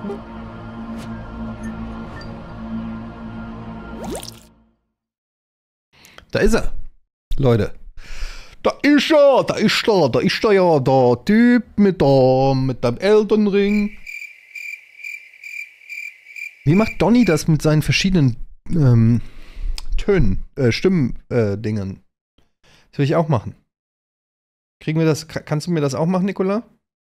Da ist er. Leute. Da ist er, da ist er, da ist er ja, der Typ mit dem Elden Ring. Wie macht Donny das mit seinen verschiedenen Tönen, Stimmen-Dingen? Das will ich auch machen. Kriegen wir das, kannst du mir das auch machen, Nicola?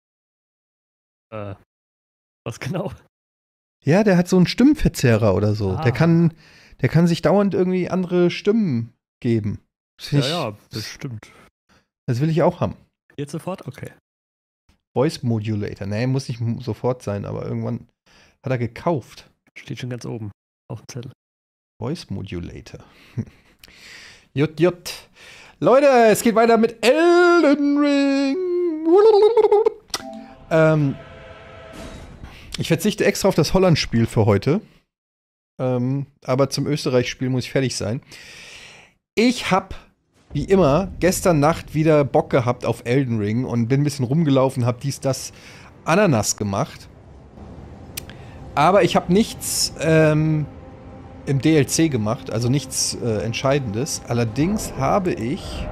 Was genau? Ja, der hat so einen Stimmenverzerrer oder so. Ah. Der kann sich dauernd irgendwie andere Stimmen geben. Ja, bestimmt. Das will ich auch haben. Jetzt sofort? Okay. Voice Modulator. Nee, muss nicht sofort sein, aber irgendwann hat er gekauft. Steht schon ganz oben auf dem Zettel. Voice Modulator. Jut. Leute, es geht weiter mit Elden Ring. Ich verzichte extra auf das Holland-Spiel für heute. Aber zum Österreich-Spiel muss ich fertig sein. Ich habe, wie immer, gestern Nacht wieder Bock gehabt auf Elden Ring und bin ein bisschen rumgelaufen, habe das Ananas gemacht. Aber ich habe nichts im DLC gemacht, also nichts Entscheidendes. Allerdings habe ich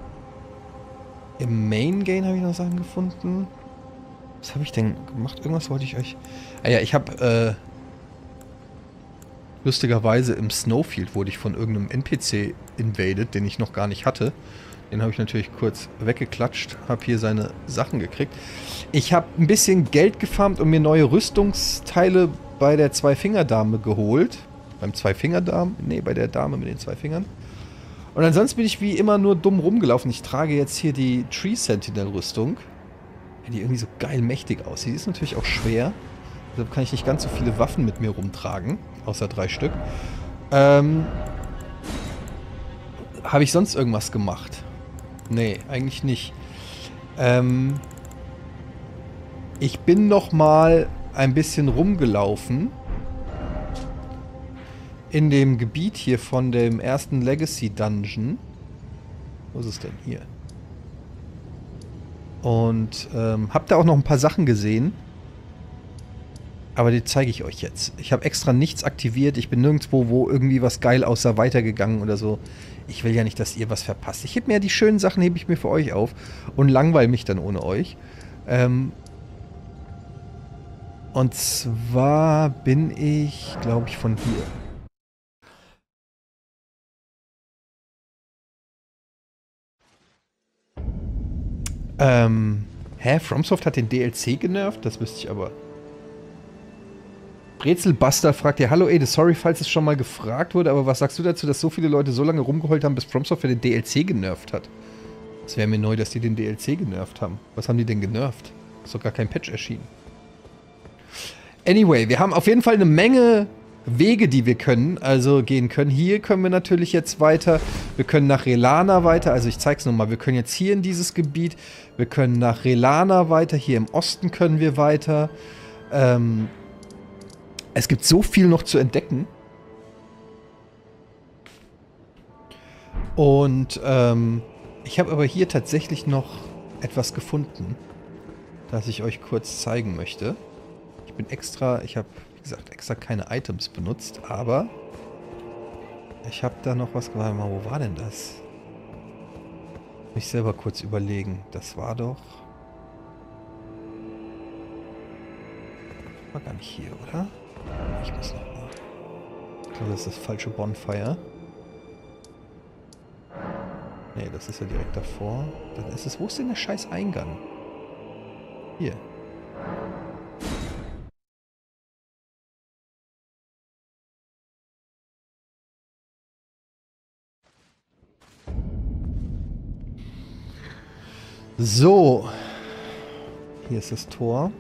im Main Game habe ich noch Sachen gefunden. Was habe ich denn gemacht? Irgendwas wollte ich euch... Ah ja, ich habe lustigerweise im Snowfield wurde ich von irgendeinem NPC invaded, den ich noch gar nicht hatte. Den habe ich natürlich kurz weggeklatscht, habe hier seine Sachen gekriegt. Ich habe ein bisschen Geld gefarmt und mir neue Rüstungsteile bei der Zwei-Finger-Dame geholt. Beim Zwei-Finger-Dame? Nee, bei der Dame mit den zwei Fingern. Und ansonsten bin ich wie immer nur dumm rumgelaufen. Ich trage jetzt hier die Tree Sentinel-Rüstung, die irgendwie so geil mächtig aussieht. Die ist natürlich auch schwer. Deshalb kann ich nicht ganz so viele Waffen mit mir rumtragen. Außer 3 Stück. Habe ich sonst irgendwas gemacht? Nee, eigentlich nicht. Ich bin noch mal ein bisschen rumgelaufen. In dem Gebiet hier von dem ersten Legacy Dungeon. Wo ist es denn? Hier. Und hab da auch noch ein paar Sachen gesehen. Aber die zeige ich euch jetzt. Ich habe extra nichts aktiviert. Ich bin nirgendwo, wo irgendwie was geil aussah, weitergegangen oder so. Ich will ja nicht, dass ihr was verpasst. Ich heb mir die schönen Sachen, hebe ich mir für euch auf. Und langweile mich dann ohne euch. Und zwar bin ich, glaube ich, von hier. FromSoft hat den DLC genervt? Das wüsste ich aber. Brezelbuster fragt ja, hallo Ede, sorry, falls es schon mal gefragt wurde, aber was sagst du dazu, dass so viele Leute so lange rumgeheult haben, bis FromSoft den DLC genervt hat? Es wäre mir neu, dass die den DLC genervt haben. Was haben die denn genervt? Ist doch gar kein Patch erschienen. Anyway, wir haben auf jeden Fall eine Menge Wege, die wir gehen können. Hier können wir natürlich jetzt weiter. Wir können nach Relana weiter. Also ich zeig's nochmal. Wir können jetzt hier in dieses Gebiet. Wir können nach Relana weiter. Hier im Osten können wir weiter. Es gibt so viel noch zu entdecken. Und ich habe aber hier tatsächlich noch etwas gefunden, das ich euch kurz zeigen möchte. Ich habe, wie gesagt, extra keine Items benutzt, aber ich habe da noch was gemacht. Wo war denn das? Muss ich selber kurz überlegen. Das war doch... War gar nicht hier, oder? Ich muss noch mal... Ich glaube, das ist das falsche Bonfire. Nee, das ist ja direkt davor. Dann ist es... Wo ist denn der scheiß Eingang? Hier. So. Hier ist das Tor.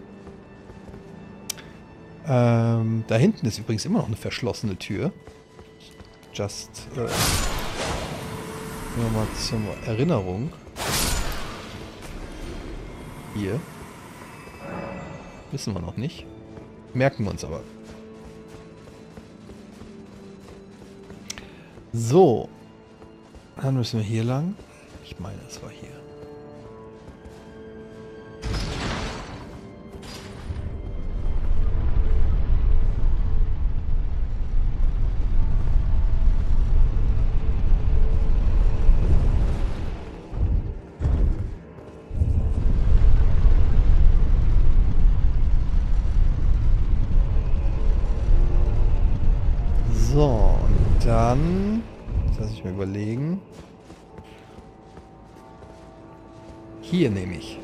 Da hinten ist übrigens immer noch eine verschlossene Tür. Just nur mal zur Erinnerung. Hier. Wissen wir noch nicht. Merken wir uns aber. So. Dann müssen wir hier lang. Ich meine, es war hier. Dann... Das lasse ich mir überlegen. Hier nehme ich.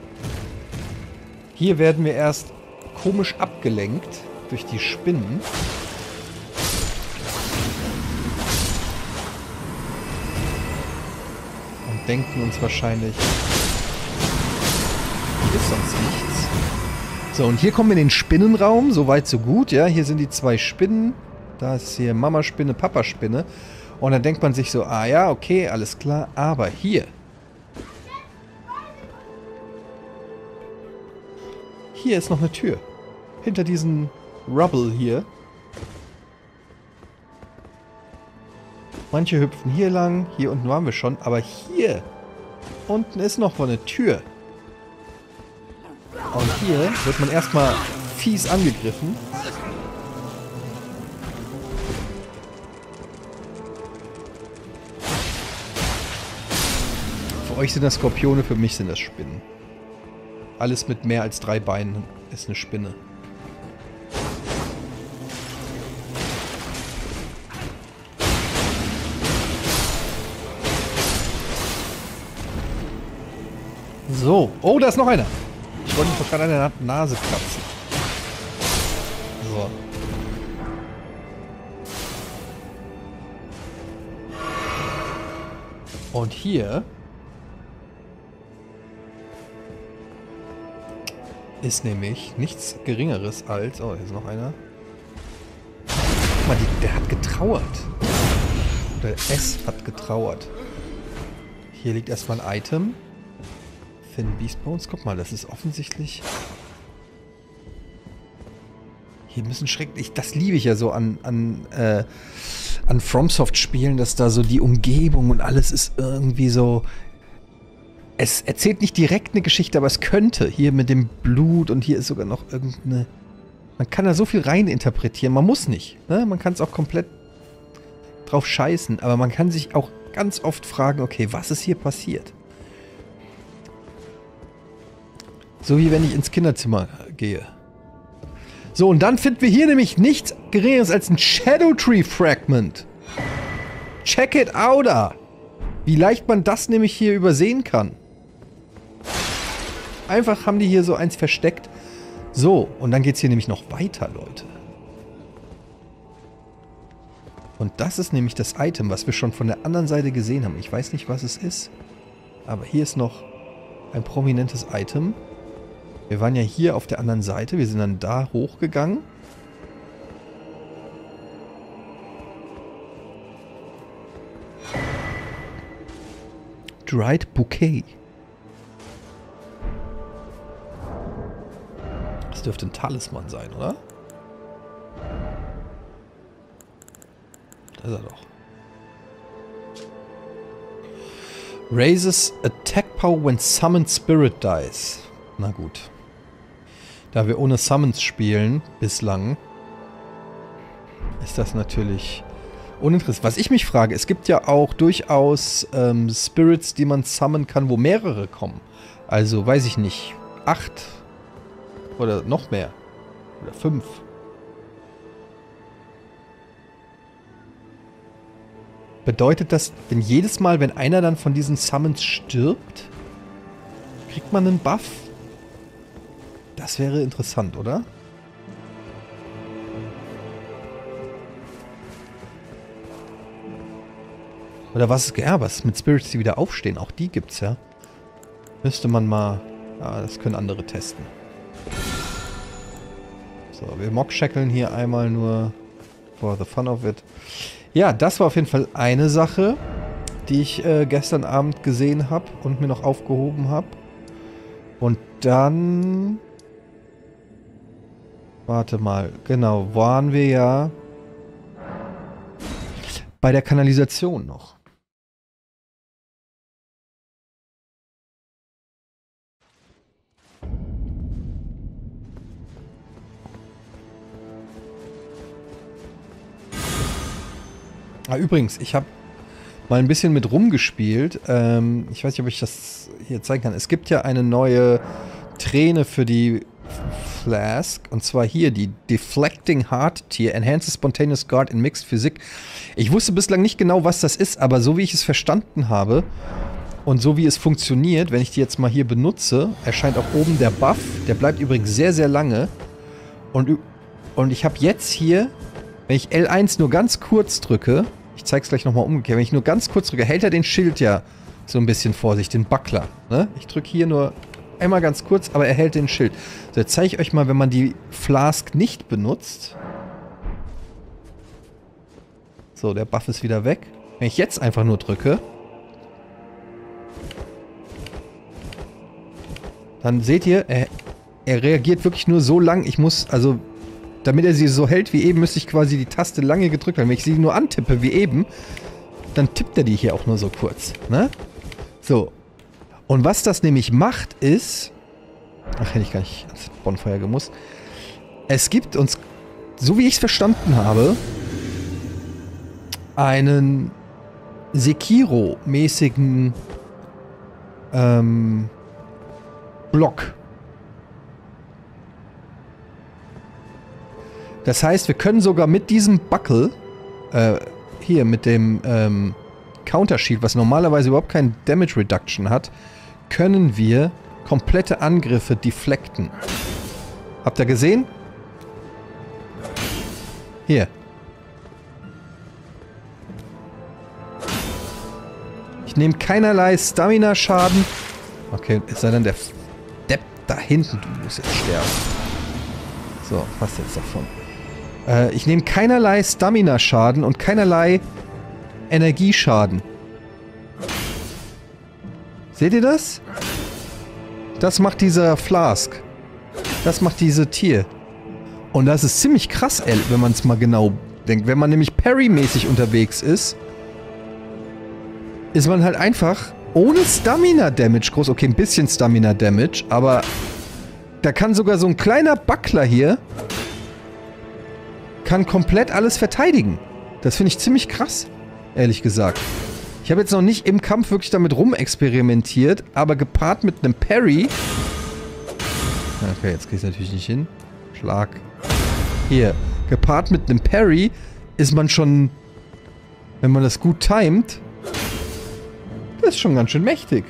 Hier werden wir erst komisch abgelenkt durch die Spinnen. Und denken uns wahrscheinlich, hier ist sonst nichts. So, und hier kommen wir in den Spinnenraum. So weit, so gut. Ja, hier sind die 2 Spinnen. Da ist hier Mama-Spinne, Papa-Spinne. Und dann denkt man sich so, ah ja, okay, alles klar. Aber hier. Hier ist noch eine Tür. Hinter diesem Rubble hier. Manche hüpfen hier lang. Hier unten waren wir schon. Aber hier unten ist noch eine Tür. Und hier wird man erstmal fies angegriffen. Für euch sind das Skorpione, für mich sind das Spinnen. Alles mit mehr als 3 Beinen ist eine Spinne. So. Oh, da ist noch einer. Ich wollte mich doch gerade an der Nase kratzen. So. Und hier ist nämlich nichts Geringeres als... Oh, hier ist noch einer. Guck mal, der hat getrauert. Oder es hat getrauert. Hier liegt erstmal ein Item. Finn Beast Bones. Guck mal, das ist offensichtlich... Hier müssen schrecklich... Das liebe ich ja so an FromSoft-Spielen, dass da so die Umgebung und alles ist irgendwie so... Es erzählt nicht direkt eine Geschichte, aber es könnte. Hier mit dem Blut und hier ist sogar noch irgendeine... Man kann da so viel rein interpretieren. Man muss nicht. Ne? Man kann es auch komplett drauf scheißen. Aber man kann sich auch ganz oft fragen, okay, was ist hier passiert? So wie wenn ich ins Kinderzimmer gehe. So, und dann finden wir hier nämlich nichts Geringeres als ein Shadow Tree Fragment. Check it out! Wie leicht man das nämlich hier übersehen kann. Einfach haben die hier so eins versteckt. So, und dann geht es hier nämlich noch weiter, Leute. Und das ist nämlich das Item, was wir schon von der anderen Seite gesehen haben. Ich weiß nicht, was es ist. Aber hier ist noch ein prominentes Item. Wir waren ja hier auf der anderen Seite. Wir sind dann da hochgegangen. Dried Bouquet. Das dürfte ein Talisman sein, oder? Da ist er doch. Raises Attack Power when Summoned Spirit dies. Na gut. Da wir ohne Summons spielen, bislang, ist das natürlich uninteressant. Was ich mich frage, es gibt ja auch durchaus Spirits, die man summonen kann, wo mehrere kommen. Also, weiß ich nicht, 8 oder noch mehr. Oder 5. Bedeutet das, wenn jedes Mal, wenn einer dann von diesen Summons stirbt, kriegt man einen Buff? Das wäre interessant, oder? Oder was ist, ja, was mit Spirits, die wieder aufstehen? Auch die gibt's ja. Müsste man mal... Ja, das können andere testen. So, wir mockshackeln hier einmal nur for the fun of it. Ja, das war auf jeden Fall eine Sache, die ich gestern Abend gesehen habe und mir noch aufgehoben habe. Und dann... Warte mal, genau, waren wir ja bei der Kanalisation noch. Ah, übrigens, ich habe mal ein bisschen mit rumgespielt. Ich weiß nicht, ob ich das hier zeigen kann. Es gibt ja eine neue Träne für die Flask. Und zwar hier die Deflecting Heart Tier. Enhances Spontaneous Guard in Mixed Physik. Ich wusste bislang nicht genau, was das ist, aber so wie ich es verstanden habe und so wie es funktioniert, wenn ich die jetzt mal hier benutze, erscheint auch oben der Buff. Der bleibt übrigens sehr, sehr lange. Und ich habe jetzt hier, wenn ich L1 nur ganz kurz drücke, ich zeige es gleich nochmal umgekehrt, wenn ich nur ganz kurz drücke, hält er den Schild ja so ein bisschen vor sich, den Buckler. Ne? Ich drücke hier nur einmal ganz kurz, aber er hält den Schild. So, jetzt zeige ich euch mal, wenn man die Flask nicht benutzt. So, der Buff ist wieder weg. Wenn ich jetzt einfach nur drücke, dann seht ihr, er reagiert wirklich nur so lang. Ich muss, also, damit er sie so hält wie eben, müsste ich quasi die Taste lange gedrückt haben. Wenn ich sie nur antippe wie eben, dann tippt er die hier auch nur so kurz. Ne? So. Und was das nämlich macht, ist... Ach, hätte ich gar nicht ans Bonfire gemusst. Es gibt uns, so wie ich es verstanden habe, einen Sekiro-mäßigen Block. Das heißt, wir können sogar mit diesem Buckle, hier mit dem Counter-Shield, was normalerweise überhaupt kein Damage Reduction hat, können wir komplette Angriffe deflecten. Habt ihr gesehen? Hier. Ich nehme keinerlei Stamina-Schaden. Okay, es sei denn, der Depp da hinten, du musst jetzt sterben. So, was jetzt davon? Ich nehme keinerlei Stamina-Schaden und keinerlei Energieschaden. Seht ihr das? Das macht dieser Flask. Das macht diese Tier. Und das ist ziemlich krass, wenn man es mal genau denkt. Wenn man nämlich Parry-mäßig unterwegs ist, ist man halt einfach ohne Stamina-Damage groß. Okay, ein bisschen Stamina-Damage, aber da kann sogar so ein kleiner Buckler hier kann komplett alles verteidigen. Das finde ich ziemlich krass, ehrlich gesagt. Ich habe jetzt noch nicht im Kampf wirklich damit rumexperimentiert, aber gepaart mit einem Parry... Okay, jetzt kriege ich es natürlich nicht hin. Schlag. Hier. Gepaart mit einem Parry ist man schon, wenn man das gut timet, das ist schon ganz schön mächtig.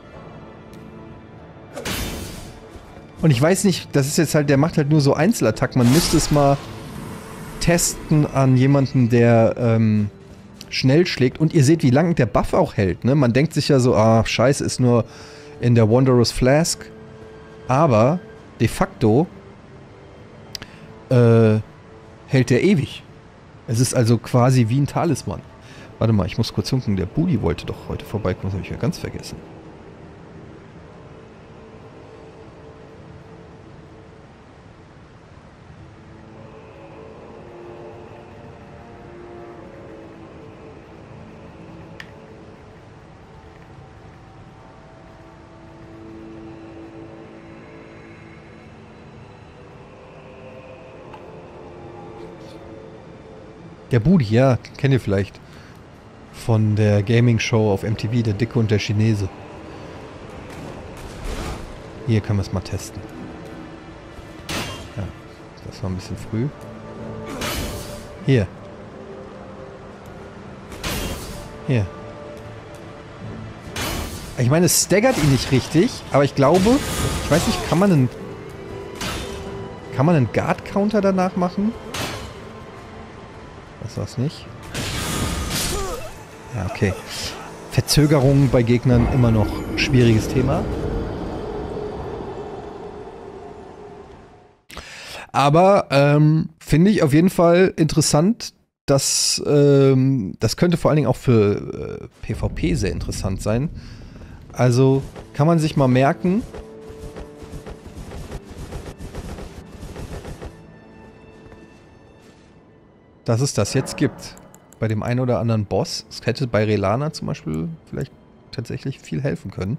Und ich weiß nicht, das ist jetzt halt, der macht halt nur so Einzelattacken. Man müsste es mal testen an jemanden, der schnell schlägt. Und ihr seht, wie lange der Buff auch hält. Ne? Man denkt sich ja so, ah, scheiße, ist nur in der Wanderer's Flask. Aber de facto hält der ewig. Es ist also quasi wie ein Talisman. Warte mal, ich muss kurz gucken. Der Budi wollte doch heute vorbeikommen. Das habe ich ja ganz vergessen. Der Budi, ja, kennt ihr vielleicht. Von der Gaming-Show auf MTV, der Dicke und der Chinese. Hier kann man es mal testen. Ja, das war ein bisschen früh. Hier. Hier. Ich meine, es staggert ihn nicht richtig, aber ich glaube, ich weiß nicht, kann man einen Guard-Counter danach machen? Das war's nicht. Ja, okay. Verzögerungen bei Gegnern immer noch schwieriges Thema. Aber finde ich auf jeden Fall interessant, dass das könnte vor allen Dingen auch für PvP sehr interessant sein. Also kann man sich mal merken, dass es das jetzt gibt. Bei dem einen oder anderen Boss. Es hätte bei Relana zum Beispiel vielleicht tatsächlich viel helfen können.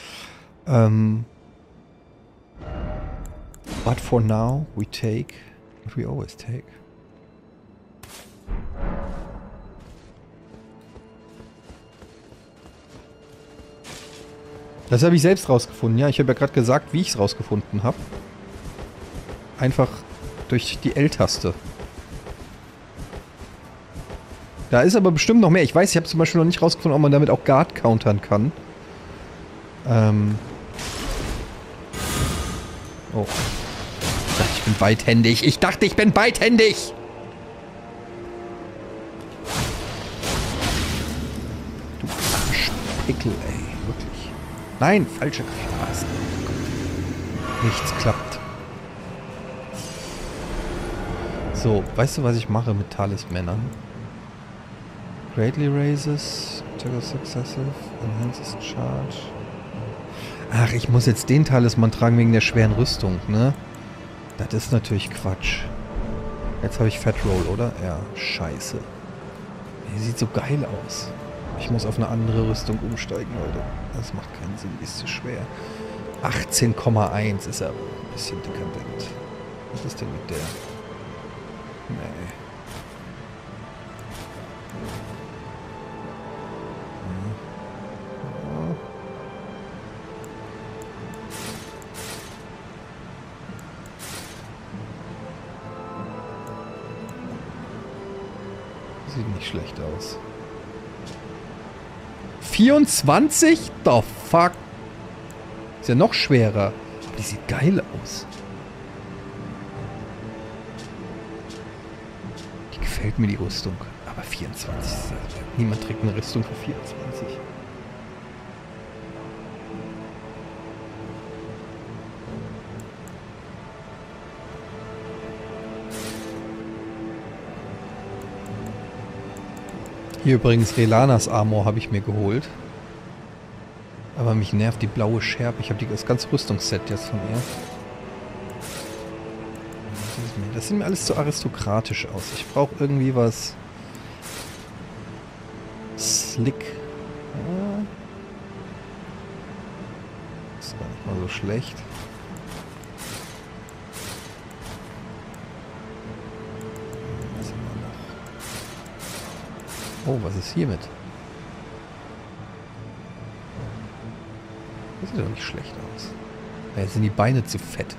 But for now, we take what we always take. Das habe ich selbst rausgefunden. Ja, ich habe ja gerade gesagt, wie ich es rausgefunden habe. Einfach durch die L-Taste. Da ist aber bestimmt noch mehr. Ich weiß, ich habe zum Beispiel noch nicht rausgefunden, ob man damit auch Guard countern kann. Oh. Ich dachte, ich bin beidhändig. Ich dachte, ich bin beidhändig! Du Arschpickel, ey. Wirklich. Nein, falsche Taste. Oh Gott. Nichts klappt. So, weißt du, was ich mache mit Talismännern? Greatly raises, Attacker successive, enhances charge. Ach, ich muss jetzt den Talisman tragen wegen der schweren Rüstung, ne? Das ist natürlich Quatsch. Jetzt habe ich Fat Roll, oder? Ja, scheiße. Die sieht so geil aus. Ich muss auf eine andere Rüstung umsteigen, Leute. Das macht keinen Sinn, die ist zu schwer. 18,1 ist aber ein bisschen dekadent. Was ist denn mit der? Nee. Sieht nicht schlecht aus. 24? The fuck? Ist ja noch schwerer. Die sieht geil aus. Die gefällt mir, die Rüstung. Aber 24 ist das. Niemand trägt eine Rüstung für 24. Hier übrigens Relanas Armor habe ich mir geholt. Aber mich nervt die blaue Schärpe. Ich habe das ganze Rüstungsset jetzt von ihr. Das sieht mir alles zu aristokratisch aus. Ich brauche irgendwie was slick. Ja. Ist gar nicht mal so schlecht. Oh, was ist hiermit? Das sieht doch nicht schlecht aus. Jetzt sind die Beine zu fett.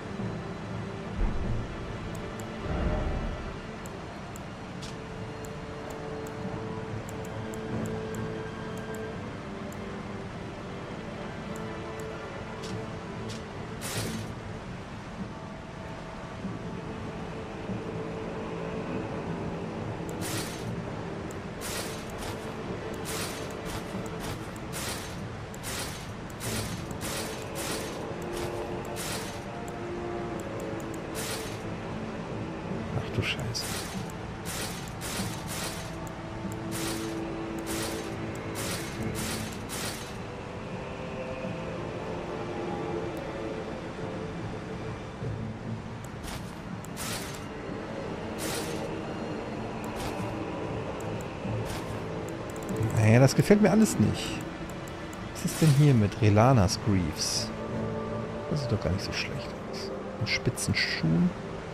Du Scheiße. Naja, das gefällt mir alles nicht. Was ist denn hier mit Relanas Greaves? Das sieht doch gar nicht so schlecht aus. Mit spitzen Schuhen.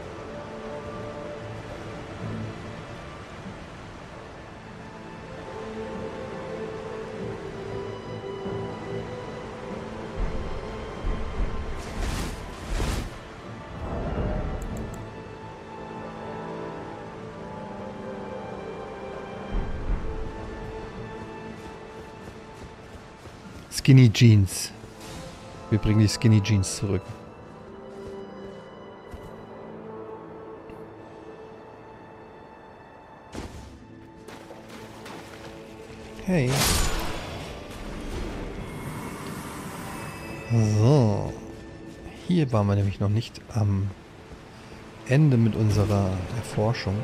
Skinny Jeans. Wir bringen die Skinny Jeans zurück. Hey. So. Hier waren wir nämlich noch nicht am Ende mit unserer Erforschung.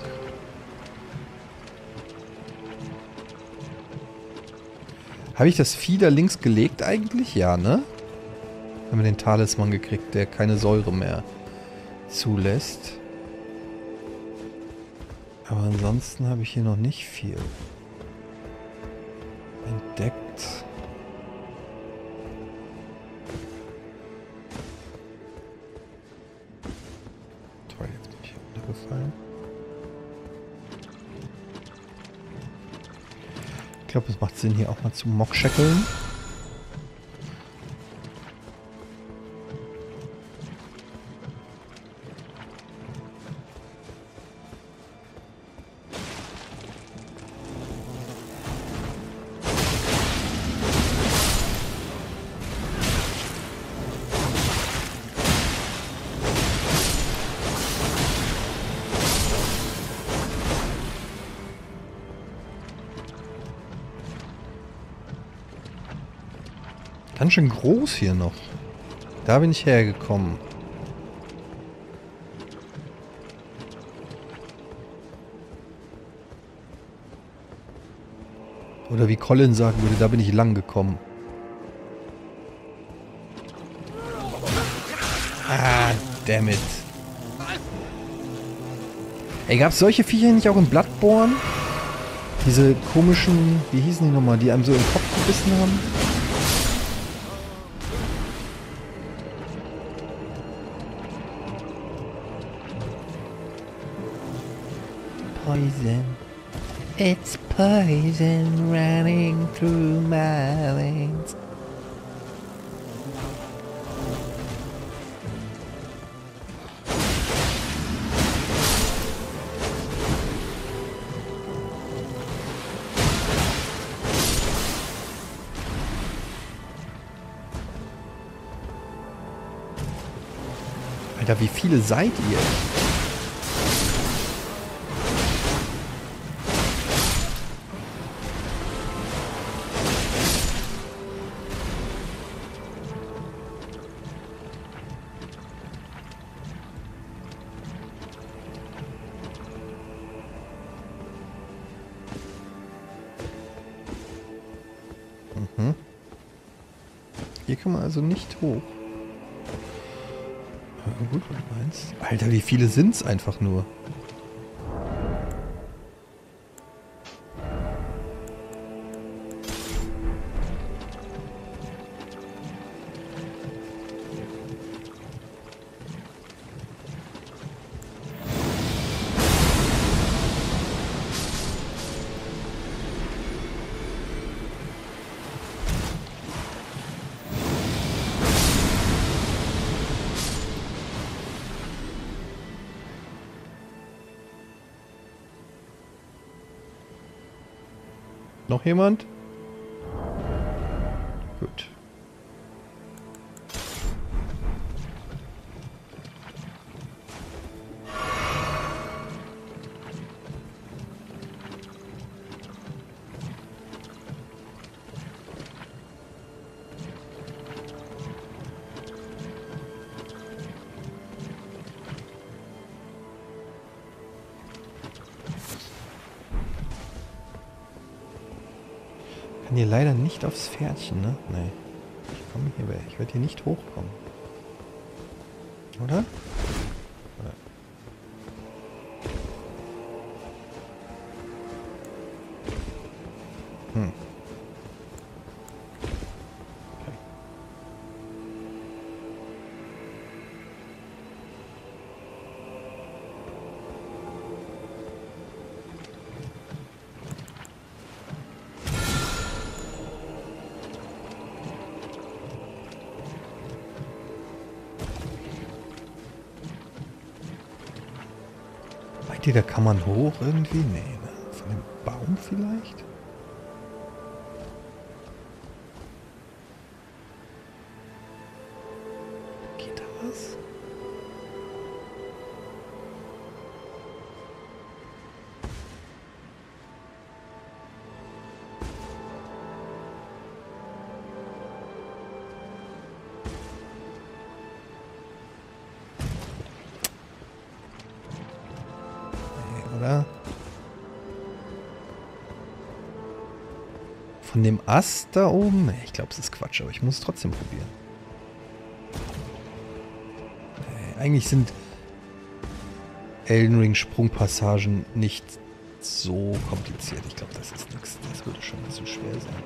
Habe ich das Vieh da links gelegt eigentlich? Ja, ne? Haben wir den Talisman gekriegt, der keine Säure mehr zulässt. Aber ansonsten habe ich hier noch nicht viel entdeckt. Toll, jetzt bin ich hier runtergefallen. Ich glaube, es macht Sinn, hier auch mal zu mockscheckeln. Ganz schön groß hier noch. Da bin ich hergekommen. Oder wie Colin sagen würde, da bin ich lang gekommen. Ah, damn it. Ey, gab's solche Viecher nicht auch in Bloodborne? Diese komischen, wie hießen die nochmal, die einem so im Kopf gebissen haben? Poison. It's poison running through my veins. Alter, wie viele seid ihr? Mhm. Hier kann man also nicht hoch. Ja, gut, was du meinst. Alter, wie viele sind's einfach nur? Noch jemand? Gut. Kann hier leider nicht aufs Pferdchen, ne? Nee. Ich komme hier weg. Ich werde hier nicht hochkommen. Oder? Oder? Hm. Okay. Meint ihr, da kann man hoch irgendwie? Nee, ne? Von dem Baum vielleicht? Geht da was? Nee, oder? Von dem Ast da oben? Nee, ich glaube, es ist Quatsch, aber ich muss es trotzdem probieren. Nee, eigentlich sind Elden Ring Sprungpassagen nicht so kompliziert. Ich glaube, das ist nichts. Das würde schon ein bisschen schwer sein.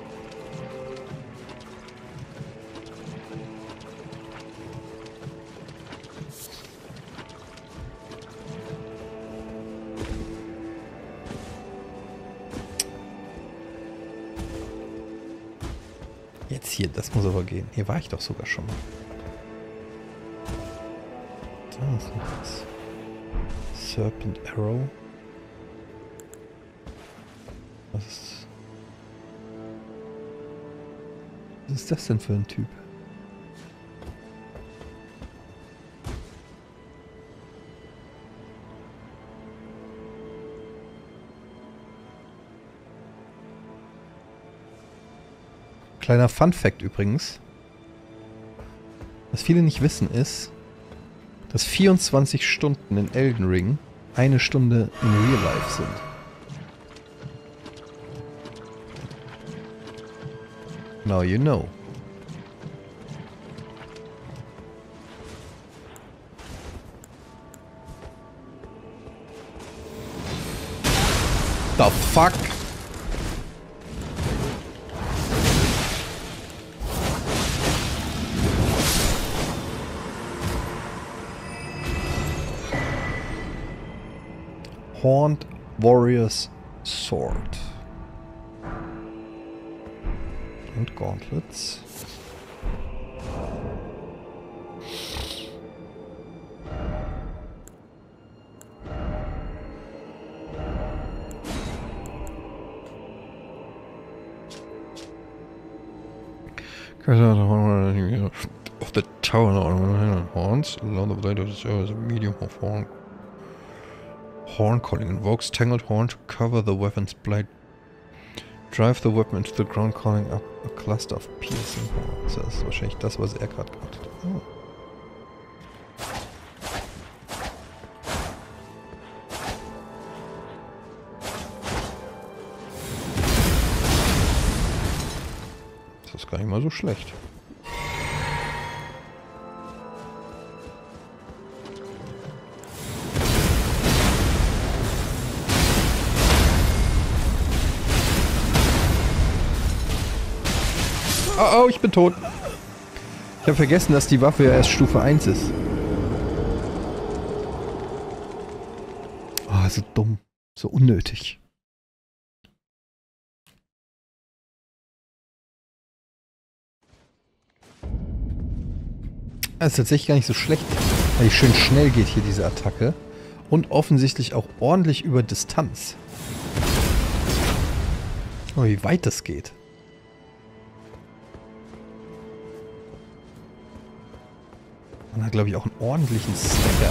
Jetzt hier, das muss aber gehen. Hier war ich doch sogar schon mal. Da ist noch was. Serpent Arrow. Was ist das denn für ein Typ? Kleiner Fun-Fact übrigens. Was viele nicht wissen ist, dass 24 Stunden in Elden Ring 1 Stunde in Real Life sind. Now you know. The fuck? Horned Warrior's Sword. Und Gauntlets. Of the tower horns along the blade of the sword is a medium of horn. Horn calling invokes tangled horn to cover the weapon's blade. Drive the weapon into the ground, calling up a cluster of piercing horns. Das ist wahrscheinlich das, was er gerade gemacht hat. Oh. Das ist gar nicht mal so schlecht. Oh, oh, ich bin tot. Ich habe vergessen, dass die Waffe ja erst Stufe 1 ist. Oh, so dumm. So unnötig. Das ist tatsächlich gar nicht so schlecht, weil die schön schnell geht hier, diese Attacke. Und offensichtlich auch ordentlich über Distanz. Oh, wie weit das geht. Man hat, glaube ich, auch einen ordentlichen Stagger.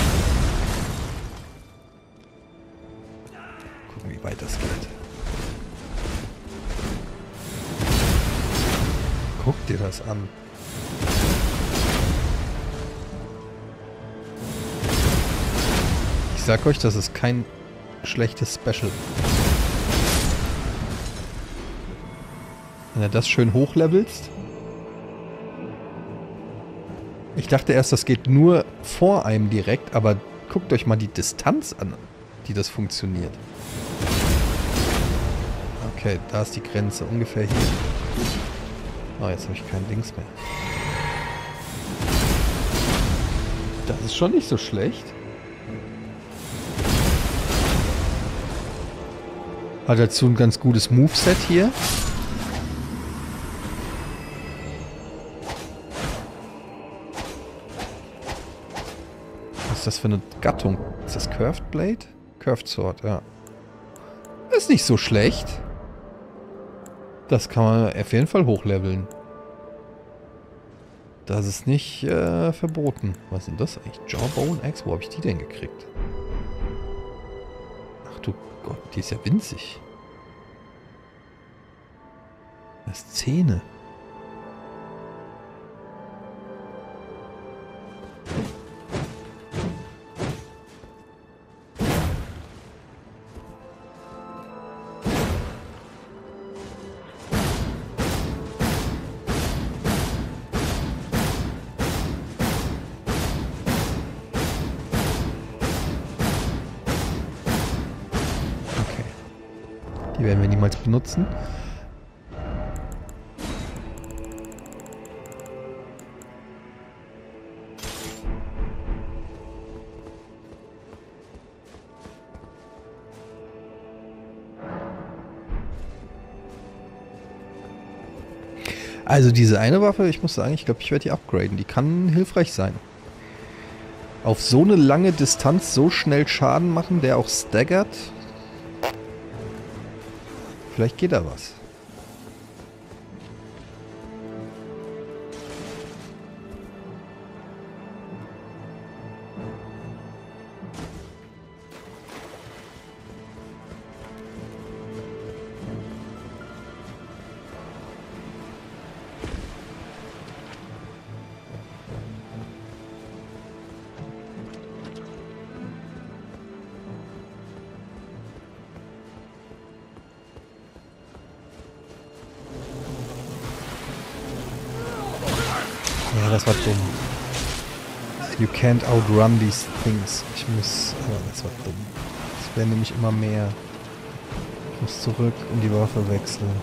Gucken, wie weit das geht. Guck dir das an. Ich sag euch, das ist kein schlechtes Special. Wenn du das schön hochlevelst. Ich dachte erst, das geht nur vor einem direkt, aber guckt euch mal die Distanz an, die das funktioniert. Okay, da ist die Grenze, ungefähr hier. Oh, jetzt habe ich kein Dings mehr. Das ist schon nicht so schlecht. Hat dazu ein ganz gutes Moveset hier. Was ist das für eine Gattung? Ist das Curved Blade? Curved Sword, ja. Ist nicht so schlecht. Das kann man auf jeden Fall hochleveln. Das ist nicht verboten. Was ist denn das eigentlich? Jawbone Axe? Wo habe ich die denn gekriegt? Ach du Gott, die ist ja winzig. Das ist Zähne. Die werden wir niemals benutzen. Also diese eine Waffe, ich muss sagen, ich glaube, ich werde die upgraden. Die kann hilfreich sein. Auf so eine lange Distanz so schnell Schaden machen, der auch staggert. Vielleicht geht da was. das war dumm. You can't outrun these things. Ich muss... Oh, das war dumm. Es werden nämlich immer mehr. Ich muss zurück und die Waffe wechseln.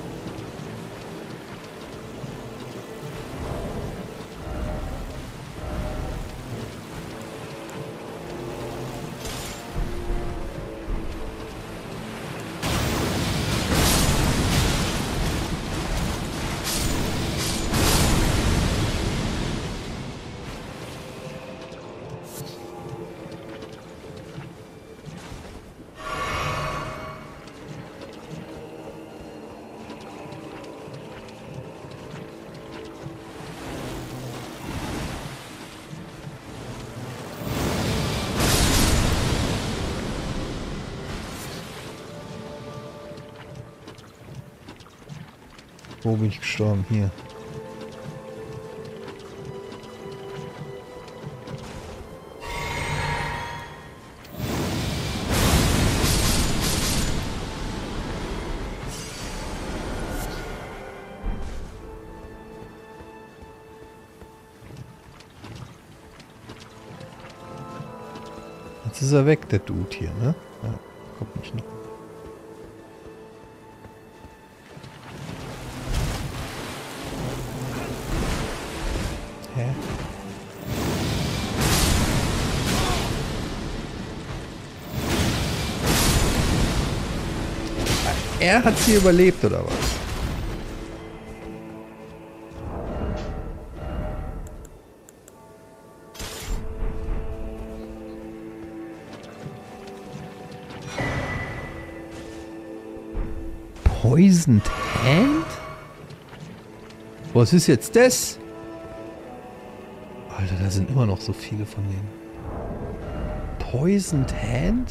Wo bin ich gestorben? Hier. Jetzt ist er weg, der Dude hier, ne? Ja, kommt nicht noch. Hä? Er hat sie überlebt, oder was? Poisoned Hand? Was ist jetzt das? Alter, da sind immer noch so viele von denen. Poisoned Hand?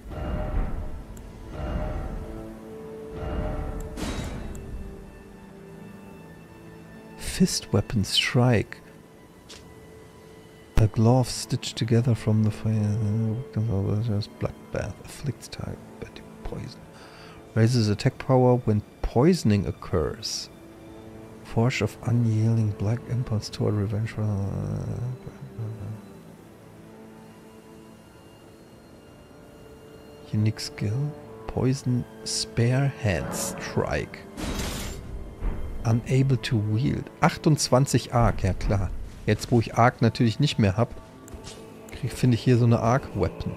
Fist Weapon Strike. A glove stitched together from the fire. Bloodbath. Afflicts target by poison. Raises attack power when poisoning occurs. Force of unyielding black impulse toward revenge. Unique skill. Poison spare hand strike. Unable to wield. 28 Arc, ja klar. Jetzt wo ich Arc natürlich nicht mehr habe, finde ich hier so eine Arc Weapon.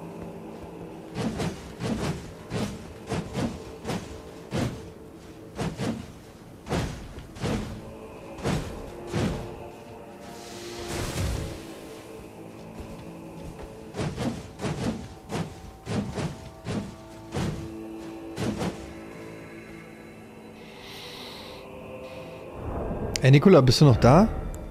Ey, Nicola, bist du noch da?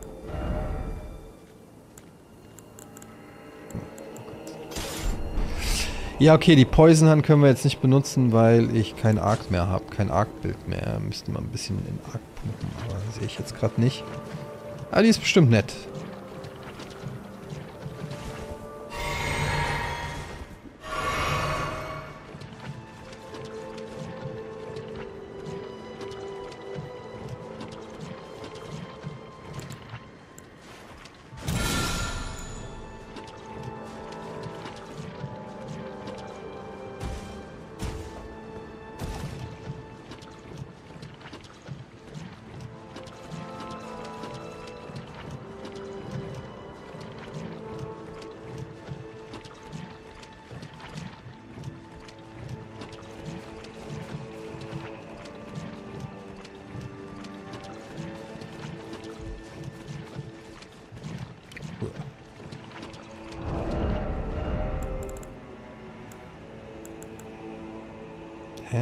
Ja, okay, die Poison Hand können wir jetzt nicht benutzen, weil ich kein Arc mehr habe, kein Arc-Bild mehr. Müssten wir ein bisschen in Arc pumpen, aber sehe ich jetzt gerade nicht. Aber die ist bestimmt nett. Hä?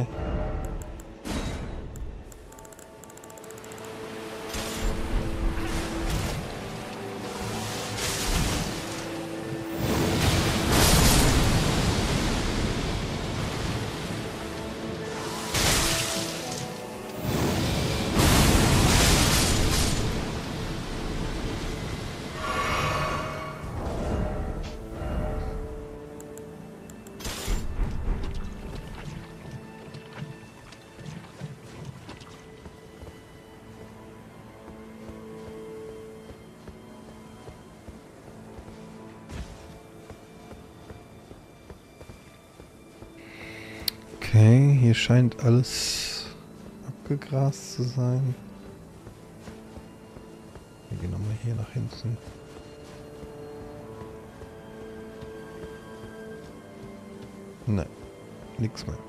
Okay, hier scheint alles abgegrast zu sein. Wir gehen nochmal hier nach hinten. Ne, nix mehr.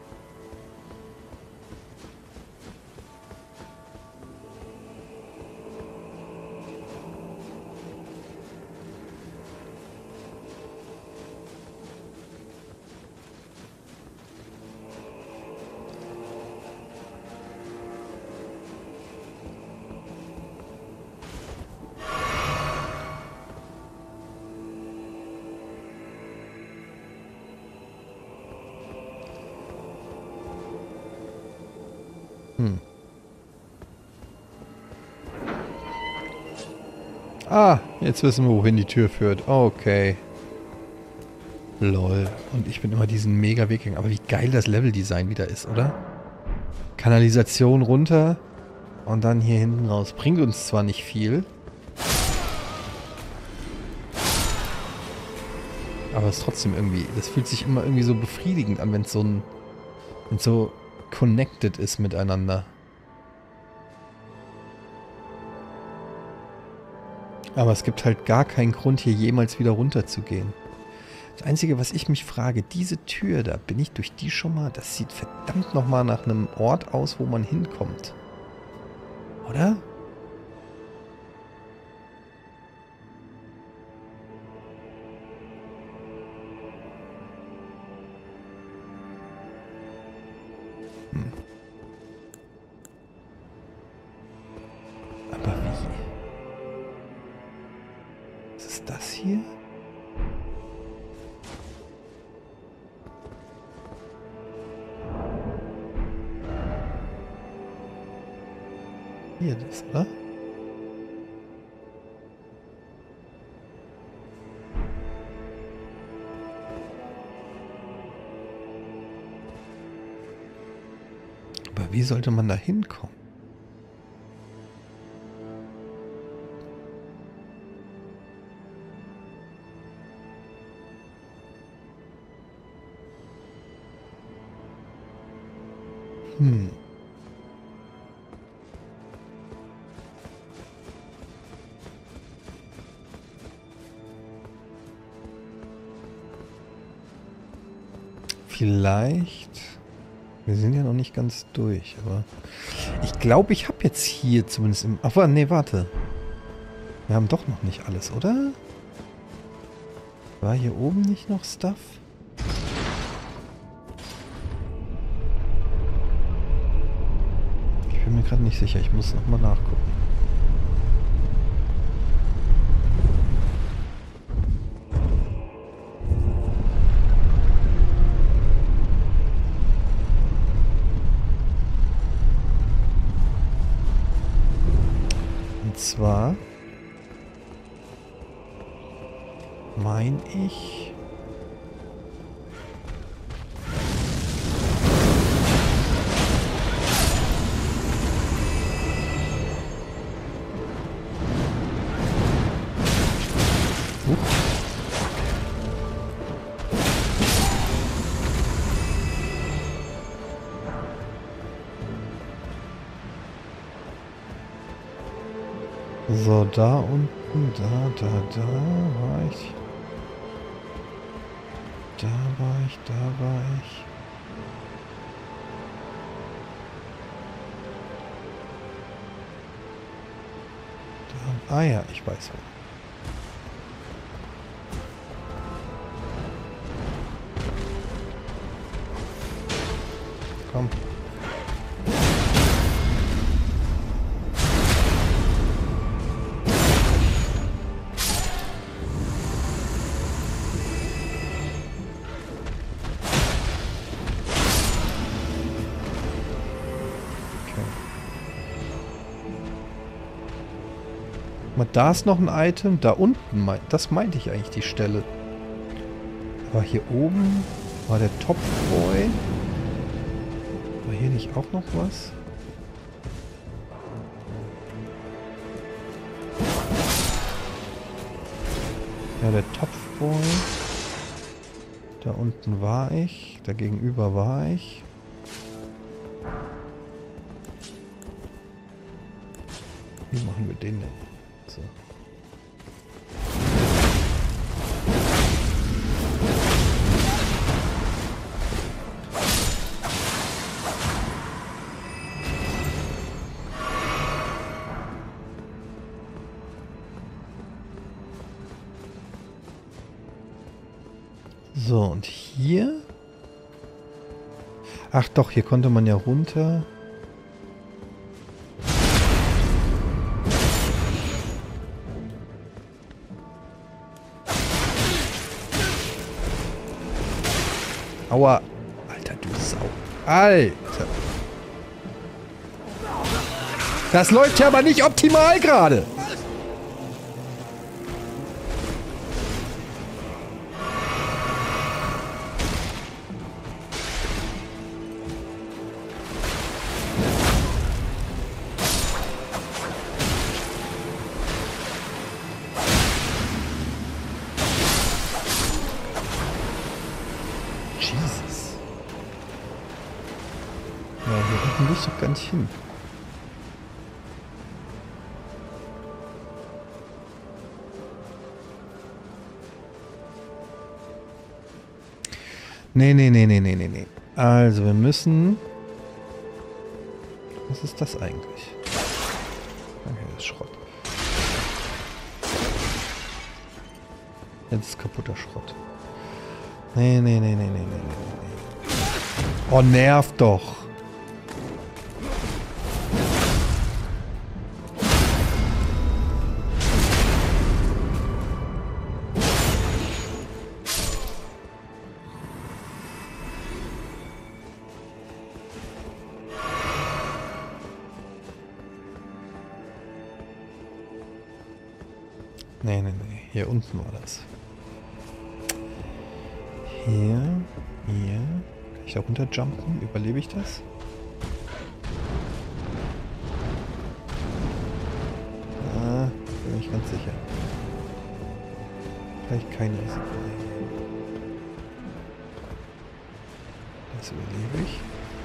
Ah, jetzt wissen wir, wohin die Tür führt. Okay. Lol. Und ich bin immer diesen mega Weg gegangen. Aber wie geil das Leveldesign wieder ist, oder? Kanalisation runter und dann hier hinten raus. Bringt uns zwar nicht viel. Aber es ist trotzdem irgendwie, das fühlt sich immer irgendwie so befriedigend an, wenn es so connected ist miteinander. Aber es gibt halt gar keinen Grund, hier jemals wieder runter zu gehen. Das Einzige, was ich mich frage, diese Tür da, bin ich durch die schon mal? Das sieht verdammt nochmal nach einem Ort aus, wo man hinkommt. Oder? Aber wie? Was ist das hier? Hier das, oder? Aber wie sollte man da hinkommen? Vielleicht. Wir sind ja noch nicht ganz durch, aber ich glaube, ich habe jetzt hier zumindest im... Ach, nee, warte. Wir haben doch noch nicht alles, oder? War hier oben nicht noch Stuff? Ich bin mir gerade nicht sicher. Ich muss nochmal nachgucken. Und zwar meine ich... So, da unten, da war ich. Da war ich. Da, ah ja, ich weiß wo. Komm. Da ist noch ein Item, da unten, das meinte ich eigentlich, die Stelle. Aber hier oben war der Topfboy. War hier nicht auch noch was? Ja, der Topfboy. Da unten war ich. Da gegenüber war ich. Wie machen wir den denn? So. So, und hier? Ach doch, hier konnte man ja runter. Aua. Alter, du Sau. Alter. Das läuft ja aber nicht optimal gerade. Jesus. Ja, hier unten will ich doch gar nicht hin. Nee. Also, wir müssen... Was ist das eigentlich? Okay, das ist Schrott. Jetzt ist kaputter Schrott. Nee. Oh, nervt doch. Nee. Hier unten war das. Hier. Kann ich da runterjumpen? Überlebe ich das? Ah, bin ich ganz sicher. Vielleicht kein Risiko. Das überlebe ich.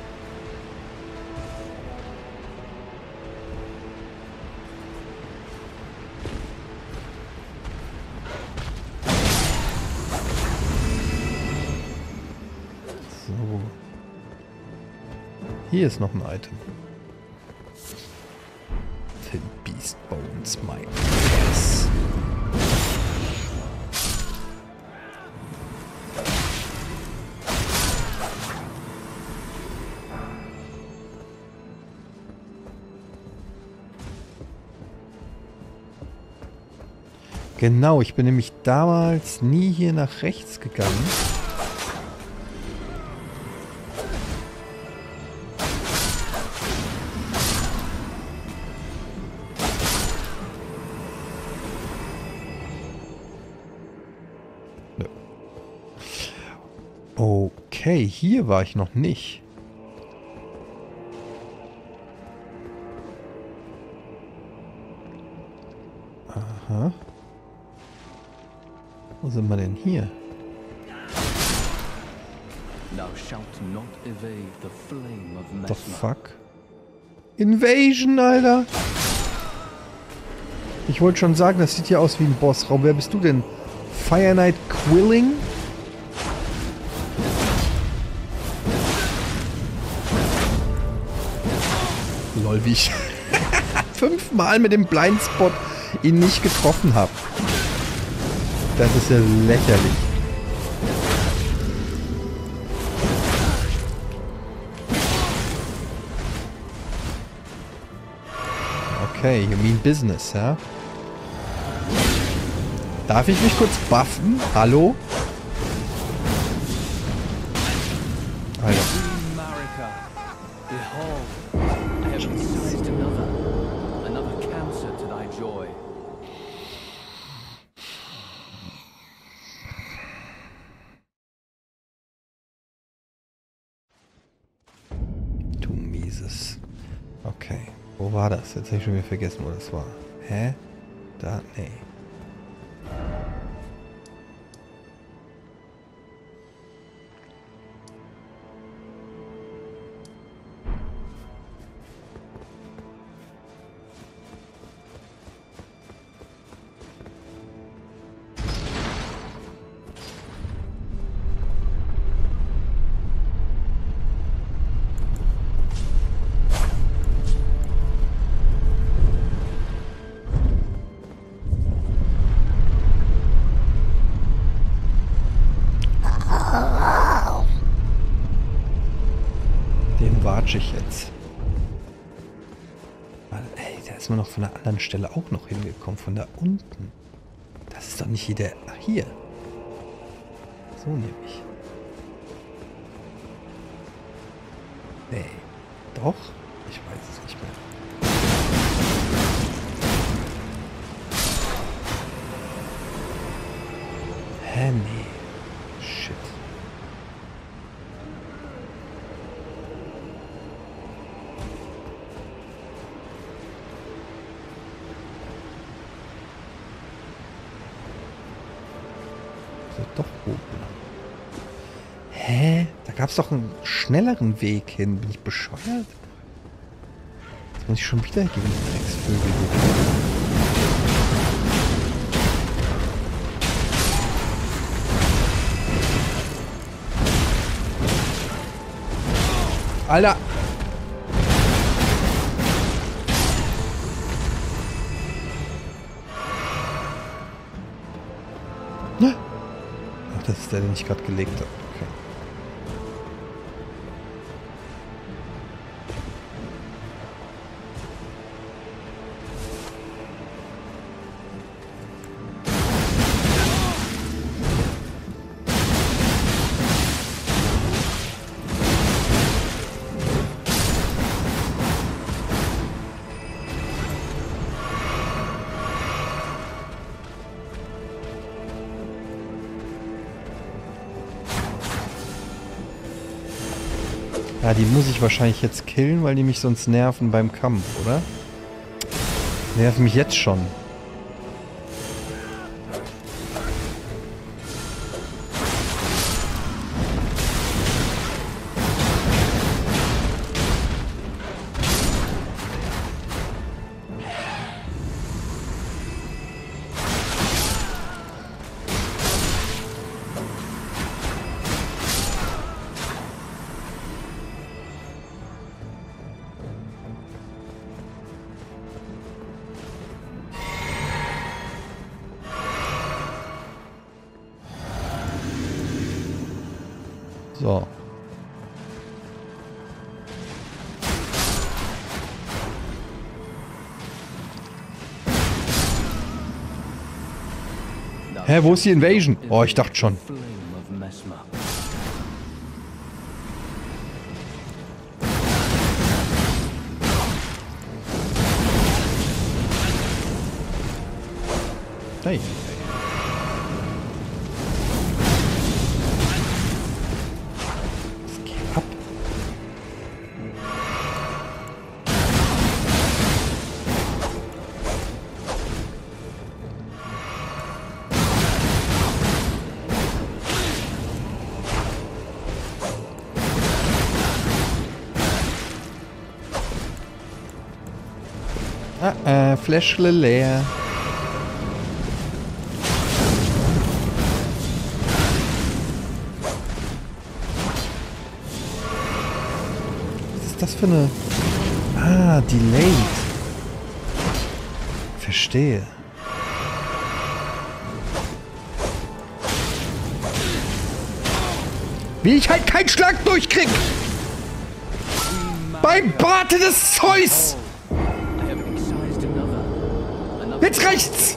So. Hier ist noch ein Item. The Beast Bones, my ass. Genau, ich bin nämlich damals nie hier nach rechts gegangen. Okay, hier war ich noch nicht. Aha. Wo sind wir denn hier? The fuck? Invasion, Alter! Ich wollte schon sagen, das sieht ja aus wie ein Bossraum. Wer bist du denn? Fire Knight Quilling? Lol, wie ich 5-mal mit dem Blindspot ihn nicht getroffen habe. Das ist ja lächerlich. Okay, you mean business, ja? Darf ich mich kurz buffen? Hallo? Alter. Du mieses. Okay. Wo war das? Jetzt habe ich schon wieder vergessen, wo das war. Hä? Da? Nee. quatsch ich jetzt? Weil, ey, da ist man noch von der anderen Stelle auch noch hingekommen. Von da unten. Das ist doch nicht hier der... Ach, hier. So nämlich. Nee. Doch? Ich weiß es nicht mehr. Hä, nee. Shit. So, doch oben. Hä? Da gab es doch einen schnelleren Weg hin. Bin ich bescheuert? Jetzt muss ich schon wieder gegen die Drecksvögel gehen. Alter! Ach, das ist der, den ich gerade gelegt habe. Okay. Ja, die muss ich wahrscheinlich jetzt killen, weil die mich sonst nerven beim Kampf, oder? Nerven mich jetzt schon. So. Hä, wo ist die Invasion? Oh, ich dachte schon. Hey. Fläschle leer. Was ist das für eine... Ah, delayed. Verstehe. Wie ich halt keinen Schlag durchkrieg! Beim Barte des Zeus! Jetzt rechts!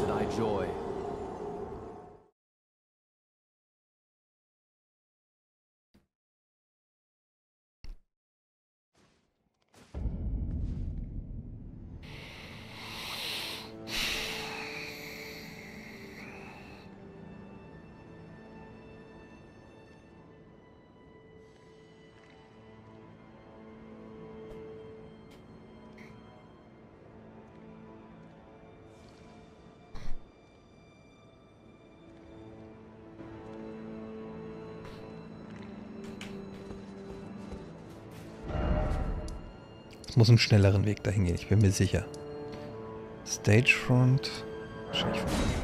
Es muss einen schnelleren Weg dahin gehen, ich bin mir sicher. Stagefront. Wahrscheinlich.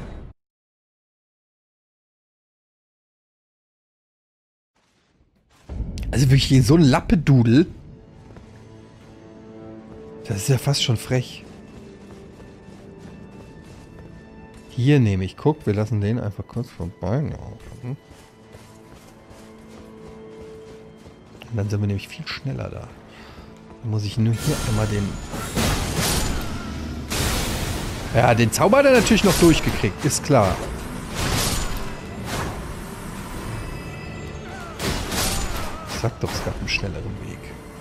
Also wirklich so ein Lappedudel. Das ist ja fast schon frech. Hier nehme ich. Guck, wir lassen den einfach kurz vorbeilaufen. Und dann sind wir nämlich viel schneller da. Dann muss ich nur hier einmal den... Ja, den Zauber hat er natürlich noch durchgekriegt, ist klar. Ich sag doch, es gab einen schnelleren Weg.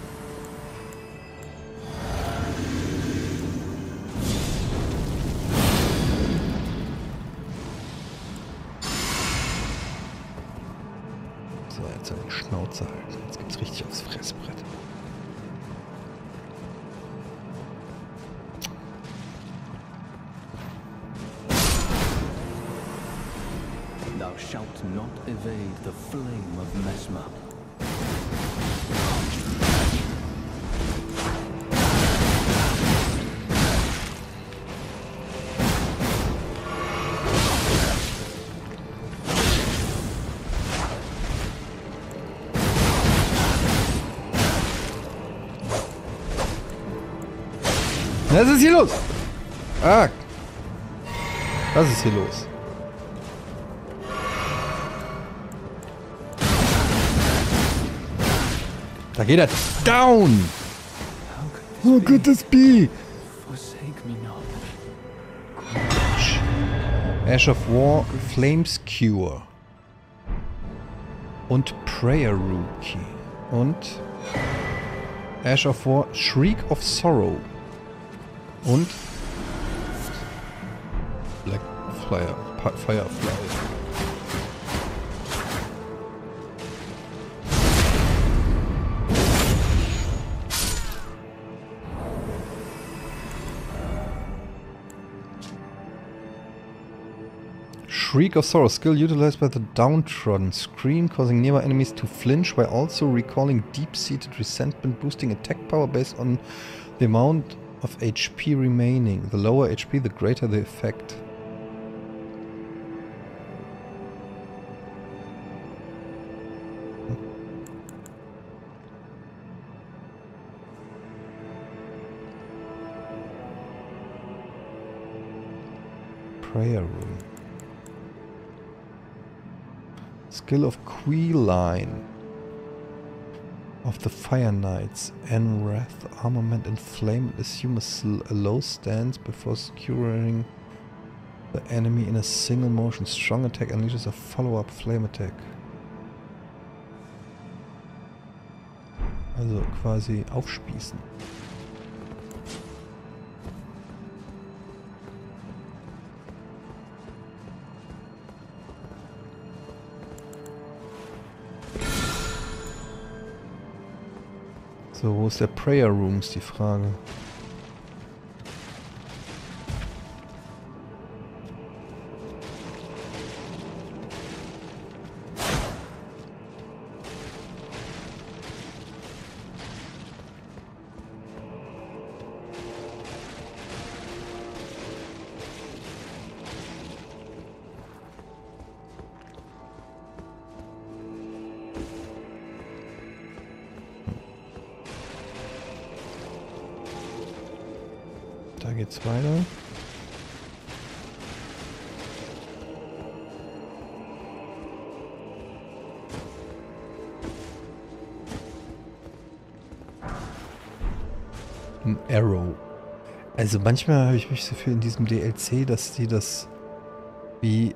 So, jetzt soll ich die Schnauze halten. Jetzt gibt's richtig aufs Fressbrett. Thou shalt not evade the flame of Mesmer. Was ist hier los? Ah. Was ist hier los? Da geht er down! Oh Gott, das B! Forsake me not. Ash of War, Flames Cure. Und Prayer Rookie. Und Ash of War, Shriek of Sorrow. Und Black Firefly. Shriek of Sorrow, skill utilized by the downtrodden. Scream, causing nearby enemies to flinch while also recalling deep-seated resentment, boosting attack power based on the amount of HP remaining. The lower HP, the greater the effect. Prayer Room. Skill of Queeline of the Fire Knights. Wrath, Armament, and Flame. Assume a low stance before securing the enemy in a single motion. Strong attack unleashes a follow-up flame attack. Also quasi aufspießen. So, wo ist der Prayer Room, ist die Frage. Da geht's weiter. Ein Arrow. Also manchmal habe ich mich so für in diesem DLC, dass die das wie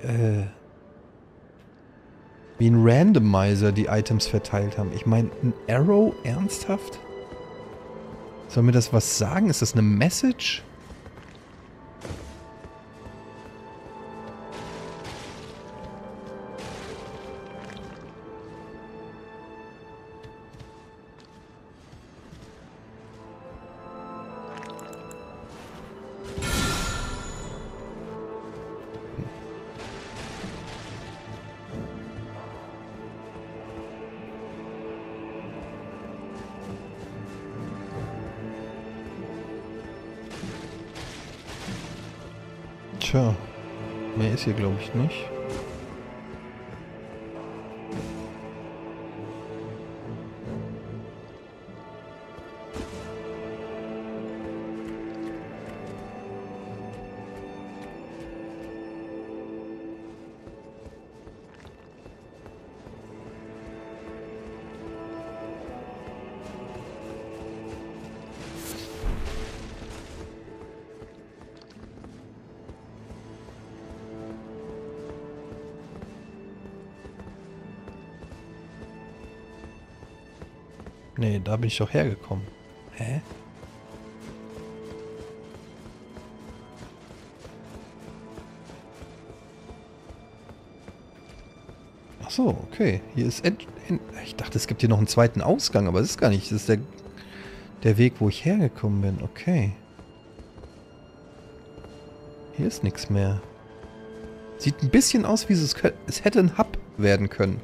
ein Randomizer die Items verteilt haben. Ich meine, ein Arrow? Ernsthaft? Soll mir das was sagen? Ist das eine Message? Tja, mehr ist hier glaube ich nicht. Nee, da bin ich doch hergekommen. Hä? Ach so, okay. Hier ist ich dachte, es gibt hier noch einen zweiten Ausgang, aber es ist gar nicht. Das ist der Weg, wo ich hergekommen bin. Okay. Hier ist nichts mehr. Sieht ein bisschen aus, wie es hätte ein Hub werden können.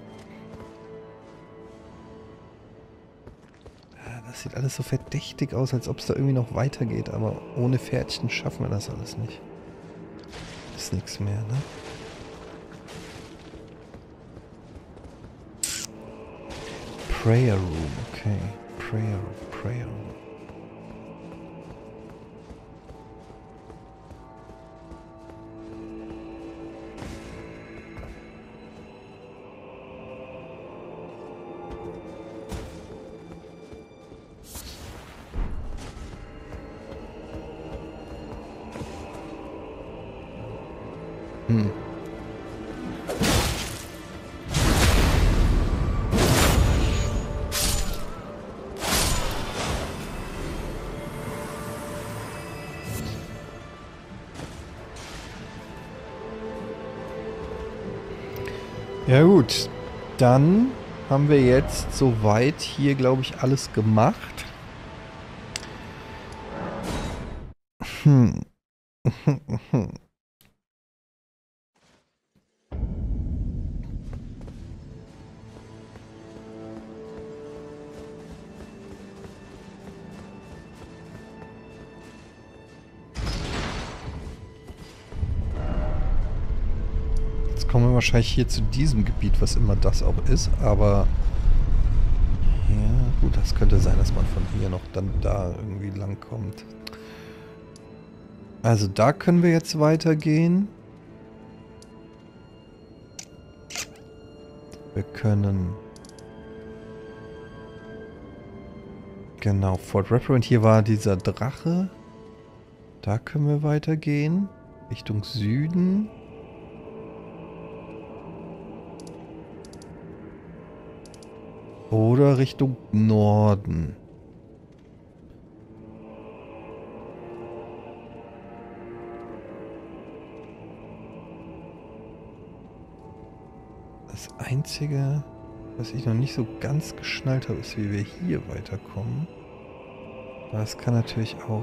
Ja, das sieht alles so verdächtig aus, als ob es da irgendwie noch weitergeht. Aber ohne Pferdchen schaffen wir das alles nicht. Ist nichts mehr, ne? Prayer Room, okay. Prayer Room. Hm. Ja gut, dann haben wir jetzt soweit hier, glaube ich, alles gemacht. Hm. Jetzt kommen wir wahrscheinlich hier zu diesem Gebiet, was immer das auch ist, aber ja, gut, das könnte sein, dass man von hier noch dann da irgendwie lang kommt. Also da können wir jetzt weitergehen. Wir können... Genau, Fort Reprobate. Hier war dieser Drache. Da können wir weitergehen. Richtung Süden. Oder Richtung Norden. Das Einzige, was ich noch nicht so ganz geschnallt habe, ist, wie wir hier weiterkommen. Aber es kann natürlich auch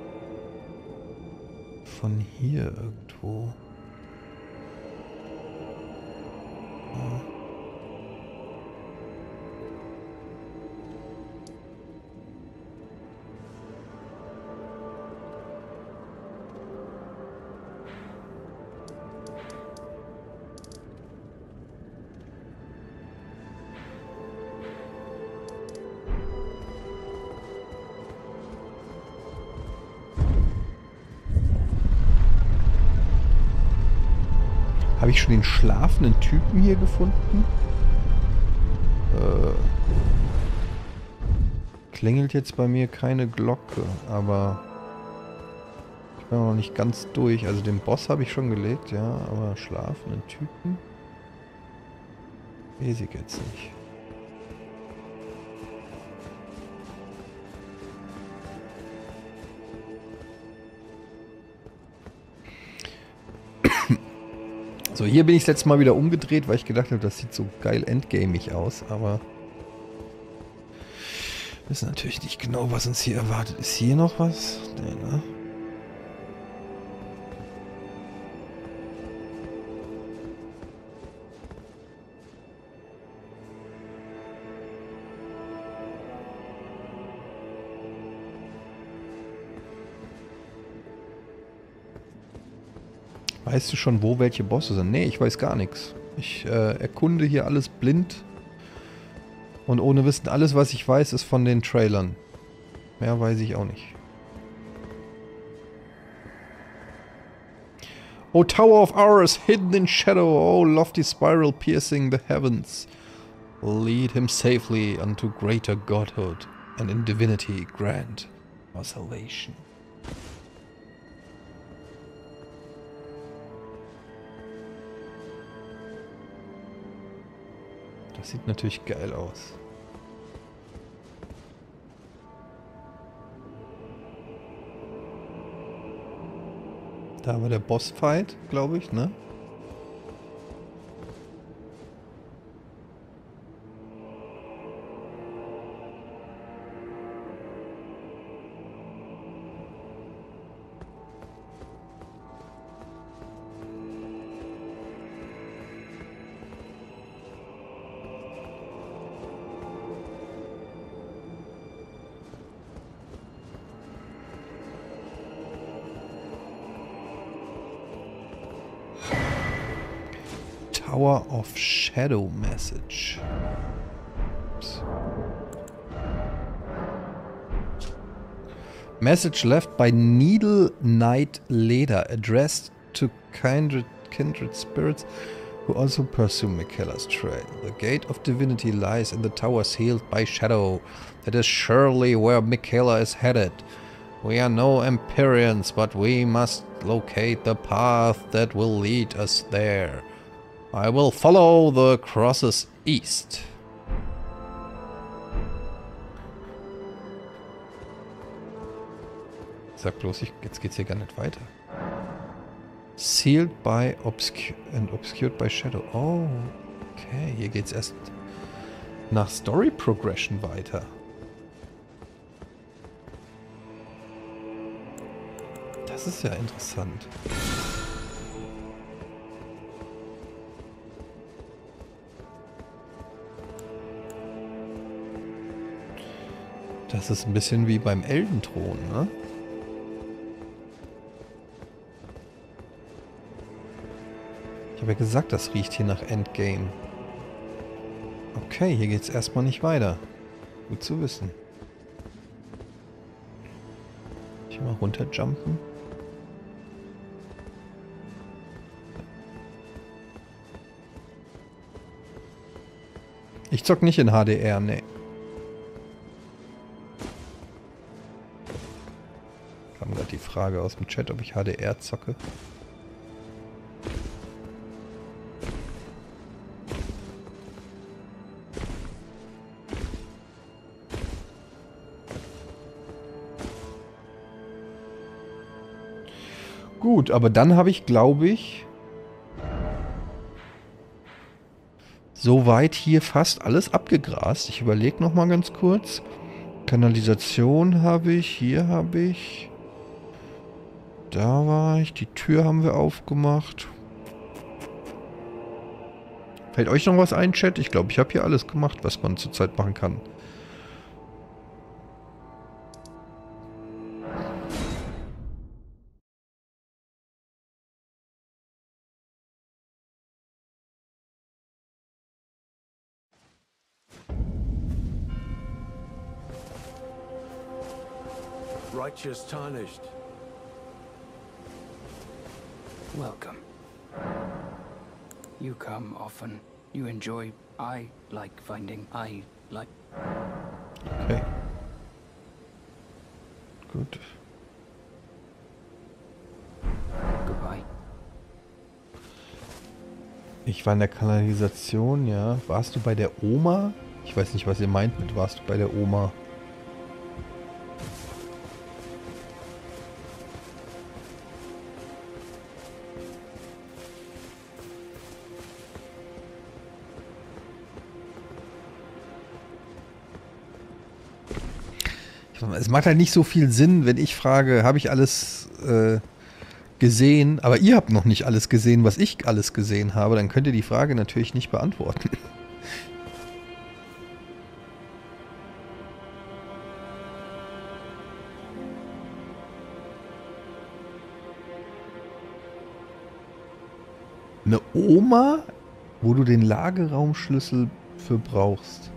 von hier irgendwo... Ja. Habe ich schon den schlafenden Typen hier gefunden? Klingelt jetzt bei mir keine Glocke, aber ich bin noch nicht ganz durch. Also den Boss habe ich schon gelegt, ja, aber schlafenden Typen? Weiß ich jetzt nicht. So, hier bin ich das letzte Mal wieder umgedreht, weil ich gedacht habe, das sieht so geil endgamig aus, aber wir wissen natürlich nicht genau, was uns hier erwartet. Ist hier noch was? Nee, ne? Weißt du schon, wo welche Bosse sind? Nee, ich weiß gar nichts. Ich erkunde hier alles blind und ohne Wissen. Alles, was ich weiß, ist von den Trailern. Mehr weiß ich auch nicht. O Tower of Ours, hidden in shadow, O lofty spiral piercing the heavens, lead him safely unto greater godhood, and in divinity grant our salvation. Das sieht natürlich geil aus. Da war der Bossfight, glaube ich, ne? Tower of Shadow Message. Oops. Message left by Needle Knight Leda, addressed to kindred spirits who also pursue Michaela's trail. The gate of divinity lies in the tower sealed by shadow. That is surely where Michaela is headed. We are no Empyreans, but we must locate the path that will lead us there. I will follow the crosses east. Sag bloß, jetzt geht's hier gar nicht weiter. Sealed by and obscured by shadow. Oh, okay. Hier geht's erst nach Story Progression weiter. Das ist ja interessant. Das ist ein bisschen wie beim Eldenthron, ne? Ich habe ja gesagt, das riecht hier nach Endgame. Okay, hier geht's erstmal nicht weiter. Gut zu wissen. Ich mal runterjumpen. Ich zock nicht in HDR, ne. Kam gerade die Frage aus dem Chat, ob ich HDR zocke. Gut, aber dann habe ich, glaube ich, soweit hier fast alles abgegrast. Ich überlege noch mal ganz kurz. Kanalisation habe ich, hier habe ich. Da war ich, die Tür haben wir aufgemacht. Fällt euch noch was ein, Chat? Ich glaube, ich habe hier alles gemacht, was man zurzeit machen kann. Righteous tarnished. Welcome. You come often. You enjoy. I like finding. I like. Okay. Gut. Goodbye. Ich war in der Kanalisation, ja. Warst du bei der Oma? Ich weiß nicht, was ihr meint mit warst du bei der Oma. Es macht halt nicht so viel Sinn, wenn ich frage, habe ich alles gesehen, aber ihr habt noch nicht alles gesehen, was ich alles gesehen habe, dann könnt ihr die Frage natürlich nicht beantworten. Eine Oma, wo du den Lagerraumschlüssel für brauchst.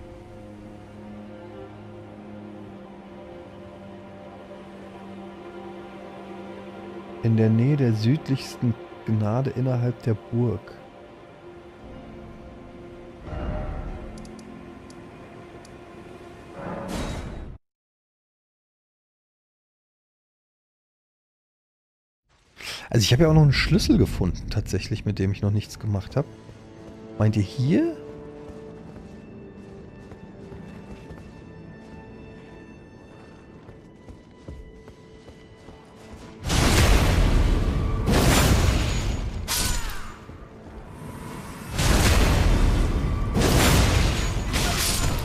In der Nähe der südlichsten Gnade innerhalb der Burg. Also ich habe ja auch noch einen Schlüssel gefunden, tatsächlich, mit dem ich noch nichts gemacht habe. Meint ihr hier?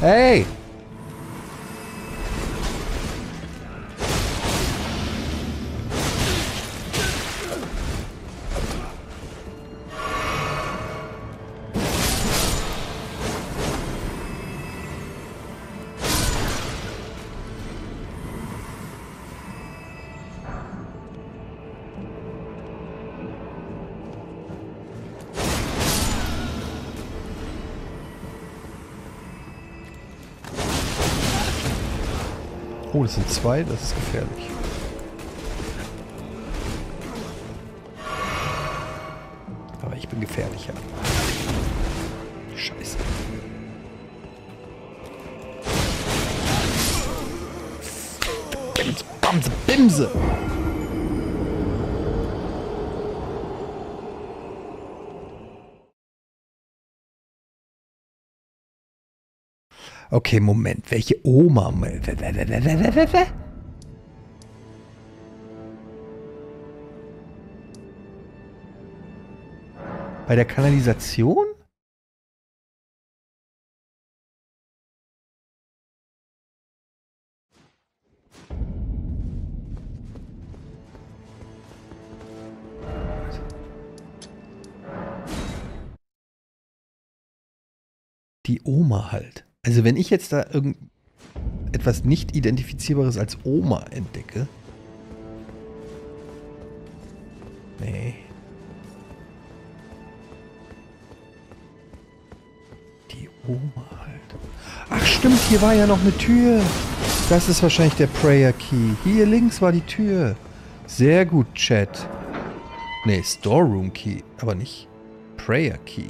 Hey! Oh, das sind zwei, das ist gefährlich. Aber ich bin gefährlicher. Scheiße. Bimse, Bamse, Bimse! Okay, Moment. Welche Oma? Bei der Kanalisation? Die Oma halt. Also wenn ich jetzt da irgendetwas nicht Identifizierbares als Oma entdecke. Nee. Die Oma halt. Ach stimmt, hier war ja noch eine Tür. Das ist wahrscheinlich der Prayer Key. Hier links war die Tür. Sehr gut, Chat. Nee, Storeroom Key. Aber nicht Prayer Key.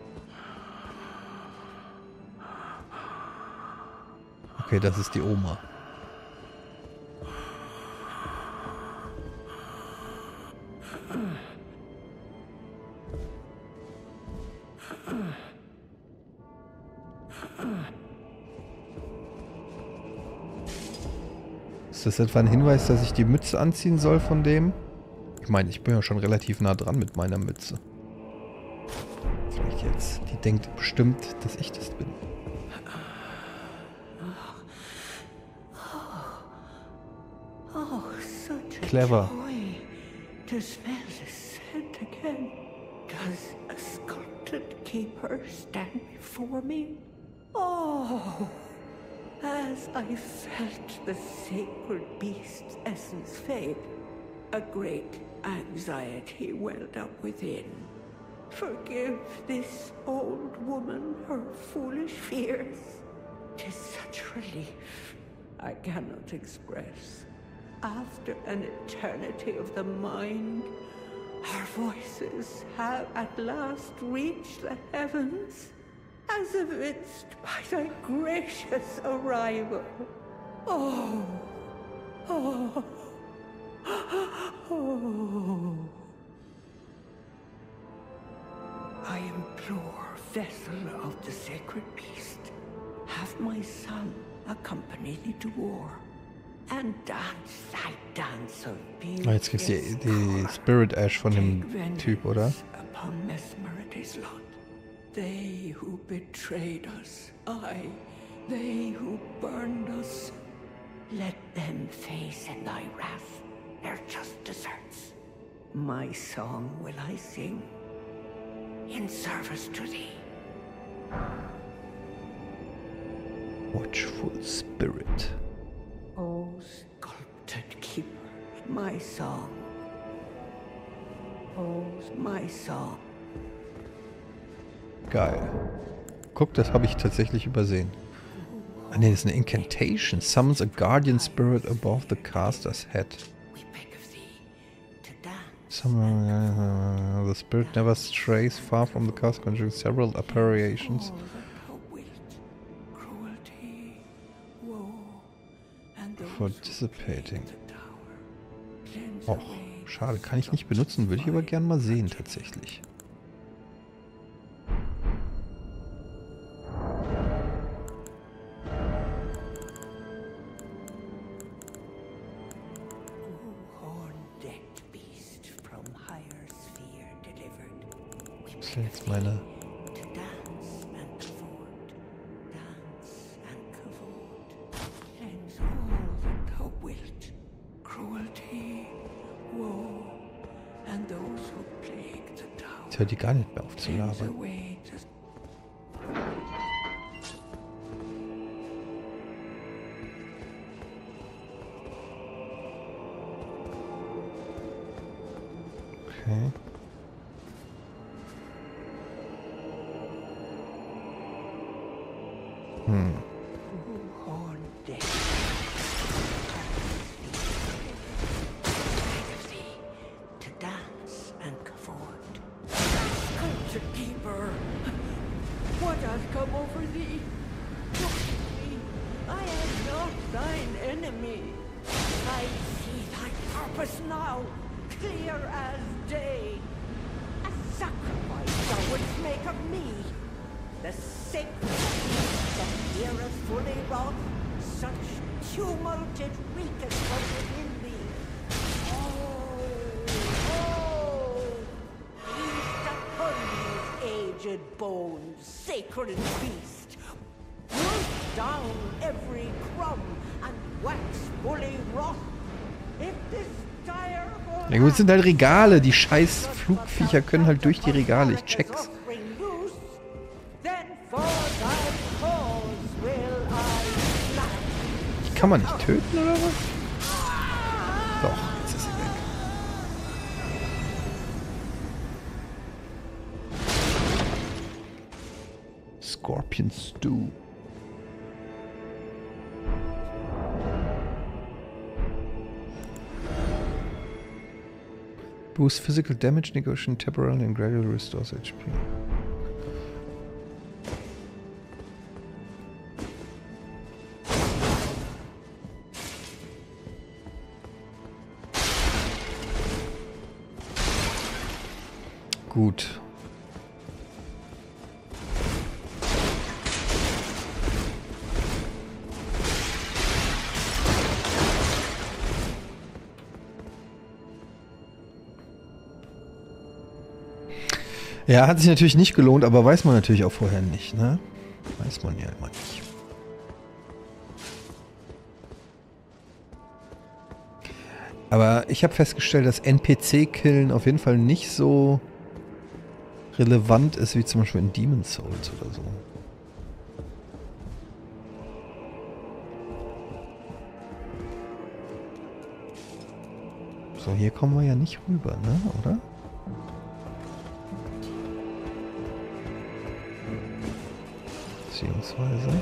Okay, das ist die Oma. Ist das etwa ein Hinweis, dass ich die Mütze anziehen soll von dem? Ich meine, ich bin ja schon relativ nah dran mit meiner Mütze. Vielleicht jetzt. Die denkt bestimmt, dass ich das bin. Clever. To smell the scent again. Does a sculpted keeper stand before me? Oh, as I felt the sacred beast's essence fade, a great anxiety welled up within. Forgive this old woman her foolish fears. 'Tis such relief I cannot express. After an eternity of the mind, our voices have at last reached the heavens, as evinced by thy gracious arrival. Oh, oh, oh. I implore, vessel of the sacred beast, have my son accompany thee to war. And dance thy dance of beauty. Jetzt kriegst du die Spirit Ash von dem Typ, oder? Upon Mesmerity's lot. They who betrayed us, aye, they who burned us. Let them face in thy wrath their just deserts. My song will I sing in service to thee. Watchful Spirit. O sculpted keeper, my song. Oh, my song. Geil. Guck, das habe ich tatsächlich übersehen. Ah ne, das ist eine Incantation. Summons a guardian spirit above the caster's head. The spirit never strays far from the caster, conjuring several apparitions. For dissipating. Och, schade, kann ich nicht benutzen, würde ich aber gern mal sehen tatsächlich. Das ist jetzt meine Jetzt hört die gar nicht mehr auf zu There's a labern. way to Okay. horn death. To dance and cavort. Sculpture keeper, what has come over thee? Look at me, I am not thine enemy. I see thy purpose now, clear as day. A sacrifice thou wouldst make of me. The sacred that heareth fully wrought, such tumult it reeketh from within me. Oh, feast upon these aged bones, sacred feast. Root down every crumb and wax fully wroth. If this direful Na gut, es sind halt Regale. Die scheiß Flugviecher können halt durch die Regale. Ich check's. Die kann man nicht töten, oder was? Doch, jetzt ist sie weg. Scorpion Stew. Boost physical damage, negation temporarily and gradually restores HP. Gut. Ja, hat sich natürlich nicht gelohnt, aber weiß man natürlich auch vorher nicht, ne? Weiß man ja immer nicht. Aber ich habe festgestellt, dass NPC-Killen auf jeden Fall nicht so relevant ist wie zum Beispiel in Demon's Souls oder so. So, hier kommen wir ja nicht rüber, ne? Oder? Beziehungsweise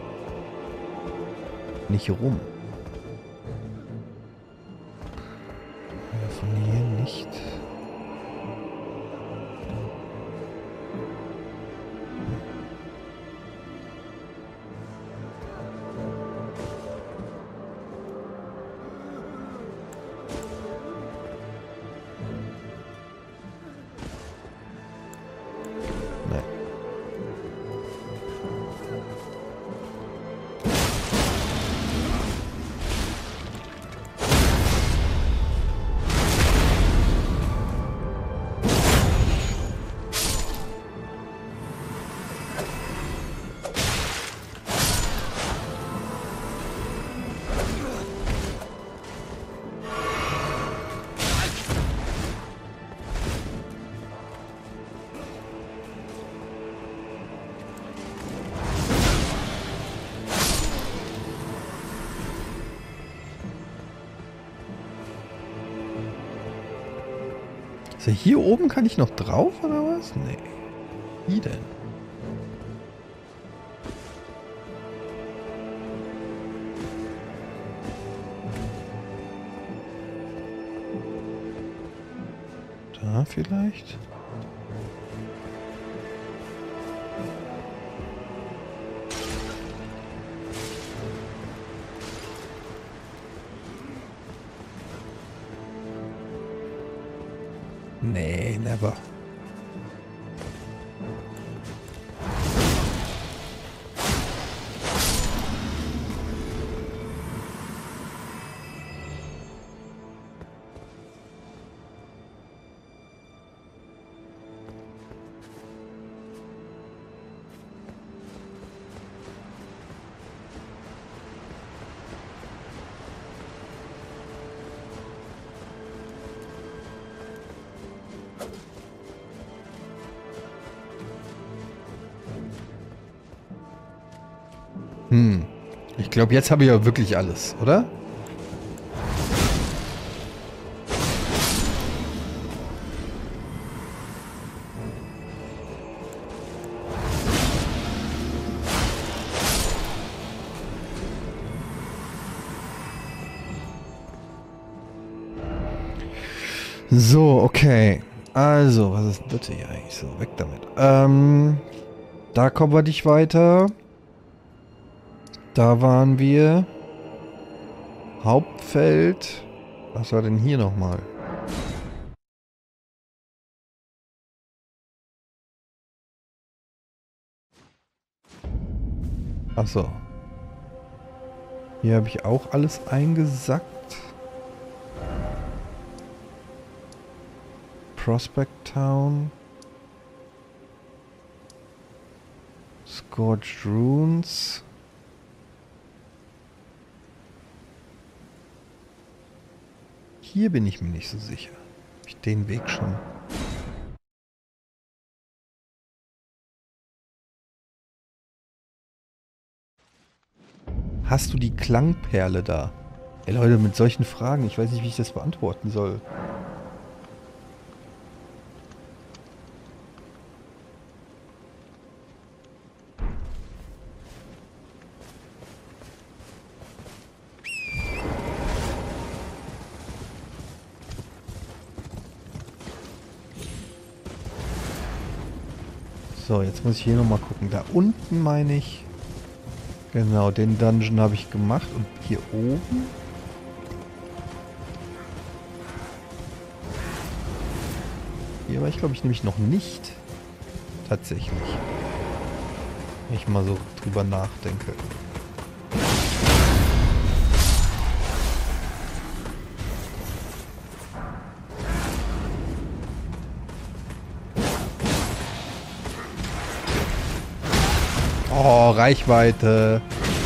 nicht rum. Ja, von hier nicht. Nee. Also hier oben kann ich noch drauf, oder was? Nee. Wie denn? Da vielleicht? Nee, never. Ich glaube, jetzt habe ich ja wirklich alles, oder? So, okay. Also, was ist denn das hier eigentlich so? Weg damit. Da kommen wir nicht weiter. Da waren wir. Hauptfeld. Was war denn hier nochmal? Achso. Hier habe ich auch alles eingesackt. Prospect Town. Scorched Ruins. Hier bin ich mir nicht so sicher. Hab ich den Weg schon. Hast du die Klangperle da? Ey Leute, mit solchen Fragen, ich weiß nicht, wie ich das beantworten soll. So, jetzt muss ich hier nochmal gucken. Da unten meine ich... Genau, den Dungeon habe ich gemacht. Und hier oben... Hier war ich, glaube ich, nämlich noch nicht. Tatsächlich. Wenn ich mal so drüber nachdenke. Oh, Reichweite.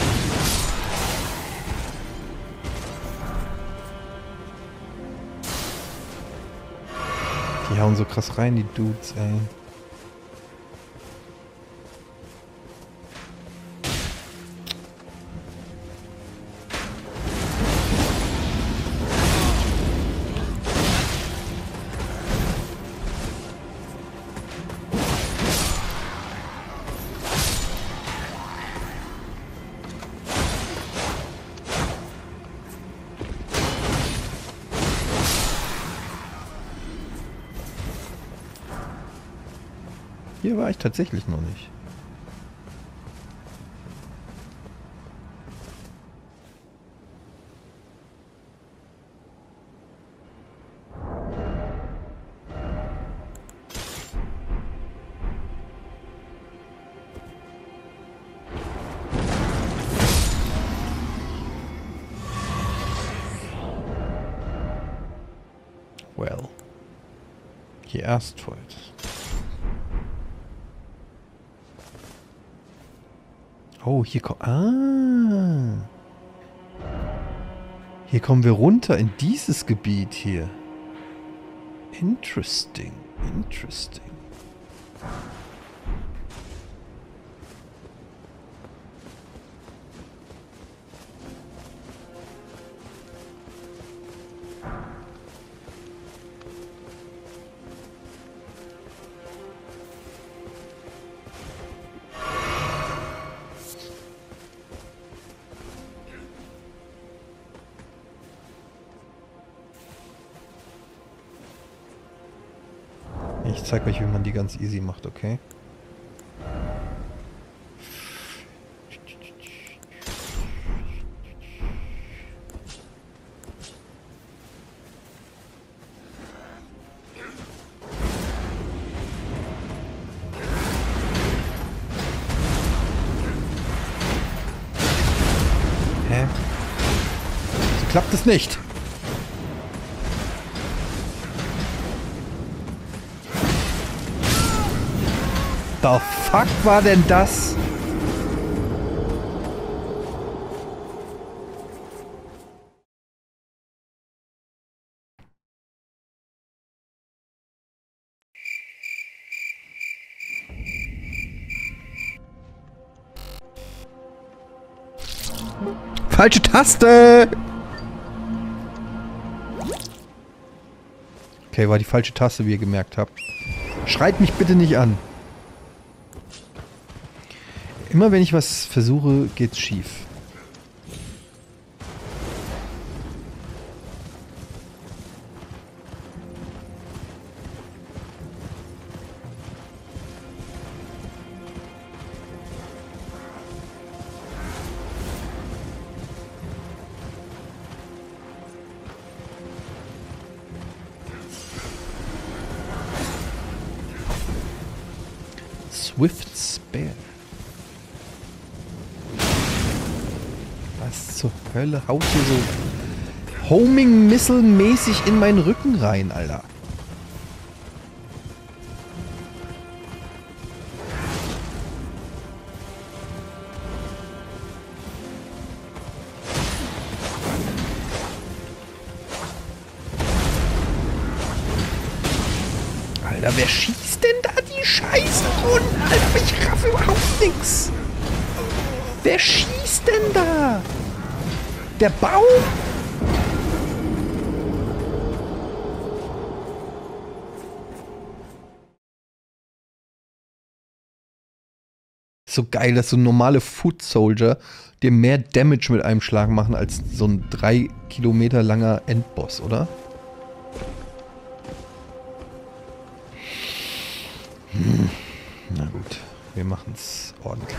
Die hauen so krass rein, die Dudes, ey. Hier war ich tatsächlich noch nicht. Well. He asked for it. Oh, hier kommt... Ah. Hier kommen wir runter in dieses Gebiet hier. Interesting. Interesting. Ich zeige euch, wie man die ganz easy macht, okay? Hä? So klappt es nicht. The fuck war denn das? Falsche Taste! Okay, war die falsche Taste, wie ihr gemerkt habt. Schreit mich bitte nicht an. Immer wenn ich was versuche, geht's schief. Swift Spare. Was zur Hölle haut hier so Homing Missile mäßig in meinen Rücken rein, Alter? Alter, wer schießt denn da die Scheiße runter? Alter, ich raff überhaupt nix. Wer schießt denn da? Der Baum? So geil, dass so normale Foot Soldier dir mehr Damage mit einem Schlag machen als so ein 3 Kilometer langer Endboss, oder? Na gut, wir machen's ordentlich.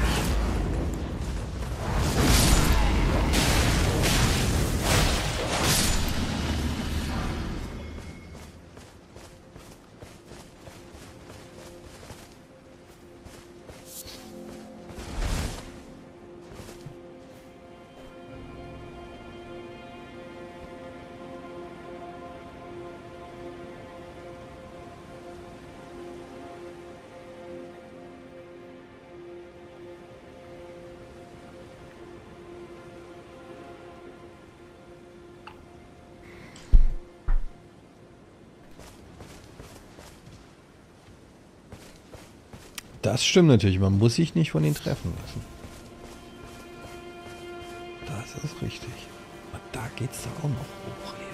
Das stimmt natürlich, man muss sich nicht von ihnen treffen lassen. Das ist richtig. Aber da geht's doch auch noch hoch hier.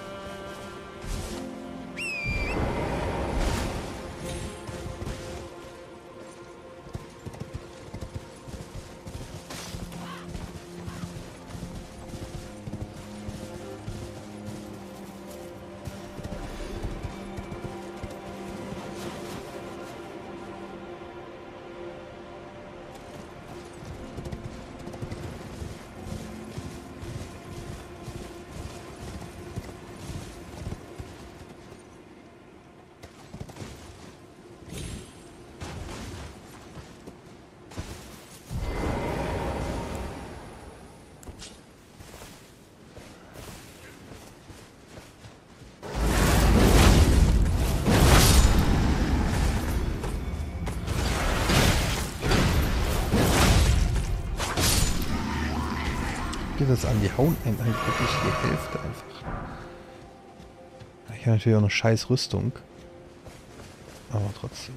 Das an, die hauen einem halt wirklich die Hälfte einfach. Ich habe natürlich auch eine scheiß Rüstung. Aber trotzdem.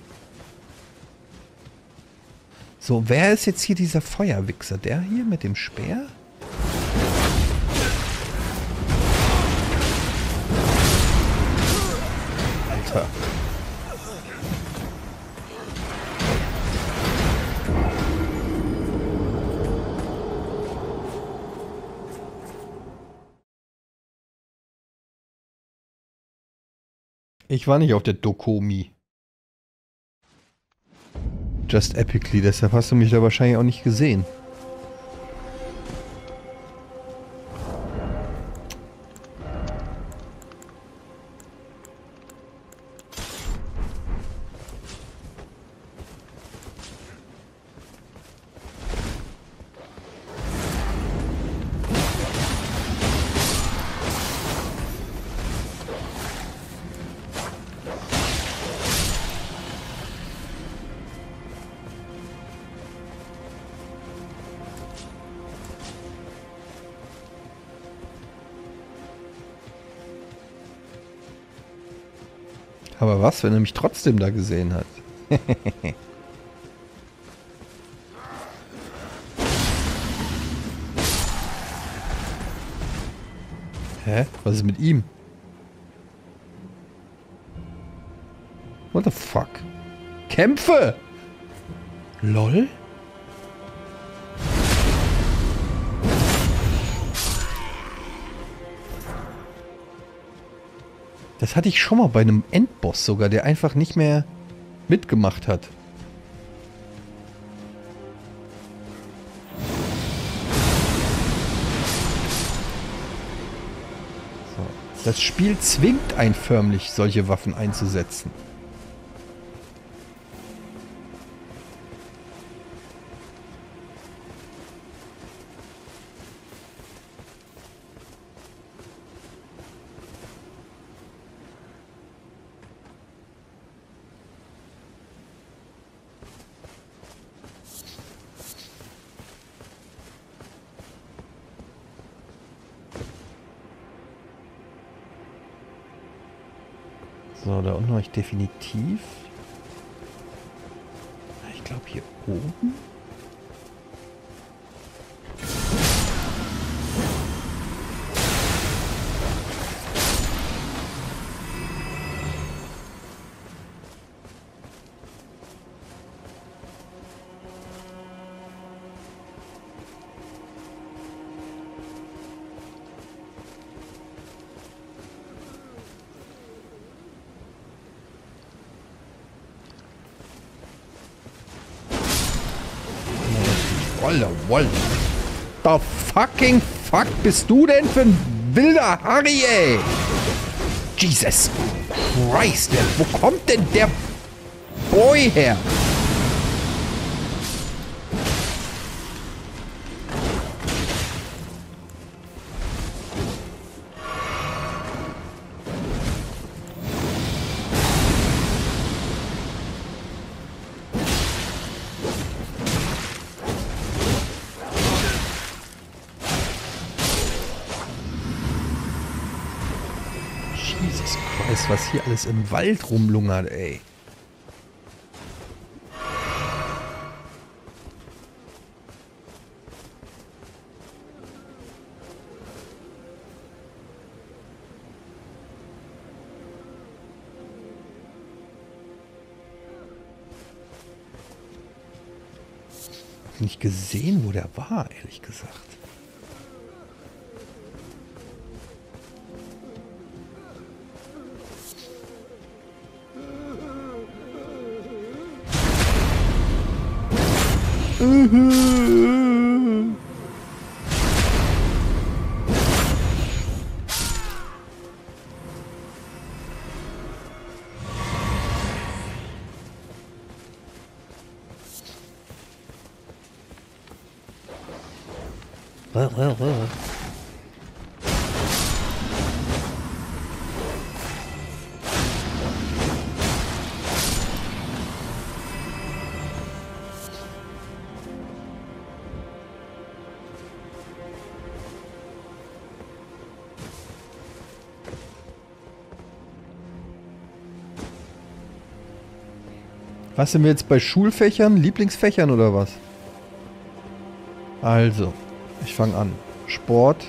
So, wer ist jetzt hier dieser Feuerwichser? Der hier mit dem Speer? Alter. Ich war nicht auf der Dokomi. Just epically, deshalb hast du mich da wahrscheinlich auch nicht gesehen. Aber was, wenn er mich trotzdem da gesehen hat? Hä? Was ist mit ihm? What the fuck? Kämpfe! LOL? Das hatte ich schon mal bei einem Endboss sogar, der einfach nicht mehr mitgemacht hat. So. Das Spiel zwingt einen förmlich, solche Waffen einzusetzen. So, da unten war ich definitiv. Ich glaube hier oben. Wolle. The fucking fuck bist du denn für ein wilder Harry, ey? Jesus Christ, wo kommt denn der Boy her? Jesus Christ, was hier alles im Wald rumlungert, ey. Hab nicht gesehen, wo der war, ehrlich gesagt. Was sind wir jetzt bei Schulfächern, Lieblingsfächern oder was? Also, ich fange an. Sport.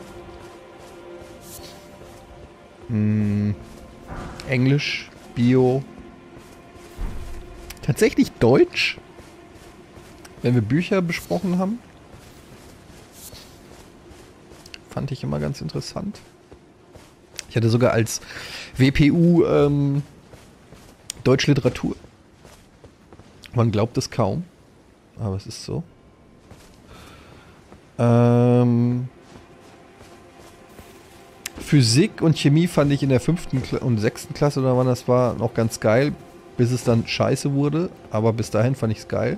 Englisch, Bio. Tatsächlich Deutsch, wenn wir Bücher besprochen haben. Fand ich immer ganz interessant. Ich hatte sogar als WPU Deutschliteratur. Man glaubt es kaum, aber es ist so. Physik und Chemie fand ich in der 5. und 6. Klasse oder wann das war noch ganz geil, bis es dann scheiße wurde, aber bis dahin fand ich es geil.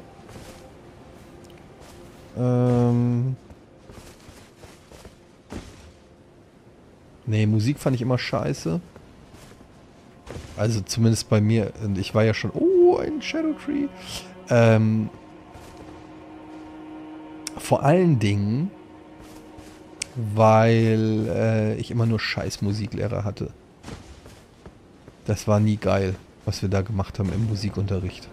Nee, Musik fand ich immer scheiße. Also zumindest bei mir. Und ich war ja schon... Oh, ein Shadow Tree. Vor allen Dingen, weil ich immer nur scheiß Musiklehrer hatte. Das war nie geil, was wir da gemacht haben im Musikunterricht.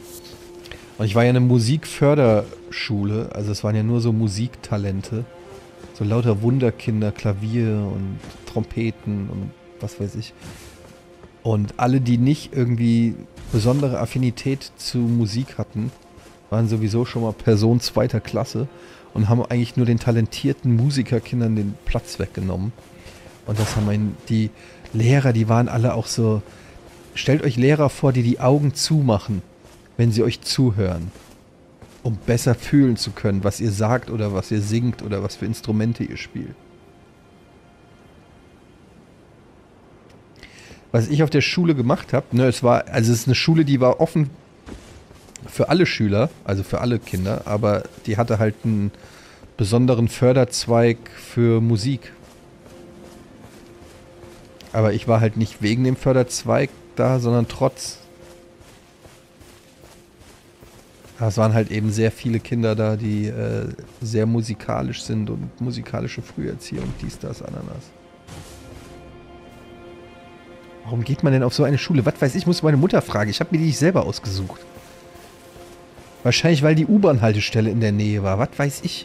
Und ich war ja eine Musikförderschule, also es waren ja nur so Musiktalente. So lauter Wunderkinder, Klavier und Trompeten und was weiß ich. Und alle, die nicht irgendwie besondere Affinität zu Musik hatten, waren sowieso schon mal Person zweiter Klasse und haben eigentlich nur den talentierten Musikerkindern den Platz weggenommen. Und das haben die Lehrer, die waren alle auch so... Stellt euch Lehrer vor, die Augen zumachen, wenn sie euch zuhören, um besser fühlen zu können, was ihr sagt oder was ihr singt oder was für Instrumente ihr spielt. Was ich auf der Schule gemacht habe, ne, es ist eine Schule, die war offen für alle Schüler, also für alle Kinder, aber die hatte halt einen besonderen Förderzweig für Musik. Aber ich war halt nicht wegen dem Förderzweig da, sondern trotz. Es waren halt eben sehr viele Kinder da, die sehr musikalisch sind und musikalische Früherziehung, dies, das, Ananas. Warum geht man denn auf so eine Schule? Was weiß ich, muss meine Mutter fragen. Ich habe mir die nicht selber ausgesucht. Wahrscheinlich, weil die U-Bahn-Haltestelle in der Nähe war. Was weiß ich.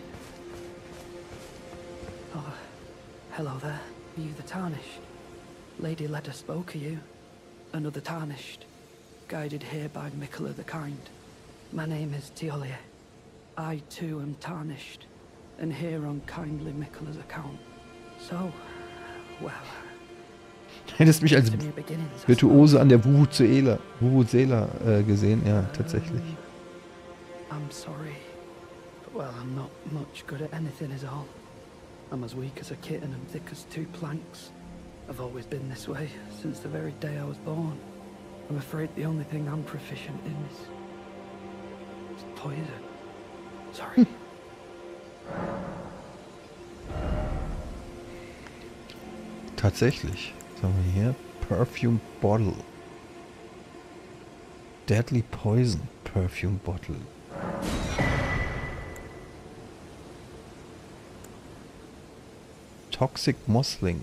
Oh, hello there. You the Tarnished. Lady Leda spoke of you. Another Tarnished. Guided here by Mikola the Kind. My name is Teolia. I too am tarnished. And here on kindly Mikola's account. So, well... Hättest mich als Virtuose an der Vuvuzela gesehen, ja, tatsächlich. I'm sorry, but well, I'm not much good at anything is all. I'm as weak as a kitten and thick as two planks. I've always been this way, since the very day I was born. I'm afraid the only thing I'm proficient in is poison. Sorry. Tatsächlich. Was haben wir hier? Perfume Bottle. Deadly Poison Perfume Bottle. Toxic Mossling.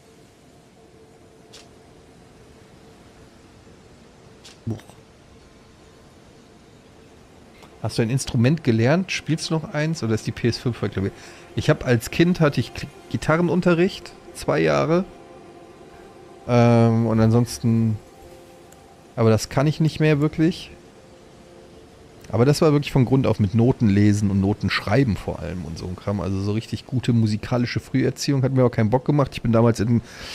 Buch. Hast du ein Instrument gelernt? Spielst du noch eins? Oder ist die PS5 voll, glaube ich? Ich habe als Kind hatte ich Gitarrenunterricht, 2 Jahre. Und ansonsten, aber das kann ich nicht mehr wirklich. Aber das war wirklich von Grund auf mit Noten lesen und Noten schreiben vor allem und so ein Kram. Also so richtig gute musikalische Früherziehung hat mir auch keinen Bock gemacht. Ich bin damals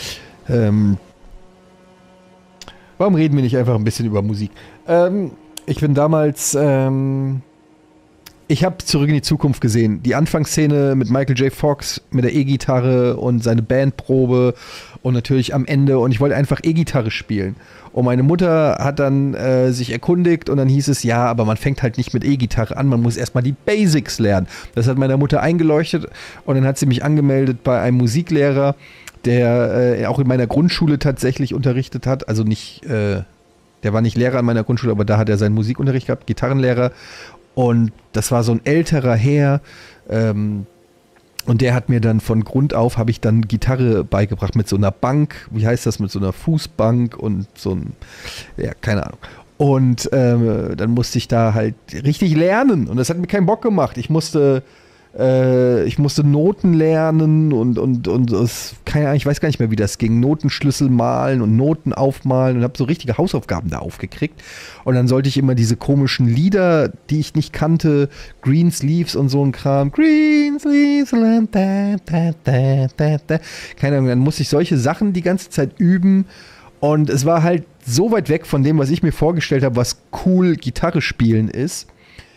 warum reden wir nicht einfach ein bisschen über Musik? Ich bin damals, ich habe Zurück in die Zukunft gesehen. Die Anfangsszene mit Michael J. Fox mit der E-Gitarre und seine Bandprobe und natürlich am Ende. Und ich wollte einfach E-Gitarre spielen. Und meine Mutter hat dann sich erkundigt und dann hieß es, ja, aber man fängt halt nicht mit E-Gitarre an, man muss erstmal die Basics lernen. Das hat meiner Mutter eingeleuchtet und dann hat sie mich angemeldet bei einem Musiklehrer, der auch in meiner Grundschule tatsächlich unterrichtet hat. Also nicht, der war nicht Lehrer an meiner Grundschule, aber da hat er seinen Musikunterricht gehabt, Gitarrenlehrer. Und das war so ein älterer Herr, und der hat mir dann von Grund auf, habe ich dann Gitarre beigebracht mit so einer Bank, wie heißt das, mit so einer Fußbank und so ein, ja, keine Ahnung. Und dann musste ich da halt richtig lernen und das hat mir keinen Bock gemacht. Ich musste Noten lernen und es, keine Ahnung, ich weiß gar nicht mehr, wie das ging. Notenschlüssel malen und Noten aufmalen und habe so richtige Hausaufgaben da aufgekriegt. Und dann sollte ich immer diese komischen Lieder, die ich nicht kannte, Green Sleeves und so ein Kram. Green Sleeves, keine Ahnung, dann musste ich solche Sachen die ganze Zeit üben. Und es war halt so weit weg von dem, was ich mir vorgestellt habe, was cool Gitarre spielen ist.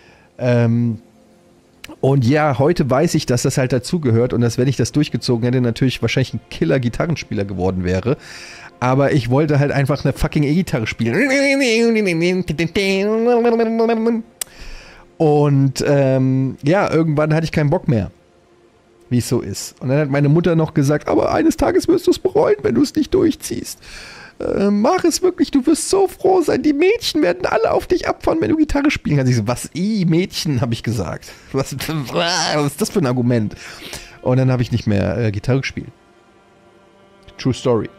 Und ja, heute weiß ich, dass das halt dazugehört und dass, wenn ich das durchgezogen hätte, natürlich wahrscheinlich ein Killer-Gitarrenspieler geworden wäre. Aber ich wollte halt einfach eine fucking E-Gitarre spielen. Und ja, irgendwann hatte ich keinen Bock mehr, wie es so ist. Und dann hat meine Mutter noch gesagt, aber eines Tages wirst du es bereuen, wenn du es nicht durchziehst. Mach es wirklich, du wirst so froh sein. Die Mädchen werden alle auf dich abfahren, wenn du Gitarre spielen kannst. Ich so, was? Mädchen, habe ich gesagt. Was ist das für ein Argument? Und dann habe ich nicht mehr Gitarre gespielt. True Story.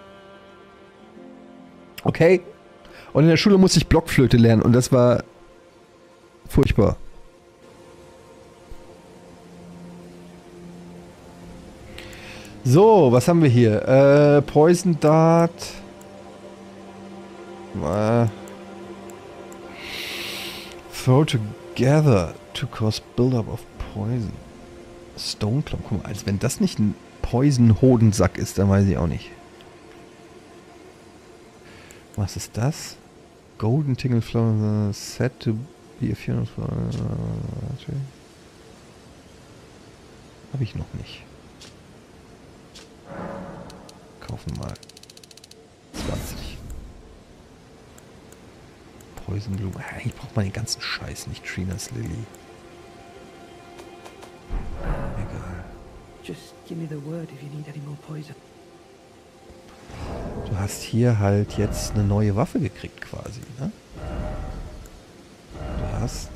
Okay. Und in der Schule musste ich Blockflöte lernen und das war furchtbar. So, was haben wir hier? Poison Dart. Throw together to cause buildup of poison. Stone Club. Guck mal, als wenn das nicht ein Poison-Hodensack ist, dann weiß ich auch nicht. Was ist das? Golden Tingle Flower set to be a funeral flower. Habe ich noch nicht. Kaufen mal. 20. Poison Bloom. Ich brauche mal den ganzen Scheiß, nicht Trina's Lily. Egal. Just give me the word if you need any more poison. Du hast hier halt jetzt eine neue Waffe gekriegt quasi, ne? Du hast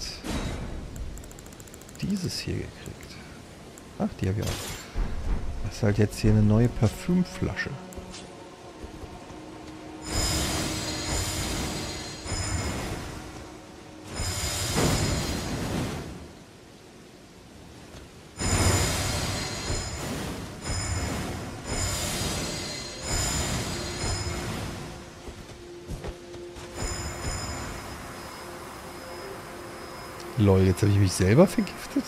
dieses hier gekriegt. Ach, die habe ich auch. Du hast halt jetzt hier eine neue Parfümflasche. Lol, jetzt habe ich mich selber vergiftet?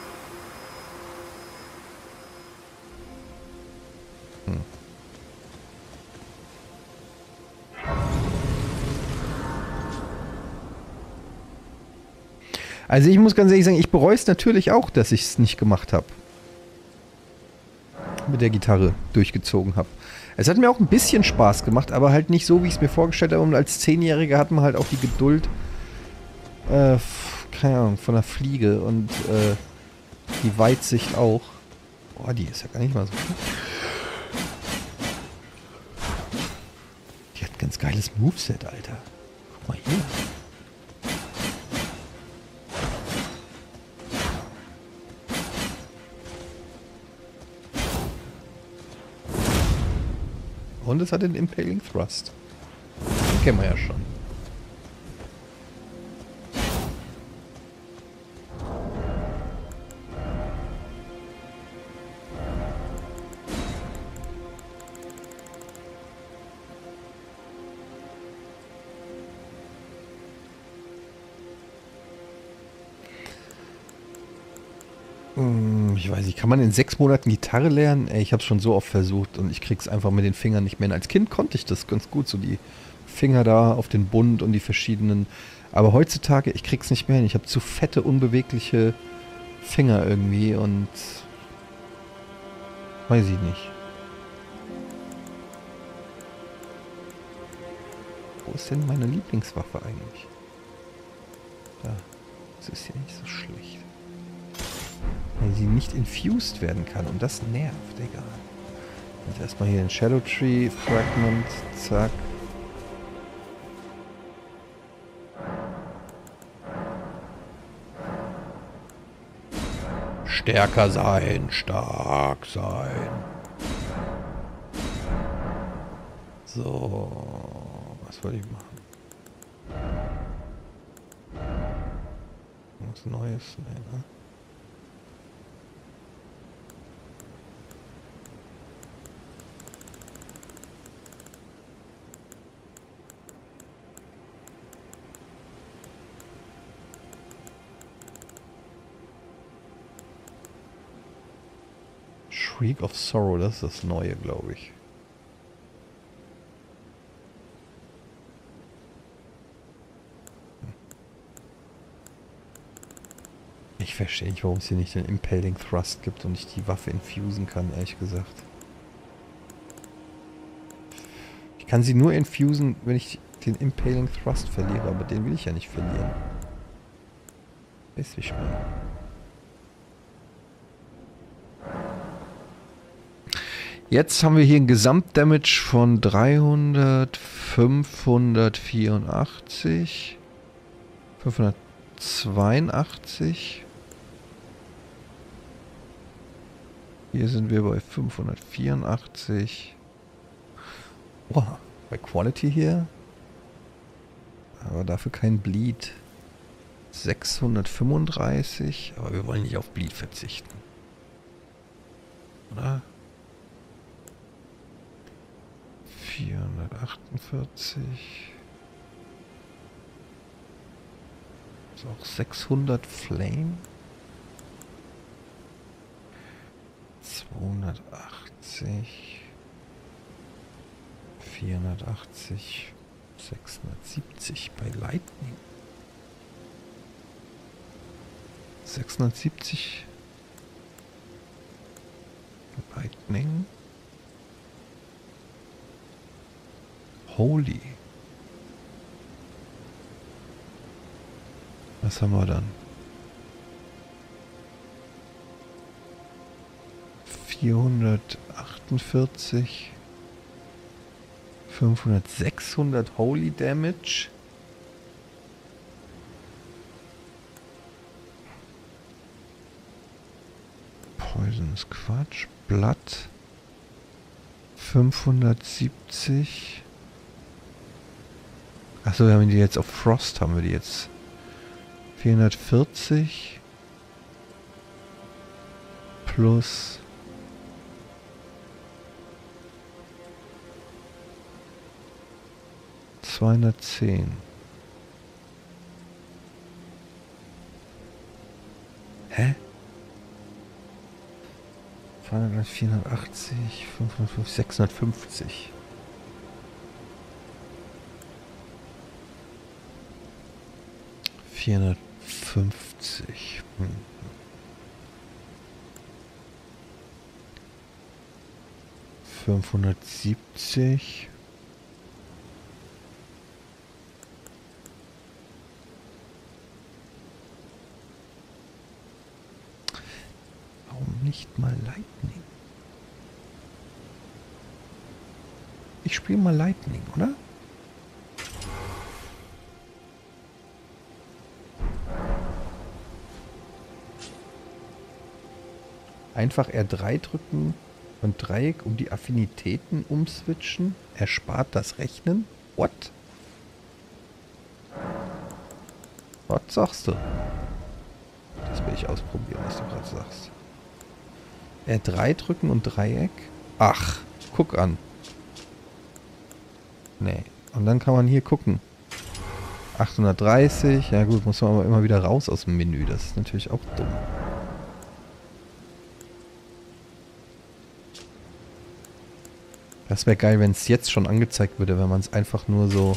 Also ich muss ganz ehrlich sagen, ich bereue es natürlich auch, dass ich es nicht gemacht habe. Mit der Gitarre durchgezogen habe. Es hat mir auch ein bisschen Spaß gemacht, aber halt nicht so, wie ich es mir vorgestellt habe. Und als 10-Jähriger hat man halt auch die Geduld, keine Ahnung, von der Fliege und die Weitsicht auch. Boah, die ist ja gar nicht mal so gut. Die hat ein ganz geiles Moveset, Alter. Guck mal hier. Und es hat den Impaling Thrust. Den kennen wir ja schon. Ich weiß nicht, kann man in 6 Monaten Gitarre lernen? Ey, ich habe es schon so oft versucht und ich krieg's einfach mit den Fingern nicht mehr hin. Als Kind konnte ich das ganz gut, so die Finger da auf den Bund und die verschiedenen. Aber heutzutage, ich krieg's nicht mehr hin. Ich habe zu fette, unbewegliche Finger irgendwie und weiß ich nicht. Wo ist denn meine Lieblingswaffe eigentlich? Da, das ist ja nicht so schlecht. Weil sie nicht infused werden kann und das nervt, egal. Jetzt erstmal hier den Shadow Tree Fragment, zack. Stärker sein, stark sein. So, was wollte ich machen? Was Neues? Nee, ne? Shriek of Sorrow, das ist das Neue, glaube ich. Ich verstehe nicht, warum es hier nicht den Impaling Thrust gibt und ich die Waffe infusen kann, ehrlich gesagt. Ich kann sie nur infusen, wenn ich den Impaling Thrust verliere, aber den will ich ja nicht verlieren. Weißt du, wie ich meine? Jetzt haben wir hier ein Gesamtdamage von 300, 584, 582. Hier sind wir bei 584. Wow, bei Quality hier. Aber dafür kein Bleed. 635. Aber wir wollen nicht auf Bleed verzichten. Oder? 448. Ist auch 600 Flame. 280. 480. 670 bei Lightning. 670 bei Lightning. Holy. Was haben wir dann? 448. 500, 600 Holy Damage. Poison ist Quatsch. Blatt. 570. Achso, wir haben die jetzt auf Frost, haben wir die jetzt. 440. Plus 210. Hä? 200, 480, 550, 650. ...450. 570... Nicht mal Lightning. Ich spiele mal Lightning, oder? Einfach R3 drücken und Dreieck um die Affinitäten umswitchen. Erspart das Rechnen. What? Was sagst du? Das will ich ausprobieren, was du gerade sagst. R3 drücken und Dreieck. Ach, guck an. Nee. Und dann kann man hier gucken. 830. Ja gut, muss man aber immer wieder raus aus dem Menü. Das ist natürlich auch dumm. Das wäre geil, wenn es jetzt schon angezeigt würde, wenn man es einfach nur so...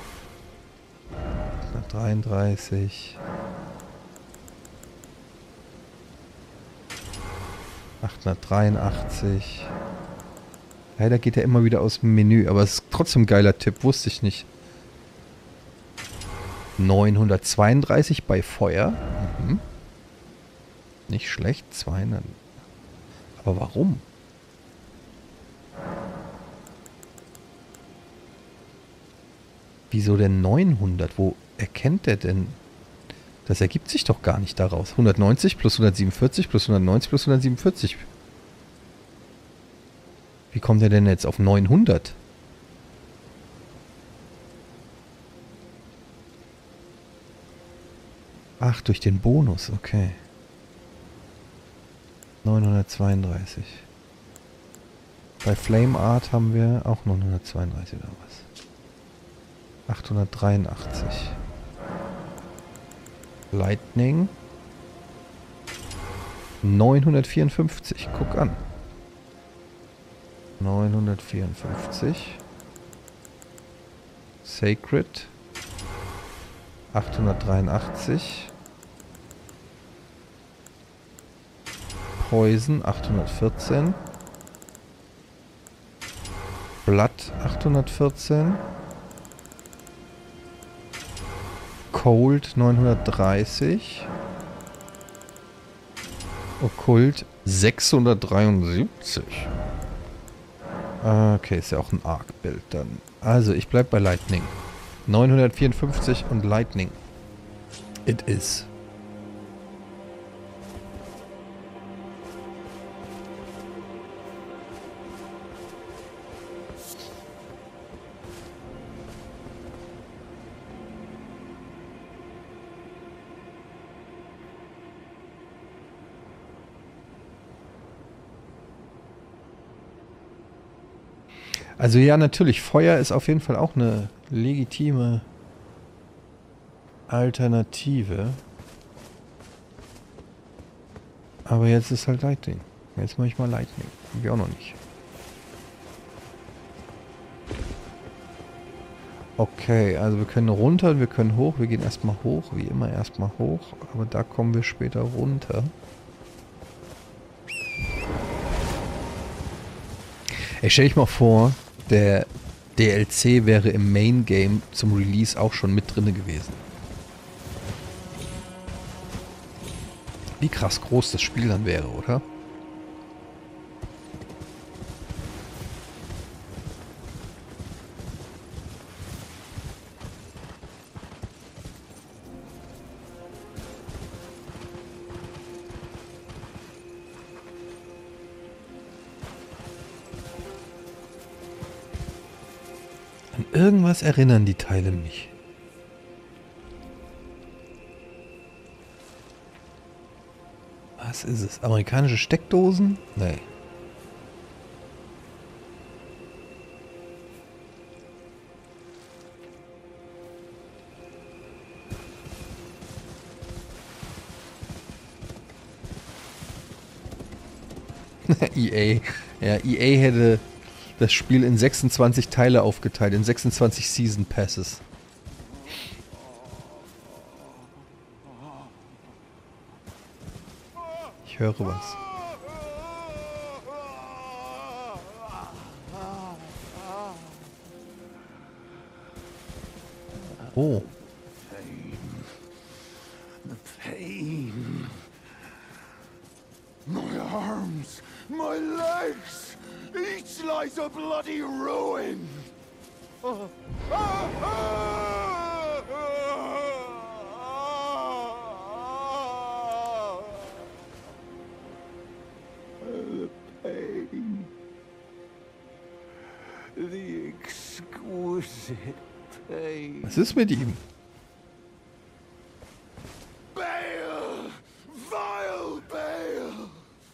833... 883. Leider geht er immer wieder aus dem Menü, aber es ist trotzdem ein geiler Tipp, wusste ich nicht. 932 bei Feuer. Mhm. Nicht schlecht, 200. Aber warum? Wieso denn 900? Wo erkennt der denn? Das ergibt sich doch gar nicht daraus. 190 plus 147 plus 190 plus 147. Wie kommt er denn jetzt auf 900? Ach, durch den Bonus, okay. 932. Bei Flame Art haben wir auch 932 oder was? 883. Lightning. 954. Guck an. 954. Sacred. 883. Poison 814. Blood 814. Cold 930. Okkult 673. Okay, ist ja auch ein Arc-Bild dann. Also, ich bleib bei Lightning. 954 und Lightning. It is. Also ja, natürlich, Feuer ist auf jeden Fall auch eine legitime Alternative. Aber jetzt ist halt Lightning. Jetzt mache ich mal Lightning. Hab ich auch noch nicht. Okay, also wir können runter, wir können hoch. Wir gehen erstmal hoch, wie immer erstmal hoch. Aber da kommen wir später runter. Ey, stell dich mal vor, der DLC wäre im Main Game zum Release auch schon mit drinne gewesen. Wie krass groß das Spiel dann wäre, oder? An irgendwas erinnern die Teile mich. Was ist es? Amerikanische Steckdosen? Nee. EA. Ja, EA hätte das Spiel in 26 Teile aufgeteilt, in 26 Season Passes. Ich höre was. Oh. The pain. My arms, my legs, each lies a bloody ruin. The pain. The exquisite pain. Was ist mit ihm? Bale! Vile Bale!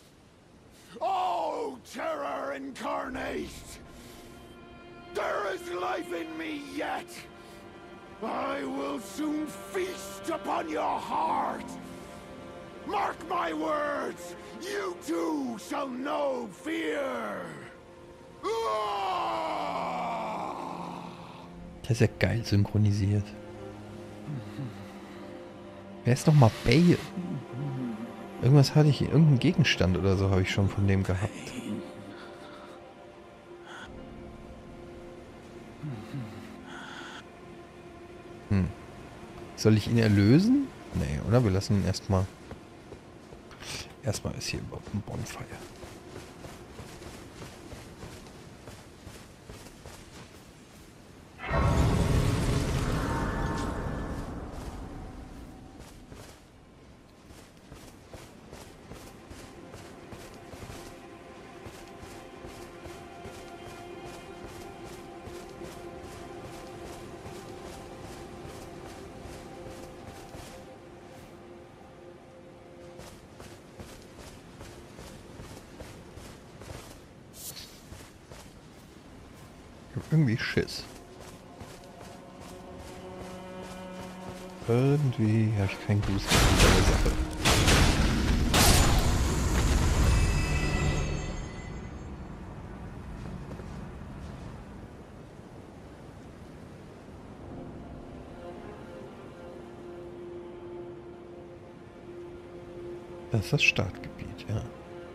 Oh, terror incarnate! There is life in me yet! I will soon feast upon your heart! Mark my words! You too shall know fear! Der ist ja geil synchronisiert. Wer ist nochmal Bale? Irgendwas hatte ich, irgendeinen Gegenstand oder so habe ich schon von dem gehabt. Soll ich ihn erlösen? Nee, oder? Wir lassen ihn erstmal. Erstmal ist hier überhaupt ein Bonfire. Ich hab irgendwie Schiss. Irgendwie habe ich kein gutes Gefühl bei der Sache. Das ist das Startgebiet, ja.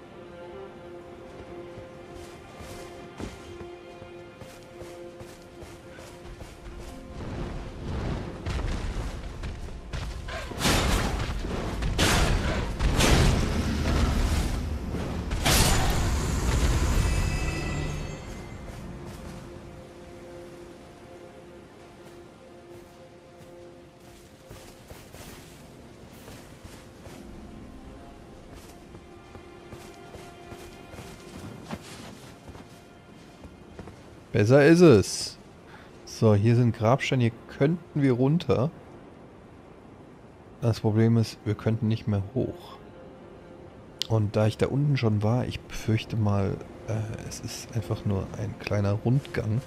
Besser ist es. So, hier sind Grabsteine. Hier könnten wir runter. Das Problem ist, wir könnten nicht mehr hoch. Und da ich da unten schon war, ich befürchte mal, es ist einfach nur ein kleiner Rundgang.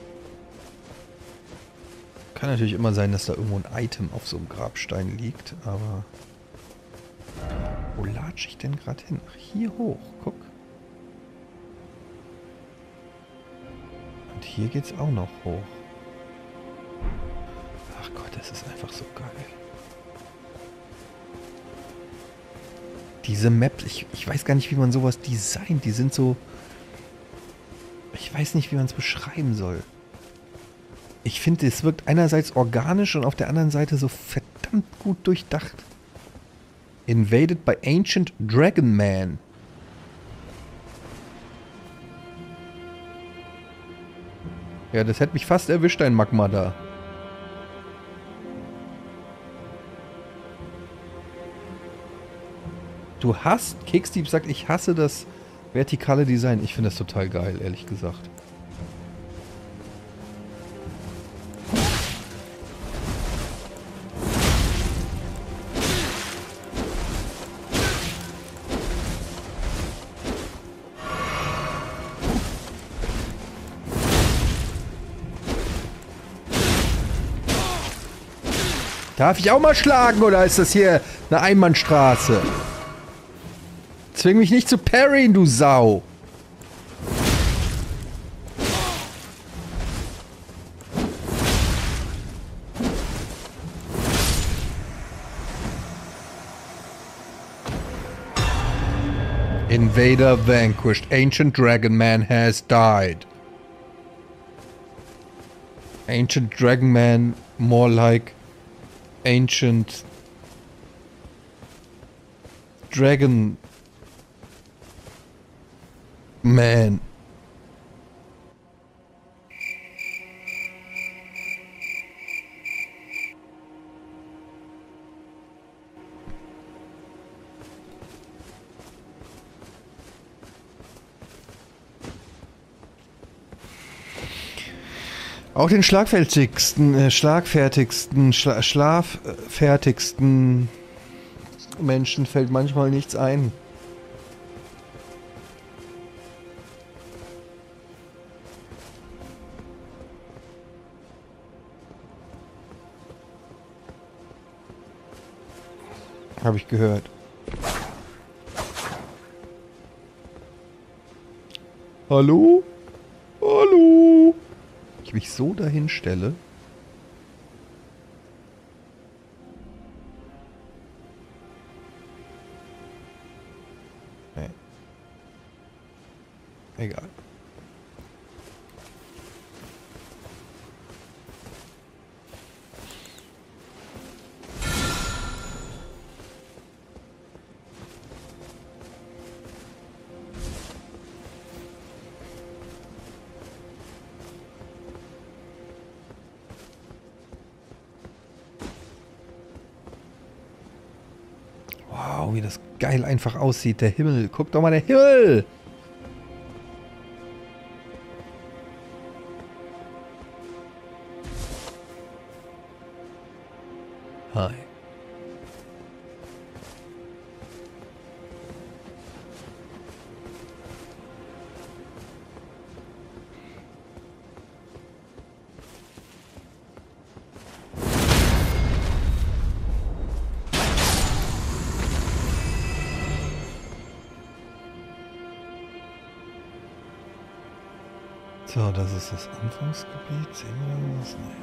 Kann natürlich immer sein, dass da irgendwo ein Item auf so einem Grabstein liegt, aber... Wo latsche ich denn gerade hin? Ach, hier hoch, guck. Und hier geht's auch noch hoch. Ach Gott, das ist einfach so geil. Diese Maps, ich weiß gar nicht, wie man sowas designt. Die sind so... Ich weiß nicht, wie man es beschreiben soll. Ich finde, es wirkt einerseits organisch und auf der anderen Seite so verdammt gut durchdacht. Invaded by Ancient Dragon Man. Ja, das hätte mich fast erwischt, ein Magma da. Du hast, Keksdieb sagt, ich hasse das vertikale Design. Ich finde das total geil, ehrlich gesagt. Darf ich auch mal schlagen oder ist das hier eine Einbahnstraße? Zwing mich nicht zu parryen, du Sau. Invader vanquished. Ancient Dragon Man has died. Ancient Dragon Man, more like Ancient Dragon Man. Auch den schlagfertigsten Menschen fällt manchmal nichts ein. Habe ich gehört. Hallo? Hallo? Ich mich so dahin stelle. Nee. Egal. Wow, wie das geil einfach aussieht. Der Himmel. Guck doch mal, der Himmel. Hi. So, das ist das Anfangsgebiet. Sehen wir was? Nee.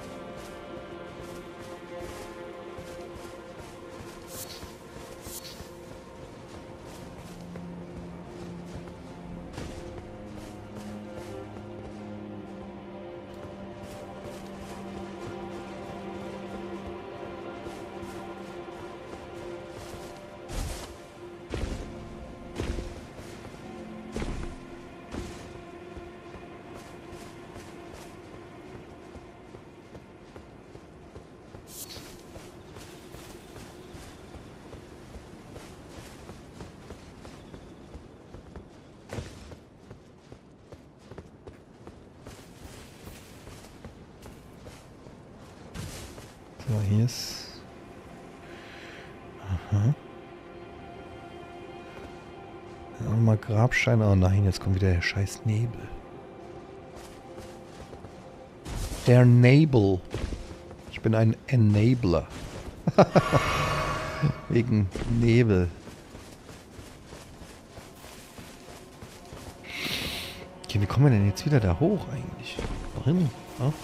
So, hier ist... Aha. Nochmal Grabsteine. Oh nein, jetzt kommt wieder der scheiß Nebel. Der Nebel. Ich bin ein Enabler. Wegen Nebel. Okay, wie kommen wir denn jetzt wieder da hoch eigentlich? Wohin? Ja?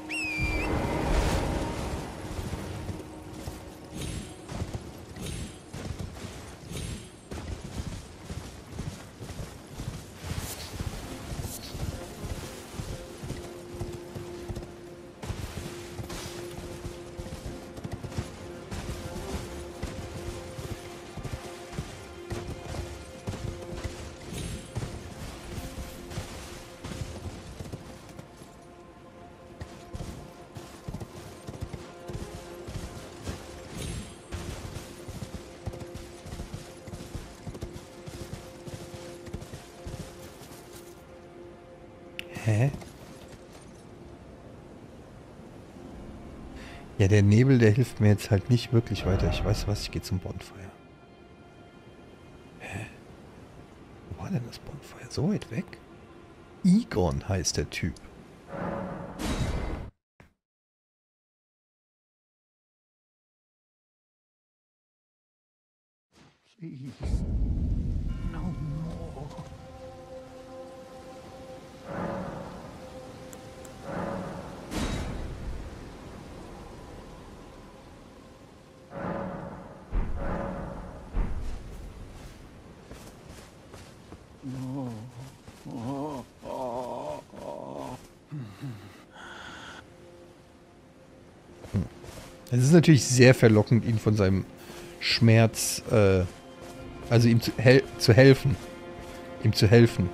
Hä? Ja, der Nebel, der hilft mir jetzt halt nicht wirklich weiter. Ich weiß was, ich gehe zum Bonfire. Hä? Wo war denn das Bonfire? So weit weg? Egon heißt der Typ. Please, no more. Es ist natürlich sehr verlockend, ihn von seinem Schmerz, also ihm zu helfen. Ihm zu helfen.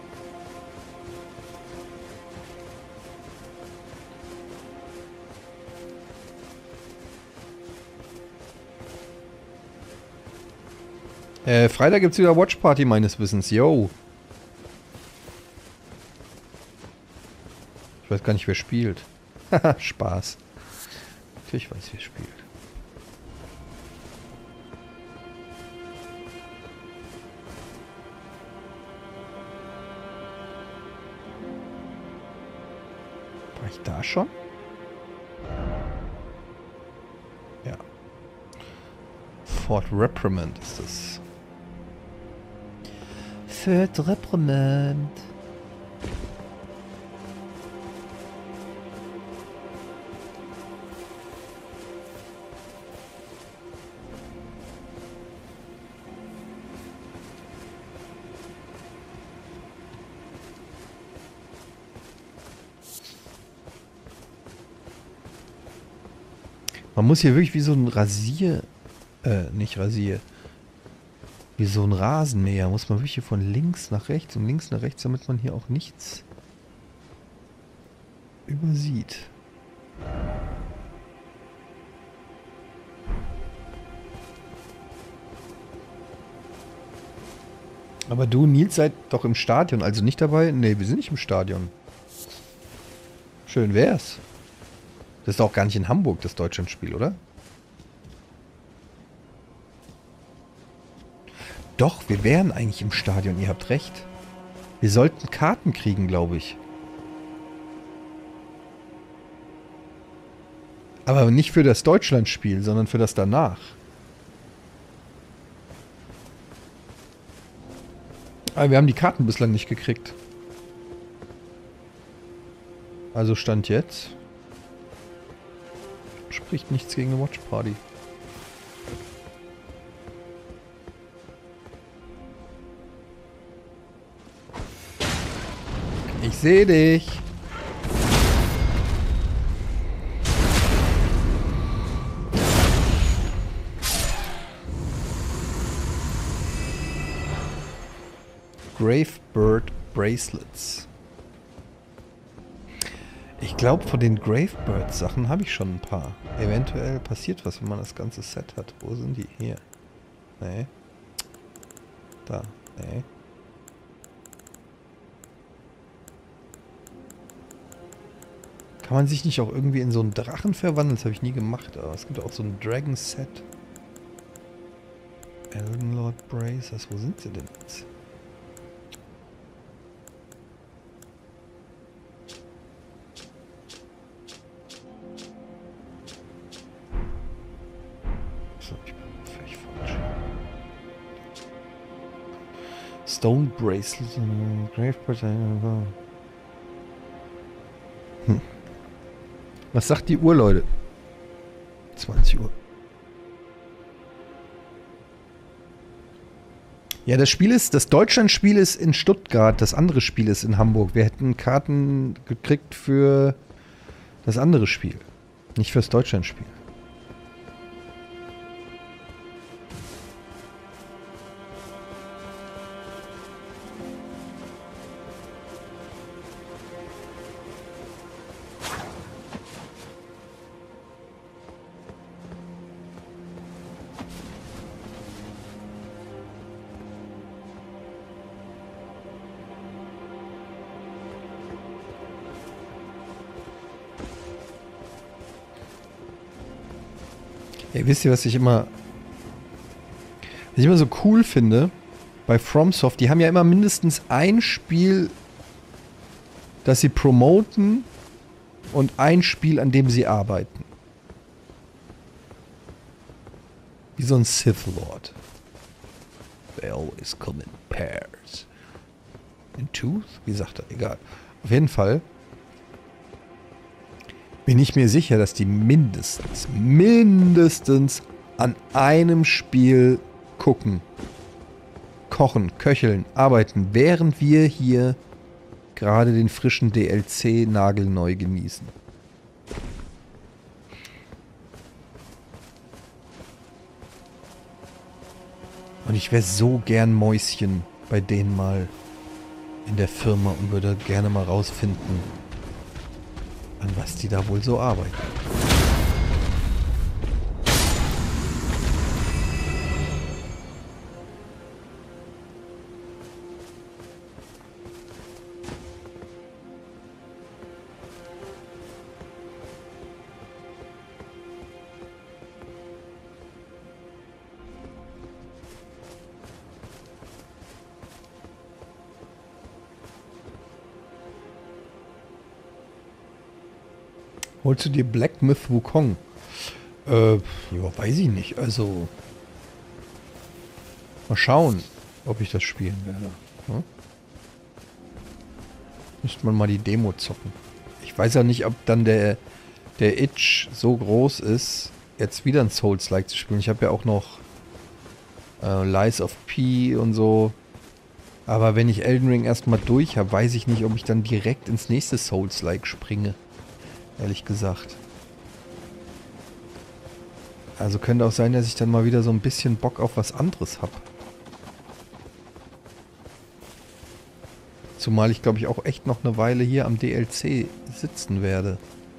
Freitag gibt's wieder Watch Party meines Wissens. Yo. Ich weiß gar nicht, wer spielt. Haha, Spaß. Natürlich weiß, wer spielt. War ich da schon? Ja. Fort Reprimand ist das. Fort Reprimand. Man muss hier wirklich wie so ein nicht Rasier, wie so ein Rasenmäher, muss man wirklich hier von links nach rechts und links nach rechts, damit man hier auch nichts übersieht. Aber du, Nils, seid doch im Stadion, also nicht dabei? Ne, wir sind nicht im Stadion. Schön wär's. Das ist auch gar nicht in Hamburg, das Deutschlandspiel, oder? Doch, wir wären eigentlich im Stadion, ihr habt recht. Wir sollten Karten kriegen, glaube ich. Aber nicht für das Deutschlandspiel, sondern für das danach. Aber wir haben die Karten bislang nicht gekriegt. Also Stand jetzt. Spricht nichts gegen eine Watch Party. Ich sehe dich. Gravebird Bracelets. Ich glaube, von den Gravebird-Sachen habe ich schon ein paar. Eventuell passiert was, wenn man das ganze Set hat. Wo sind die? Hier. Nee. Da. Nee. Kann man sich nicht auch irgendwie in so einen Drachen verwandeln? Das habe ich nie gemacht, aber es gibt auch so ein Dragon-Set. Elden Lord Bracers. Wo sind sie denn jetzt? Stone Bracelet. Was sagt die Uhr, Leute? 20 Uhr. Ja, das Deutschlandspiel ist in Stuttgart, das andere Spiel ist in Hamburg. Wir hätten Karten gekriegt für das andere Spiel, nicht fürs Deutschlandspiel. Ey, wisst ihr, was ich immer so cool finde bei FromSoft? Die haben ja immer mindestens ein Spiel, das sie promoten und ein Spiel, an dem sie arbeiten. Wie so ein Sith Lord. They always come in pairs. In twos? Wie sagt er? Egal. Auf jeden Fall bin ich mir sicher, dass die mindestens an einem Spiel gucken, kochen, köcheln, arbeiten, während wir hier gerade den frischen DLC nagelneu genießen. Und ich wäre so gern Mäuschen bei denen mal in der Firma und würde gerne mal rausfinden, an was die da wohl so arbeiten. Holst du dir Black Myth Wukong? Ja, weiß ich nicht. Also, mal schauen, ob ich das spielen werde. Hm? Müsste man mal die Demo zocken. Ich weiß ja nicht, ob dann der Itch so groß ist, jetzt wieder ein Souls-like zu spielen. Ich habe ja auch noch Lies of P und so. Aber wenn ich Elden Ring erstmal durch habe, weiß ich nicht, ob ich dann direkt ins nächste Souls-like springe. Ehrlich gesagt. Also könnte auch sein, dass ich dann mal wieder so ein bisschen Bock auf was anderes habe. Zumal ich, glaube ich, auch echt noch eine Weile hier am DLC sitzen werde.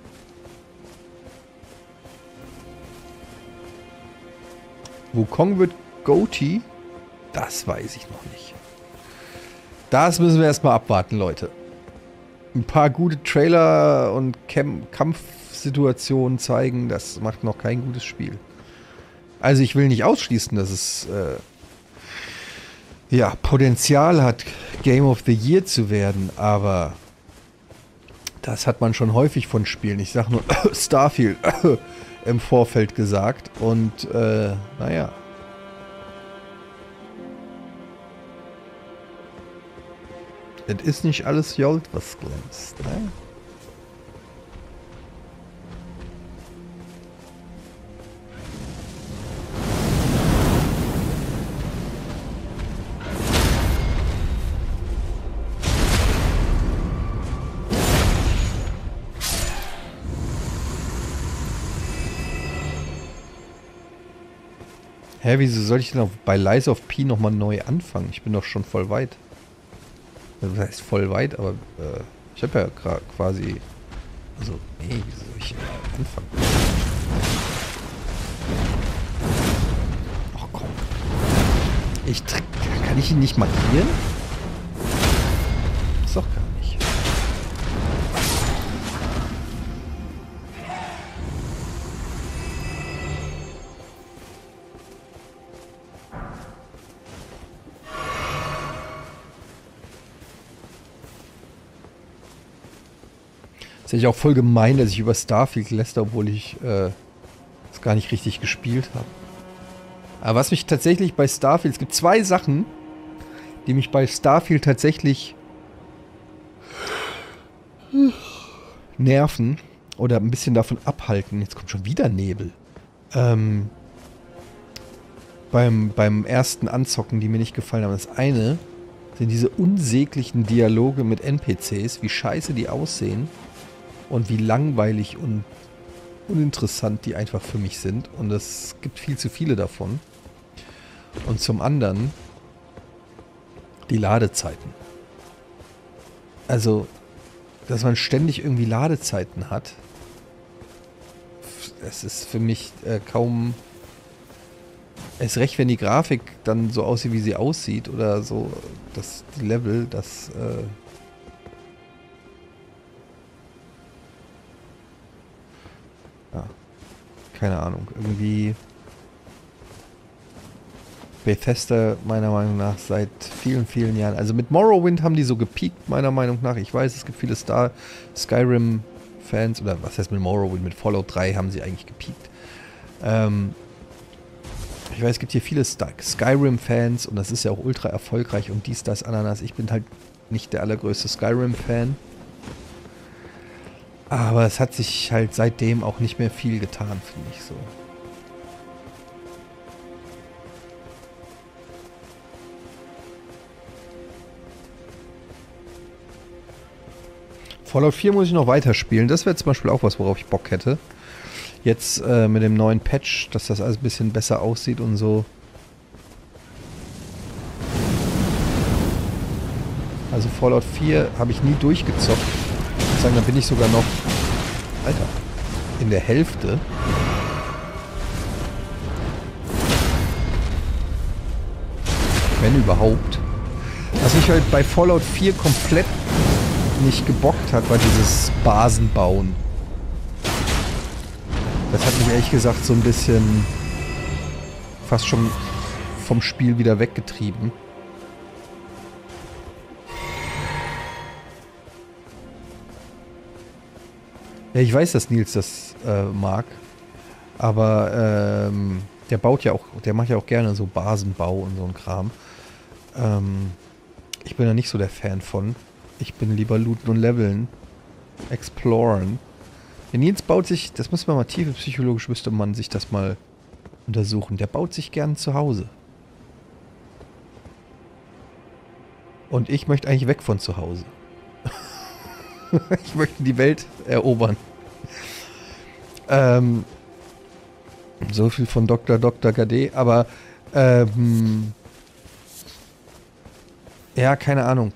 Wukong wird Goatee? Das weiß ich noch nicht. Das müssen wir erstmal abwarten, Leute. Ein paar gute Trailer und Kampfsituationen zeigen, das macht noch kein gutes Spiel. Also ich will nicht ausschließen, dass es ja, Potenzial hat, Game of the Year zu werden, aber das hat man schon häufig von Spielen. Ich sag nur Starfield im Vorfeld gesagt und naja. Es ist nicht alles Gold, was glänzt, ne? Hä, wieso soll ich denn auch bei Lies of P nochmal neu anfangen? Ich bin doch schon voll weit. Das heißt voll weit, aber ich habe ja quasi... Also, nee, wie soll ich anfangen? Ach komm. Kann ich ihn nicht markieren? Ist doch gar nicht. Ist ja auch voll gemein, dass ich über Starfield lästere, obwohl ich es gar nicht richtig gespielt habe. Aber was mich tatsächlich bei Starfield... Es gibt zwei Sachen, die mich bei Starfield tatsächlich nerven oder ein bisschen davon abhalten. Jetzt kommt schon wieder Nebel. Beim ersten Anzocken, die mir nicht gefallen haben. Das eine sind diese unsäglichen Dialoge mit NPCs, wie scheiße die aussehen und wie langweilig und uninteressant die einfach für mich sind. Und es gibt viel zu viele davon. Und zum anderen die Ladezeiten. Also, dass man ständig irgendwie Ladezeiten hat, es ist für mich kaum... Erst recht, wenn die Grafik dann so aussieht, wie sie aussieht, oder so, das Level, das... ja, keine Ahnung. Irgendwie... Bethesda meiner Meinung nach seit vielen, vielen Jahren. Also mit Morrowind haben die so gepiekt, meiner Meinung nach. Ich weiß, es gibt viele Skyrim-Fans, oder was heißt mit Morrowind? Mit Fallout 3 haben sie eigentlich gepiekt. Ich weiß, es gibt hier viele Skyrim-Fans und das ist ja auch ultra erfolgreich und dies, das, Ananas. Ich bin halt nicht der allergrößte Skyrim-Fan. Aber es hat sich halt seitdem auch nicht mehr viel getan, finde ich so. Fallout 4 muss ich noch weiterspielen. Das wäre zum Beispiel auch was, worauf ich Bock hätte. Jetzt mit dem neuen Patch, dass das alles ein bisschen besser aussieht und so. Also Fallout 4 habe ich nie durchgezockt. Ich würde sagen, da bin ich sogar noch, Alter, in der Hälfte. Wenn überhaupt. Was mich halt bei Fallout 4 komplett nicht gebockt hat, war dieses Basenbauen. Das hat mich ehrlich gesagt so ein bisschen fast schon vom Spiel wieder weggetrieben. Ja, ich weiß, dass Nils das mag, aber der baut ja auch, der macht ja auch gerne so Basenbau und so ein Kram. Ich bin da nicht so der Fan von. Ich bin lieber looten und leveln. Exploren. Der Nils baut sich, das muss man mal tiefenpsychologisch, müsste man sich das mal untersuchen. Der baut sich gern zu Hause. Und ich möchte eigentlich weg von zu Hause. Ich möchte die Welt erobern. So viel von Dr. KD, aber ja, keine Ahnung.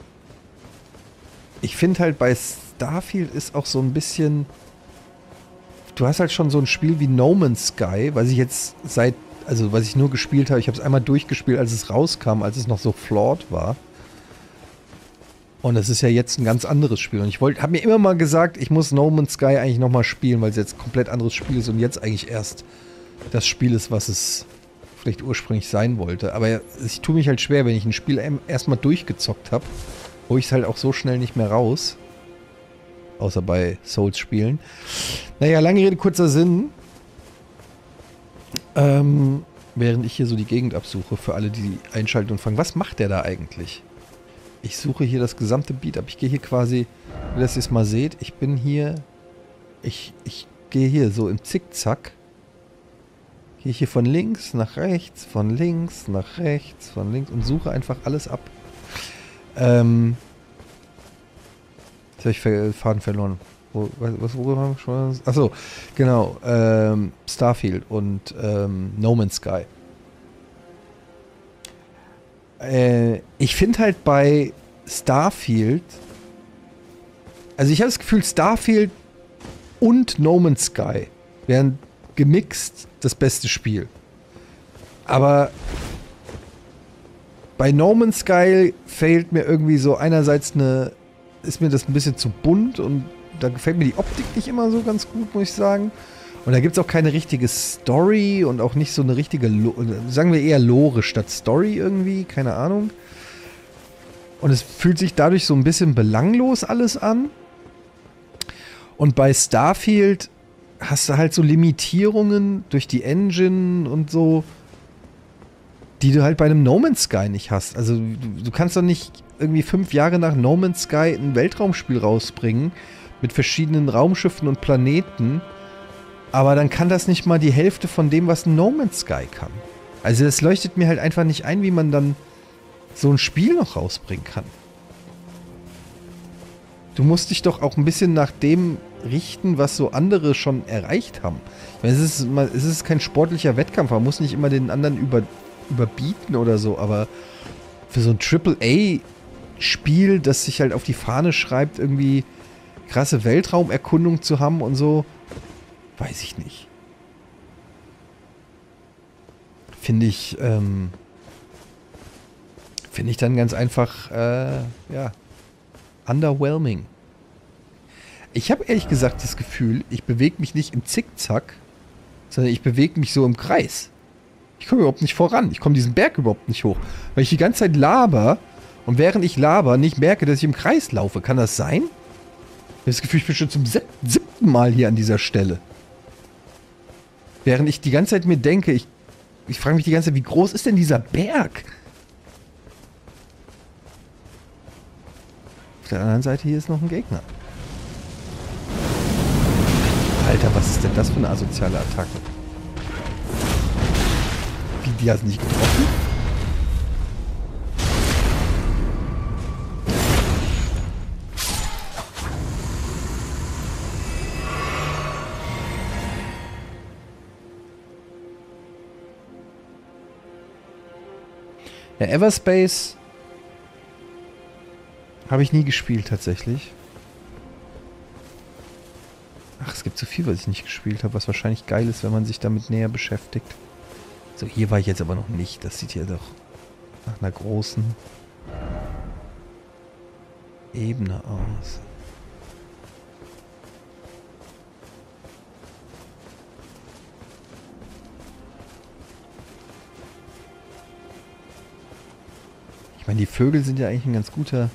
Ich finde halt bei Starfield ist auch so ein bisschen... Du hast halt schon so ein Spiel wie No Man's Sky, was ich jetzt was ich nur gespielt habe, ich habe es einmal durchgespielt, als es rauskam, als es noch so flawed war. Und das ist ja jetzt ein ganz anderes Spiel. Und ich habe mir immer mal gesagt, ich muss No Man's Sky eigentlich nochmal spielen, weil es jetzt ein komplett anderes Spiel ist und jetzt eigentlich erst das Spiel ist, was es vielleicht ursprünglich sein wollte. Aber ich tue mich halt schwer, wenn ich ein Spiel erstmal durchgezockt habe, hole ich es halt auch so schnell nicht mehr raus. Außer bei Souls-Spielen. Naja, lange Rede, kurzer Sinn. Während ich hier so die Gegend absuche, für alle, die einschalten und fragen, was macht der da eigentlich? Ich suche hier das gesamte Beat ab. Ich gehe hier quasi, wie ihr es mal seht, ich bin hier, ich gehe hier so im Zickzack. Gehe ich hier von links nach rechts, von links nach rechts, von links und suche einfach alles ab. Jetzt habe ich Faden verloren. Worüber haben wir schon? Achso, genau. Starfield und No Man's Sky. Ich finde halt bei Starfield, also ich habe das Gefühl, Starfield und No Man's Sky wären gemixt das beste Spiel. Aber bei No Man's Sky fehlt mir irgendwie so einerseits ist mir das ein bisschen zu bunt und da gefällt mir die Optik nicht immer so ganz gut, muss ich sagen. Und da gibt es auch keine richtige Story und auch nicht so eine richtige, sagen wir eher Lore statt Story irgendwie, keine Ahnung. Und es fühlt sich dadurch so ein bisschen belanglos alles an. Und bei Starfield hast du halt so Limitierungen durch die Engine und so. die du halt bei einem No Man's Sky nicht hast. Also du kannst doch nicht irgendwie 5 Jahre nach No Man's Sky ein Weltraumspiel rausbringen mit verschiedenen Raumschiffen und Planeten, aber dann kann das nicht mal die Hälfte von dem, was ein No Man's Sky kann. Also das leuchtet mir halt einfach nicht ein, wie man dann so ein Spiel noch rausbringen kann. Du musst dich doch auch ein bisschen nach dem richten, was so andere schon erreicht haben. Ich meine, es ist kein sportlicher Wettkampf, man muss nicht immer den anderen überbieten oder so, aber für so ein AAA-Spiel, das sich halt auf die Fahne schreibt, irgendwie krasse Weltraumerkundung zu haben und so, weiß ich nicht. Finde ich dann ganz einfach, ja, underwhelming. Ich habe ehrlich gesagt das Gefühl, ich bewege mich nicht im Zickzack, sondern ich bewege mich so im Kreis. Ich komme überhaupt nicht voran. Ich komme diesen Berg überhaupt nicht hoch. Weil ich die ganze Zeit laber und während ich laber nicht merke, dass ich im Kreis laufe. Kann das sein? Ich habe das Gefühl, ich bin schon zum 7. Mal hier an dieser Stelle. Während ich die ganze Zeit mir denke, ich frage mich die ganze Zeit, wie groß ist denn dieser Berg? Auf der anderen Seite hier ist noch ein Gegner. Alter, was ist denn das für eine asoziale Attacke? Wie, die hat nicht getroffen? Ja, Everspace habe ich nie gespielt tatsächlich. Ach, es gibt so viel, was ich nicht gespielt habe, was wahrscheinlich geil ist, wenn man sich damit näher beschäftigt. So, hier war ich jetzt aber noch nicht. Das sieht hier doch nach einer großen Ebene aus. Ich meine, die Vögel sind ja eigentlich ein ganz guter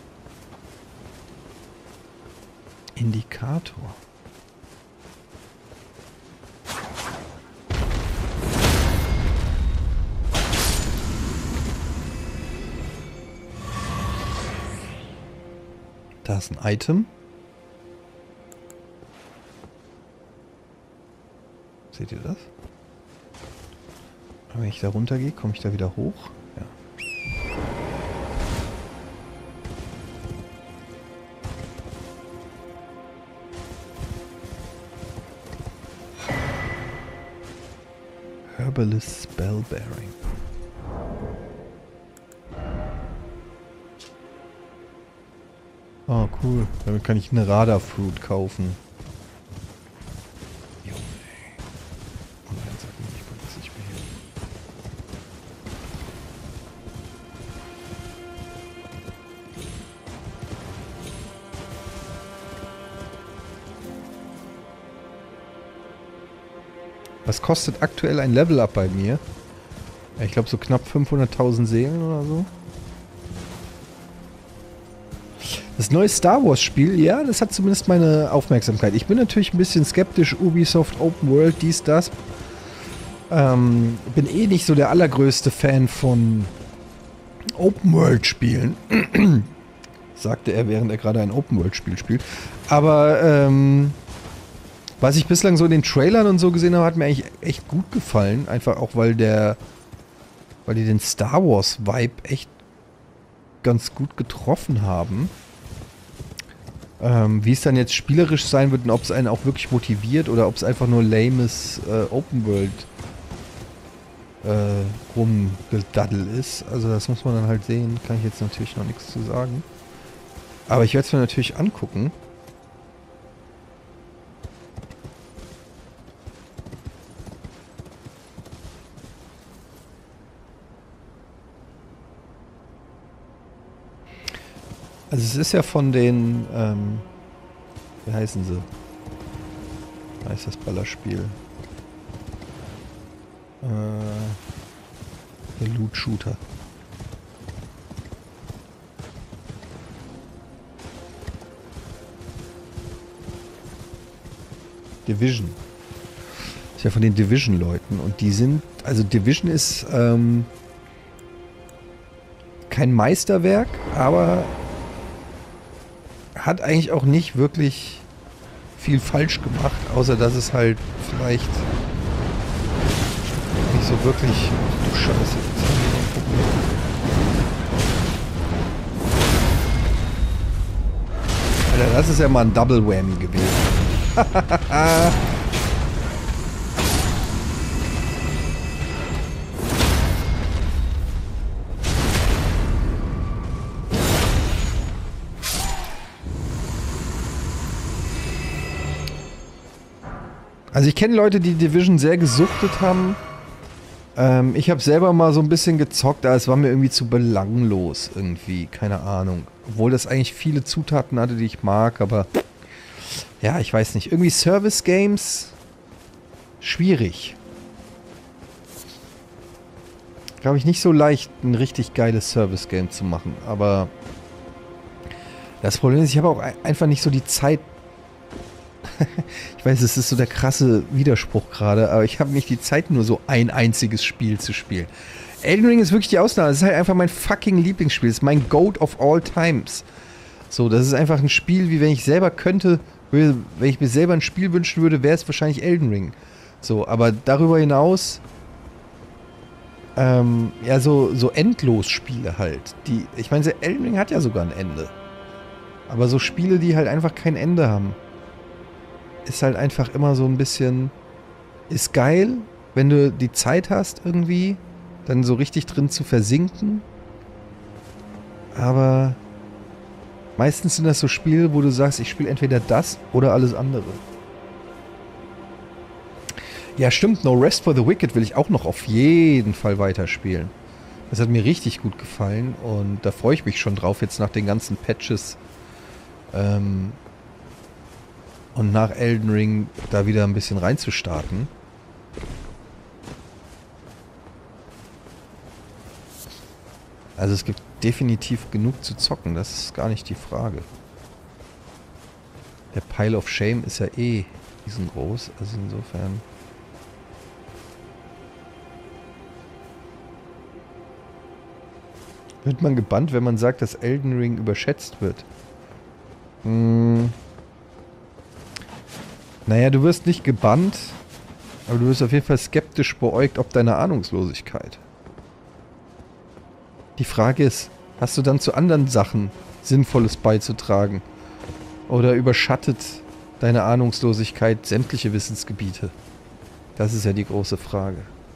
Indikator. Da ist ein Item. Seht ihr das? Wenn ich da runter gehe, komme ich da wieder hoch? Ja. Herbalist Spellbearing. Oh, cool. Damit kann ich eine Radar-Fruit kaufen. Junge, ey. Oh nein, sag mir nicht, dass ich bin hier. Was kostet aktuell ein Level-Up bei mir? Ja, ich glaube so knapp 500.000 Seelen oder so. Das neue Star Wars Spiel, ja, das hat zumindest meine Aufmerksamkeit. Ich bin natürlich ein bisschen skeptisch, Ubisoft, Open World, dies, das. Bin eh nicht so der allergrößte Fan von Open World Spielen. Sagte er, während er gerade ein Open World Spiel spielt. Aber was ich bislang so in den Trailern und so gesehen habe, hat mir eigentlich echt gut gefallen. Einfach auch, weil die den Star Wars Vibe echt ganz gut getroffen haben. Wie es dann jetzt spielerisch sein wird und ob es einen auch wirklich motiviert oder ob es einfach nur lames Open World rumgedaddel ist. Also das muss man dann halt sehen. Kann ich jetzt natürlich noch nichts zu sagen. Aber ich werde es mir natürlich angucken. Also es ist ja von den, wie heißen sie? Wie heißt das Ballerspiel? Der Loot Shooter. Division. Ist ja von den Division-Leuten und die sind, also Division ist kein Meisterwerk, aber hat eigentlich auch nicht wirklich viel falsch gemacht, außer dass es halt vielleicht nicht so wirklich... Ach du Scheiße, jetzt haben wir ein Problem. Alter, das ist ja mal ein Double Whammy gewesen. Also ich kenne Leute, die Division sehr gesuchtet haben. Ich habe selber mal so ein bisschen gezockt, aber es war mir irgendwie zu belanglos irgendwie, keine Ahnung. Obwohl das eigentlich viele Zutaten hatte, die ich mag, aber ja, ich weiß nicht. Irgendwie Service Games, schwierig. Glaube ich nicht so leicht, ein richtig geiles Service Game zu machen, aber das Problem ist, ich habe auch einfach nicht so die Zeit. Ich weiß, es ist so der krasse Widerspruch gerade, aber ich habe nicht die Zeit, nur so ein einziges Spiel zu spielen. Elden Ring ist wirklich die Ausnahme. Es ist halt einfach mein fucking Lieblingsspiel. Es ist mein Goat of all times. So, das ist einfach ein Spiel, wie wenn ich selber könnte, wenn ich mir selber ein Spiel wünschen würde, wäre es wahrscheinlich Elden Ring. So, aber darüber hinaus, ja, so Endlos-Spiele halt. Ich meine, Elden Ring hat ja sogar ein Ende. Aber so Spiele, die halt einfach kein Ende haben, ist halt einfach immer so ein bisschen, ist geil, wenn du die Zeit hast irgendwie, dann so richtig drin zu versinken. Aber meistens sind das so Spiele, wo du sagst, ich spiele entweder das oder alles andere. Ja, stimmt, No Rest for the Wicked will ich auch noch auf jeden Fall weiterspielen. Das hat mir richtig gut gefallen und da freue ich mich schon drauf, jetzt nach den ganzen Patches und nach Elden Ring da wieder ein bisschen reinzustarten. Also es gibt definitiv genug zu zocken, das ist gar nicht die Frage. Der Pile of Shame ist ja eh riesengroß, also insofern... Wird man gebannt, wenn man sagt, dass Elden Ring überschätzt wird? Naja, du wirst nicht gebannt, aber du wirst auf jeden Fall skeptisch beäugt ob deiner Ahnungslosigkeit. Die Frage ist, hast du dann zu anderen Sachen Sinnvolles beizutragen? Oder überschattet deine Ahnungslosigkeit sämtliche Wissensgebiete? Das ist ja die große Frage.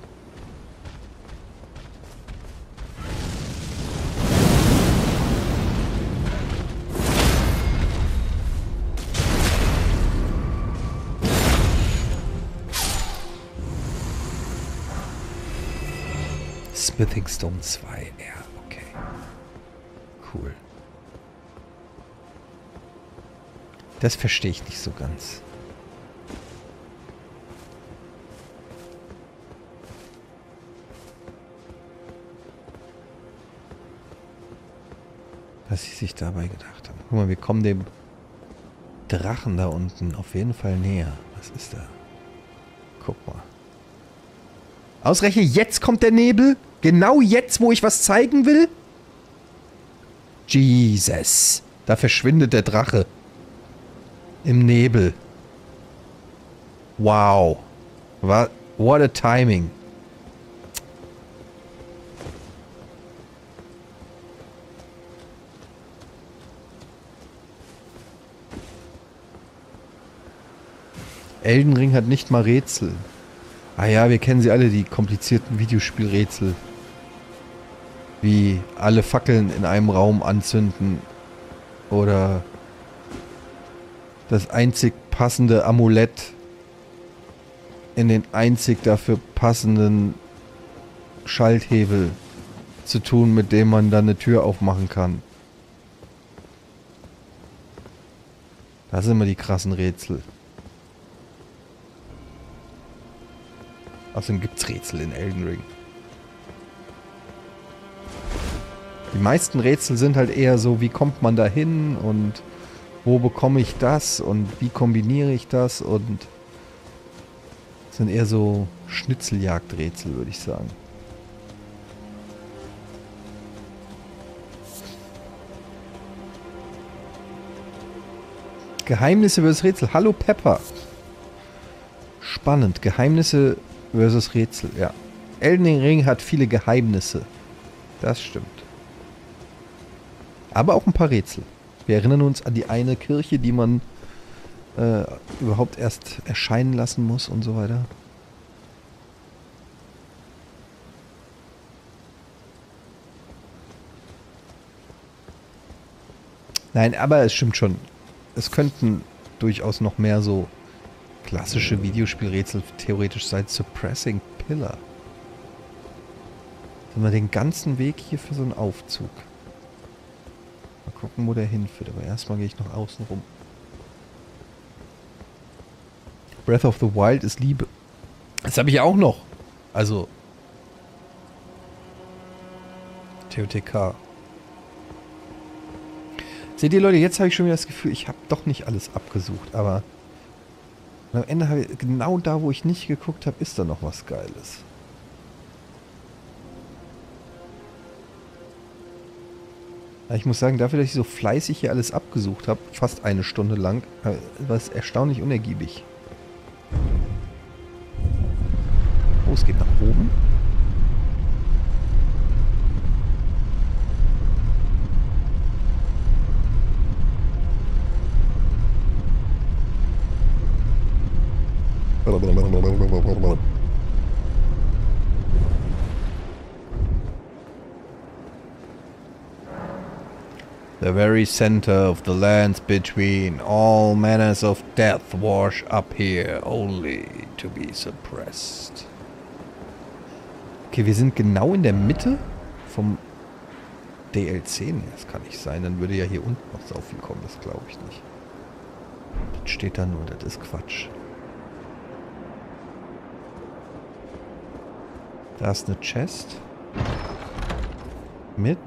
Smithing Stone 2, ja, okay. Cool. Das verstehe ich nicht so ganz. Was sie sich dabei gedacht haben. Guck mal, wir kommen dem Drachen da unten auf jeden Fall näher. Was ist da? Guck mal. Ausgerechnet jetzt kommt der Nebel? Genau jetzt, wo ich was zeigen will? Jesus. Da verschwindet der Drache. Im Nebel. Wow. What a timing. Elden Ring hat nicht mal Rätsel. Ah ja, wir kennen sie alle, die komplizierten Videospielrätsel. Wie alle Fackeln in einem Raum anzünden. Oder das einzig passende Amulett in den einzig dafür passenden Schalthebel zu tun, mit dem man dann eine Tür aufmachen kann. Das sind immer die krassen Rätsel. Außerdem gibt's Rätsel in Elden Ring. Die meisten Rätsel sind halt eher so, wie kommt man da hin und wo bekomme ich das und wie kombiniere ich das und sind eher so Schnitzeljagdrätsel, würde ich sagen. Geheimnisse versus Rätsel. Hallo Pepper. Spannend. Geheimnisse versus Rätsel, ja. Elden Ring hat viele Geheimnisse. Das stimmt. Aber auch ein paar Rätsel. Wir erinnern uns an die eine Kirche, die man überhaupt erst erscheinen lassen muss und so weiter. Nein, aber es stimmt schon. Es könnten durchaus noch mehr so klassische Videospielrätsel theoretisch sein. Suppressing Pillar. Sind wir den ganzen Weg hier für so einen Aufzug. Mal gucken, wo der hinführt. Aber erstmal gehe ich noch außen rum. Breath of the Wild ist Liebe. Das habe ich auch noch. Also. TOTK. Seht ihr Leute, jetzt habe ich schon wieder das Gefühl, ich habe doch nicht alles abgesucht. Aber am Ende habe ich, genau da, wo ich nicht geguckt habe, ist da noch was Geiles. Ich muss sagen, dafür, dass ich so fleißig hier alles abgesucht habe, fast eine Stunde lang, war es erstaunlich unergiebig. Oh, es geht nach oben. The very center of the lands between, all manners of death wash up here, only to be suppressed. Okay, wir sind genau in der Mitte vom DLC. Nee, das kann nicht sein, dann würde ja hier unten noch so viel kommen, das glaube ich nicht. Das steht da nur, das ist Quatsch. Da ist eine Chest. Mit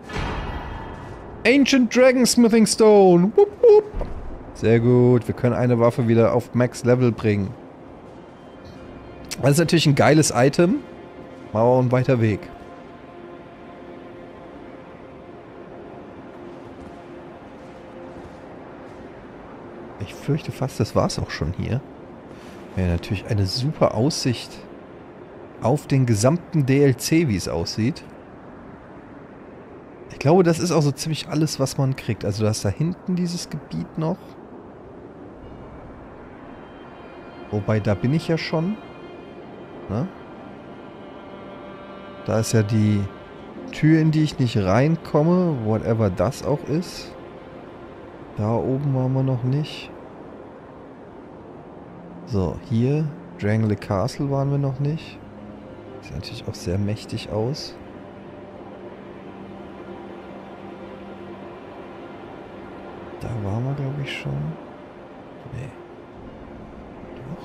Ancient Dragon Smithing Stone. Wupp, wupp. Sehr gut. Wir können eine Waffe wieder auf Max Level bringen. Das ist natürlich ein geiles Item. Aber auch ein weiter Weg. Ich fürchte fast, das war's auch schon hier. Ja, natürlich eine super Aussicht auf den gesamten DLC, wie es aussieht. Ich glaube, das ist auch so ziemlich alles, was man kriegt. Also, du hast da hinten dieses Gebiet noch. Wobei, da bin ich ja schon. Ne? Da ist ja die Tür, in die ich nicht reinkomme. Whatever das auch ist. Da oben waren wir noch nicht. So, hier. Drangleic Castle waren wir noch nicht. Sieht natürlich auch sehr mächtig aus. Da waren wir, glaube ich, schon. Nee. Doch.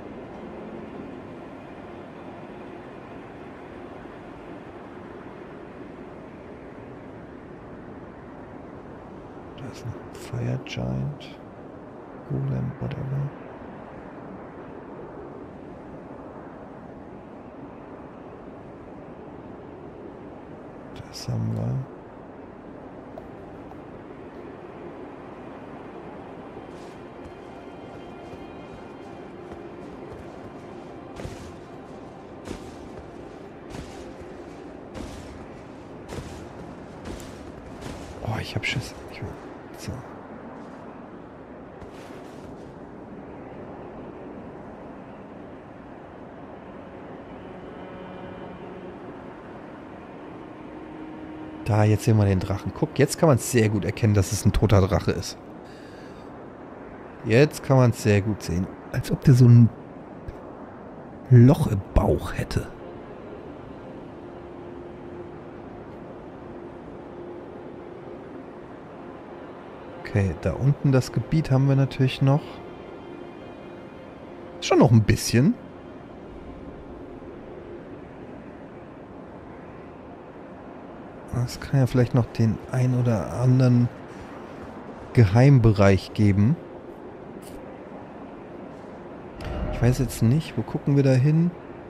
Da ist ein Fire Giant. Golem, whatever. Das haben wir. Oh, ich hab Schiss. So. Da, jetzt sehen wir den Drachen. Guck, jetzt kann man es sehr gut erkennen, dass es ein toter Drache ist. Jetzt kann man es sehr gut sehen. Als ob der so ein Loch im Bauch hätte. Okay, da unten das Gebiet haben wir natürlich noch. Schon noch ein bisschen. Es kann ja vielleicht noch den ein oder anderen Geheimbereich geben. Ich weiß jetzt nicht, wo gucken wir da hin?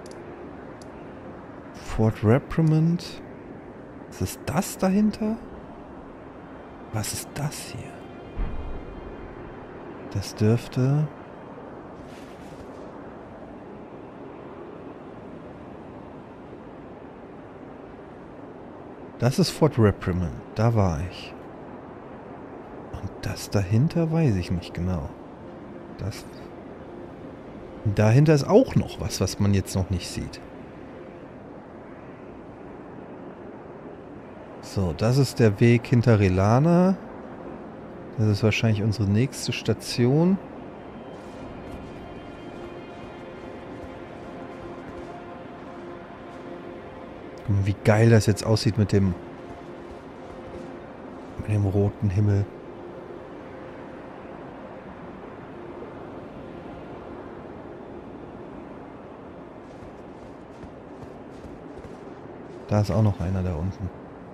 Fort Reprimand. Ist es das dahinter? Was ist das hier? Das dürfte... Das ist Fort Reprimand. Da war ich. Und das dahinter weiß ich nicht genau. Das... Dahinter ist auch noch was, was man jetzt noch nicht sieht. So, das ist der Weg hinter Relana. Das ist wahrscheinlich unsere nächste Station. Guck mal, wie geil das jetzt aussieht mit dem roten Himmel. Da ist auch noch einer da unten.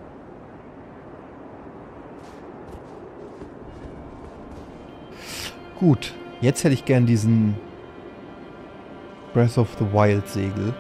Gut, jetzt hätte ich gern diesen Breath of the Wild Segel.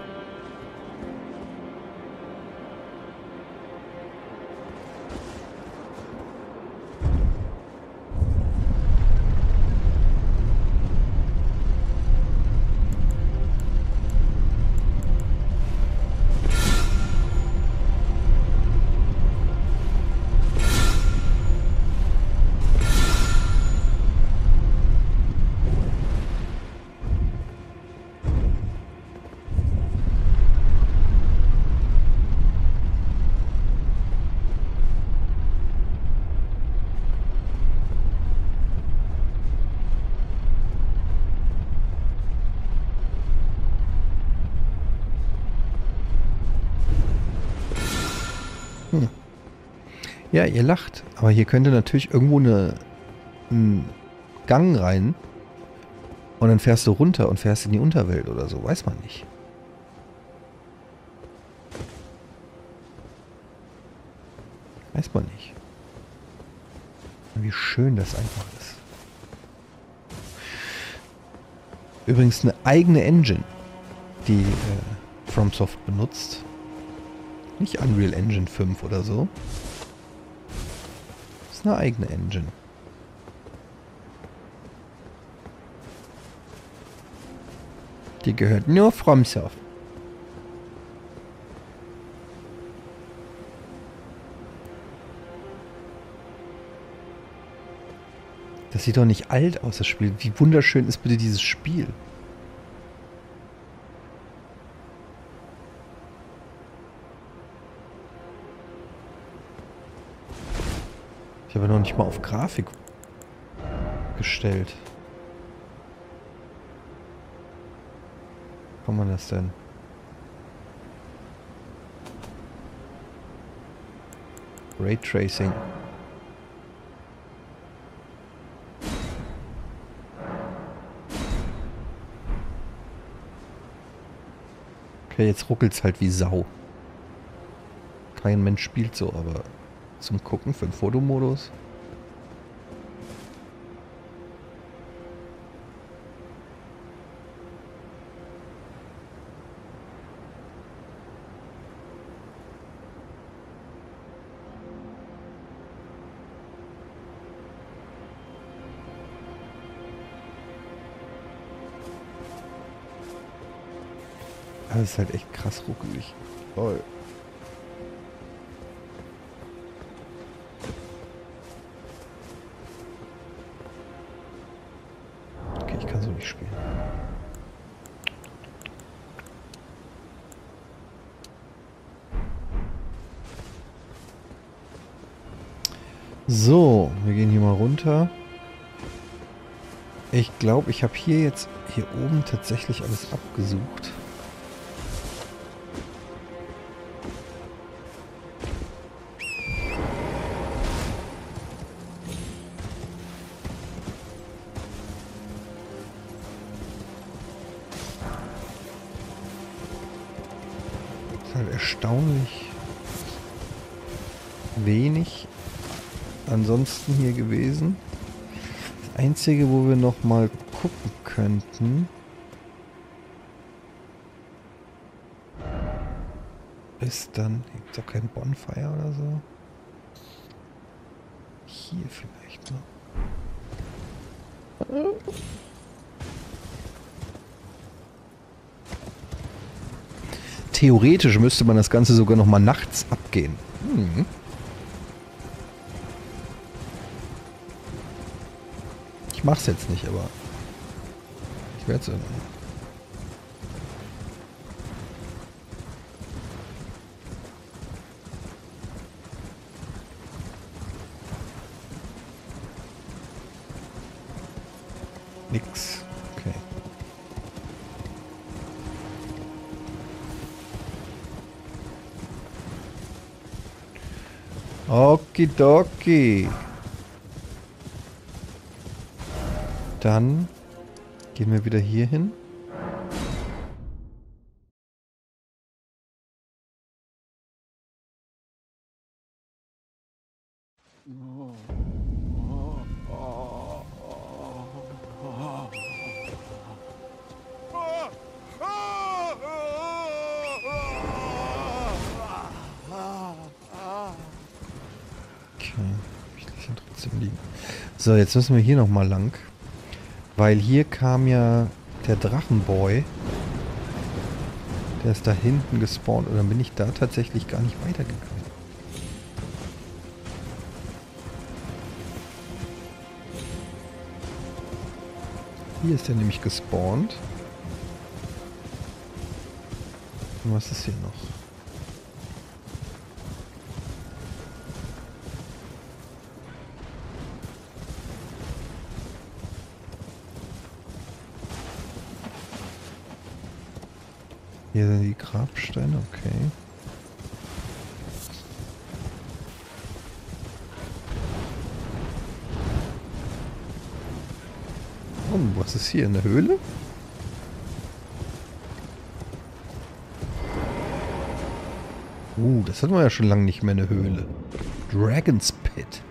Ja, ihr lacht. Aber hier könnte natürlich irgendwo ein Gang rein. Und dann fährst du runter und fährst in die Unterwelt oder so. Weiß man nicht. Weiß man nicht. Wie schön das einfach ist. Übrigens eine eigene Engine, die FromSoft benutzt. Nicht Unreal Engine 5 oder so. Das ist eine eigene Engine. Die gehört nur FromSoft. Das sieht doch nicht alt aus, das Spiel. Wie wunderschön ist bitte dieses Spiel? Ich habe noch nicht mal auf Grafik gestellt. Wie kann man das denn? Raytracing. Okay, jetzt ruckelt's halt wie Sau. Kein Mensch spielt so, aber zum Gucken für den Fotomodus. Das ist halt echt krass ruckelig. Oh. Okay, ich kann so nicht spielen. So, wir gehen hier mal runter. Ich glaube, ich habe hier oben tatsächlich alles abgesucht. Erstaunlich wenig ansonsten hier gewesen. Das Einzige, wo wir noch mal gucken könnten, ist dann, gibt es auch kein Bonfire oder so? Hier vielleicht noch. Theoretisch müsste man das Ganze sogar noch mal nachts abgehen. Hm. Ich mach's jetzt nicht, aber ich werde es irgendwann. Nix. Okay. Okidoki. Dann gehen wir wieder hier hin. So, jetzt müssen wir hier nochmal lang. Weil hier kam ja der Drachenboy. Der ist da hinten gespawnt. Und dann bin ich da tatsächlich gar nicht weitergegangen. Hier ist er nämlich gespawnt. Und was ist hier noch? Hier sind die Grabsteine, okay. Oh, was ist hier? Eine Höhle? Das hatten wir ja schon lange nicht mehr, eine Höhle. Dragon's Pit.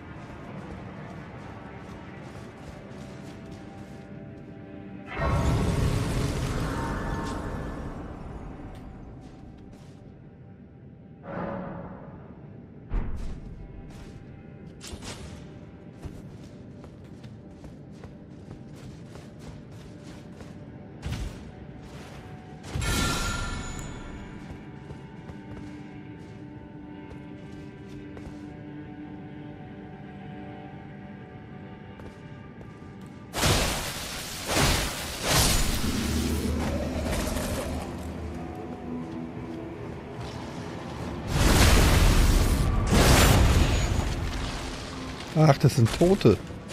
Ach, das sind Tote.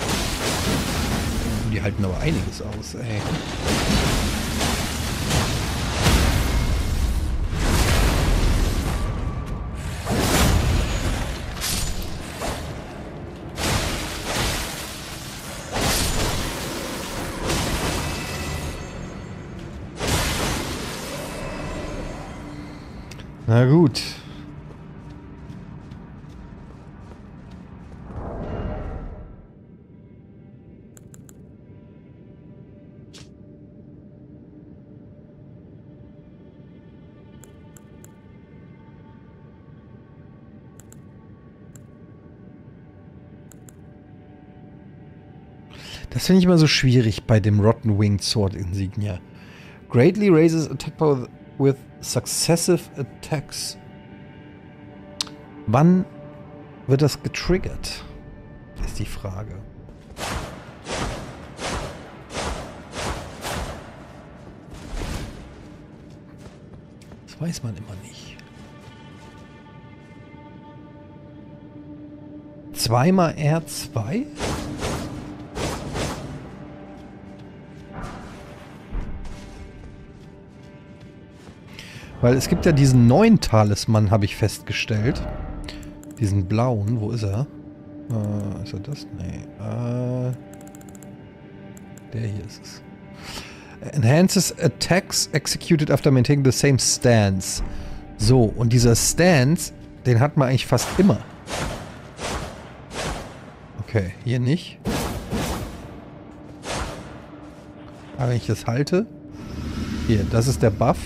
Die halten aber einiges aus, ey. Na gut. Das finde ich immer so schwierig bei dem Rotten Winged Sword Insignia. Greatly raises attack power with successive attacks. Wann wird das getriggert? Ist die Frage. Das weiß man immer nicht. Zweimal R2? Weil es gibt ja diesen neuen Talisman, habe ich festgestellt. Diesen blauen, wo ist er? Ist er das? Nee. Der hier ist es. Enhances attacks executed after maintaining the same stance. So, und dieser Stance, den hat man eigentlich fast immer. Okay, hier nicht. Aber wenn ich das halte... Hier, das ist der Buff.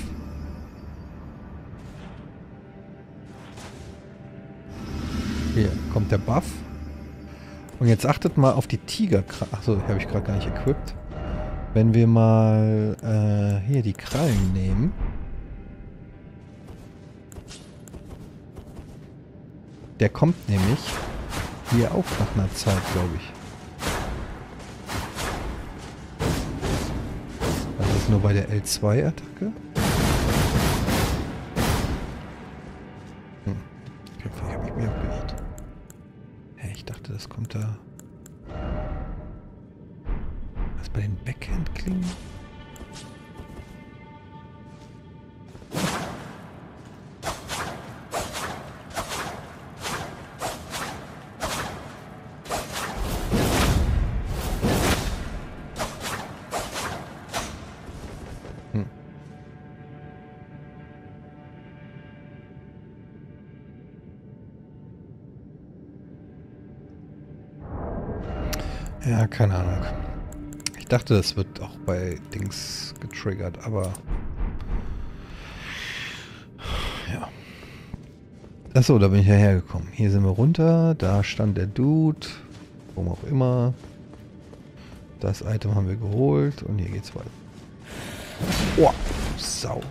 Hier kommt der Buff. Und jetzt achtet mal auf die Tigerkrallen. Achso, habe ich gerade gar nicht equipped. Wenn wir mal hier die Krallen nehmen. Der kommt nämlich hier auch nach einer Zeit, glaube ich. Also das ist nur bei der L2-Attacke. Vielleicht habe ich mich auch geirrt. Hey, ich dachte, das kommt da... Was bei den Backhand-Klingen? Ja, keine Ahnung. Ich dachte, das wird auch bei Dings getriggert, aber... Ja. Achso, da bin ich ja hergekommen. Hier sind wir runter, da stand der Dude, warum auch immer. Das Item haben wir geholt und hier geht's weiter. Oh, Sau.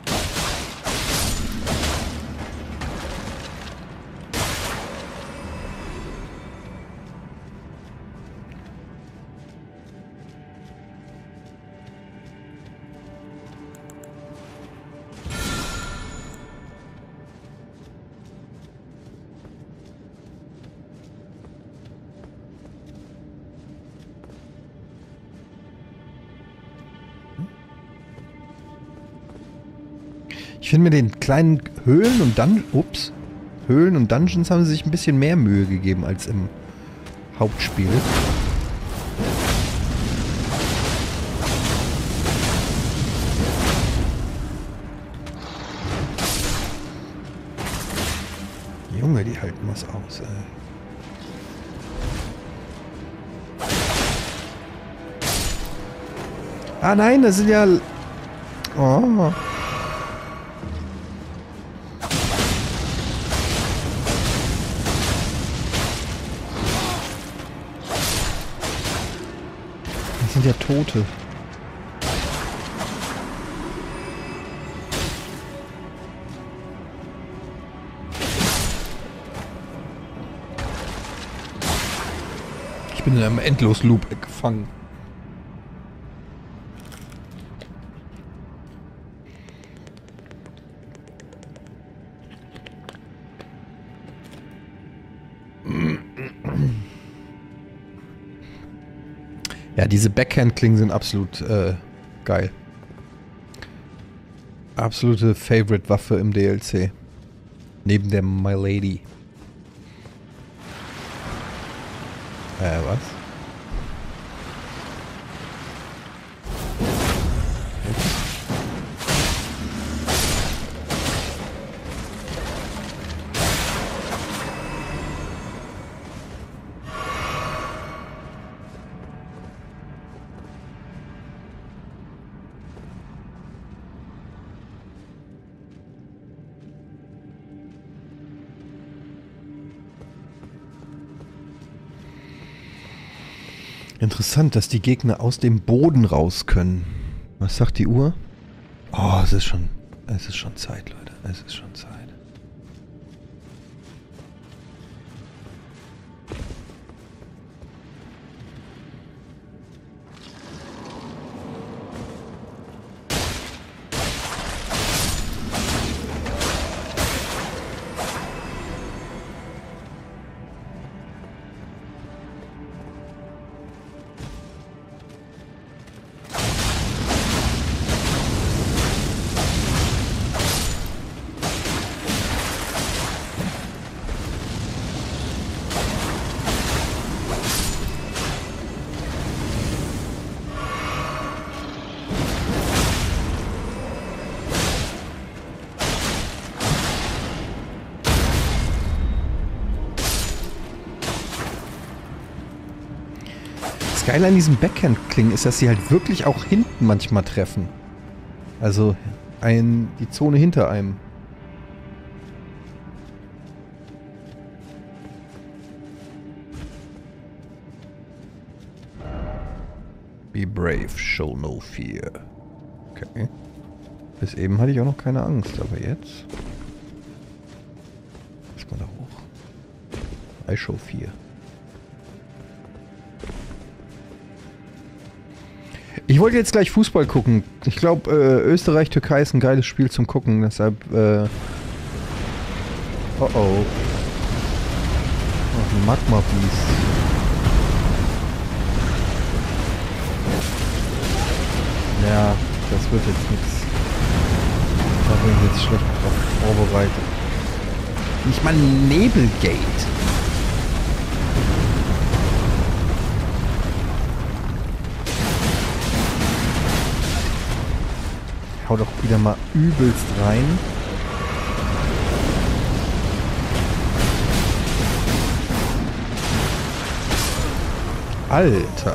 Ich finde, mit den kleinen Höhlen und Höhlen und Dungeons haben sie sich ein bisschen mehr Mühe gegeben als im Hauptspiel. Junge, die halten was aus, ey. Ah nein, das sind ja... Oh... Das sind ja Tote. Ich bin in einem Endlos-Loop gefangen. Ja, diese Backhand-Klingen sind absolut geil. Absolute Favorite-Waffe im DLC. Neben der My Lady. Was? Interessant, dass die Gegner aus dem Boden raus können. Was sagt die Uhr? Oh, es ist schon Zeit, Leute. Es ist schon Zeit. Das Geile an diesen Backhand-Klingen ist, dass sie halt wirklich auch hinten manchmal treffen. Also die Zone hinter einem. Be brave, show no fear. Okay. Bis eben hatte ich auch noch keine Angst, aber jetzt... Erstmal da hoch. I show fear. Ich wollte jetzt gleich Fußball gucken. Ich glaube, Österreich-Türkei ist ein geiles Spiel zum Gucken, deshalb, oh oh. Ein Magma-Beast. Ja, das wird jetzt nichts. Da bin ich jetzt schlecht drauf vorbereitet. Nicht mal Nebelgate. Hau doch wieder mal übelst rein. Alter.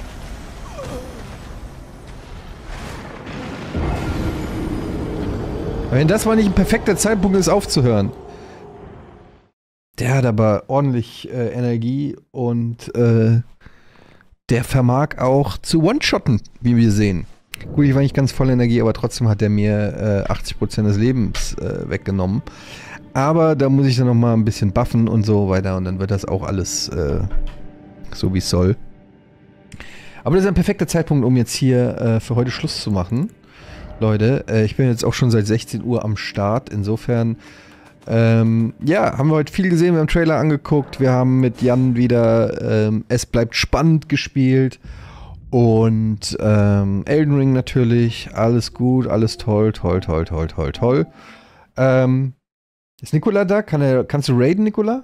Wenn das mal nicht ein perfekter Zeitpunkt ist, aufzuhören. Der hat aber ordentlich Energie und der vermag auch zu One-Shotten, wie wir sehen. Gut, ich war nicht ganz voll Energie, aber trotzdem hat er mir 80% des Lebens weggenommen. Aber da muss ich dann nochmal ein bisschen buffen und so weiter und dann wird das auch alles so wie es soll. Aber das ist ein perfekter Zeitpunkt, um jetzt hier für heute Schluss zu machen. Leute, ich bin jetzt auch schon seit 16 Uhr am Start. Insofern, ja, haben wir heute viel gesehen. Wir haben Trailer angeguckt. Wir haben mit Jan wieder Es bleibt spannend gespielt. Und Elden Ring natürlich. Alles gut, alles toll, toll, toll, toll, toll, toll. Ist Nikola da? Kannst du raiden, Nikola?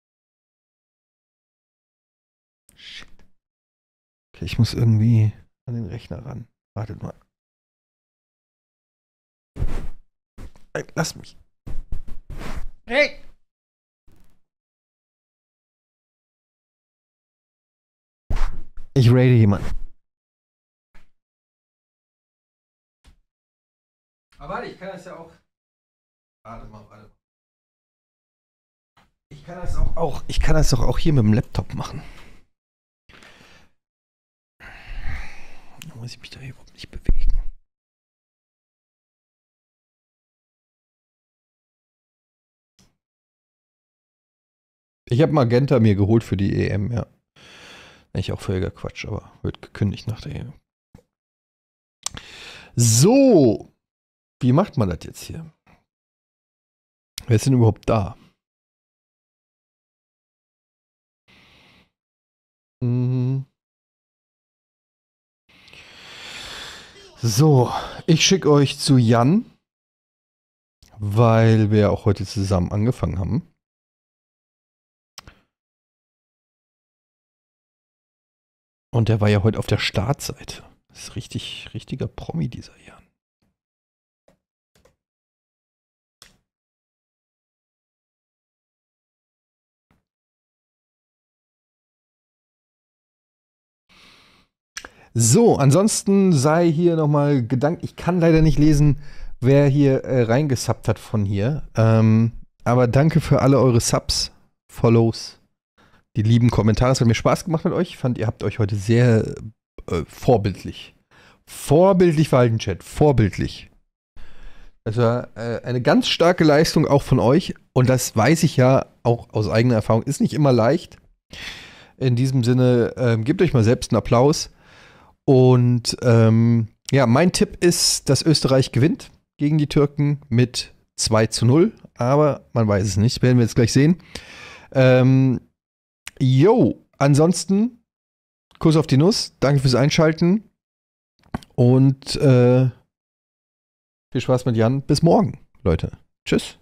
Shit. Okay, ich muss irgendwie an den Rechner ran. Wartet mal. Ey, lass mich. Hey! Ich raide jemanden. Aber warte, ich kann das ja auch. Warte mal. Ich kann das doch auch hier mit dem Laptop machen. Da muss ich mich da überhaupt nicht bewegen. Ich habe Magenta mir geholt für die EM, ja. Eigentlich auch völliger Quatsch, aber wird gekündigt nach der EM. So. Wie macht man das jetzt hier? Wer ist denn überhaupt da? So, ich schicke euch zu Jan, weil wir auch heute zusammen angefangen haben. Und der war ja heute auf der Startseite. Das ist richtiger Promi, dieser Jan. So, ansonsten sei hier nochmal Gedanke. Ich kann leider nicht lesen, wer hier reingesubbt hat von hier. Aber danke für alle eure Subs, Follows, die lieben Kommentare. Es hat mir Spaß gemacht mit euch. Ich fand, ihr habt euch heute sehr vorbildlich verhalten, Chat. Vorbildlich. Das war eine ganz starke Leistung auch von euch. Und das weiß ich ja auch aus eigener Erfahrung. Ist nicht immer leicht. In diesem Sinne, gebt euch mal selbst einen Applaus. Und ja, mein Tipp ist, dass Österreich gewinnt gegen die Türken mit 2:0. Aber man weiß es nicht. Werden wir jetzt gleich sehen. Ansonsten Kuss auf die Nuss. Danke fürs Einschalten. Und viel Spaß mit Jan. Bis morgen, Leute. Tschüss.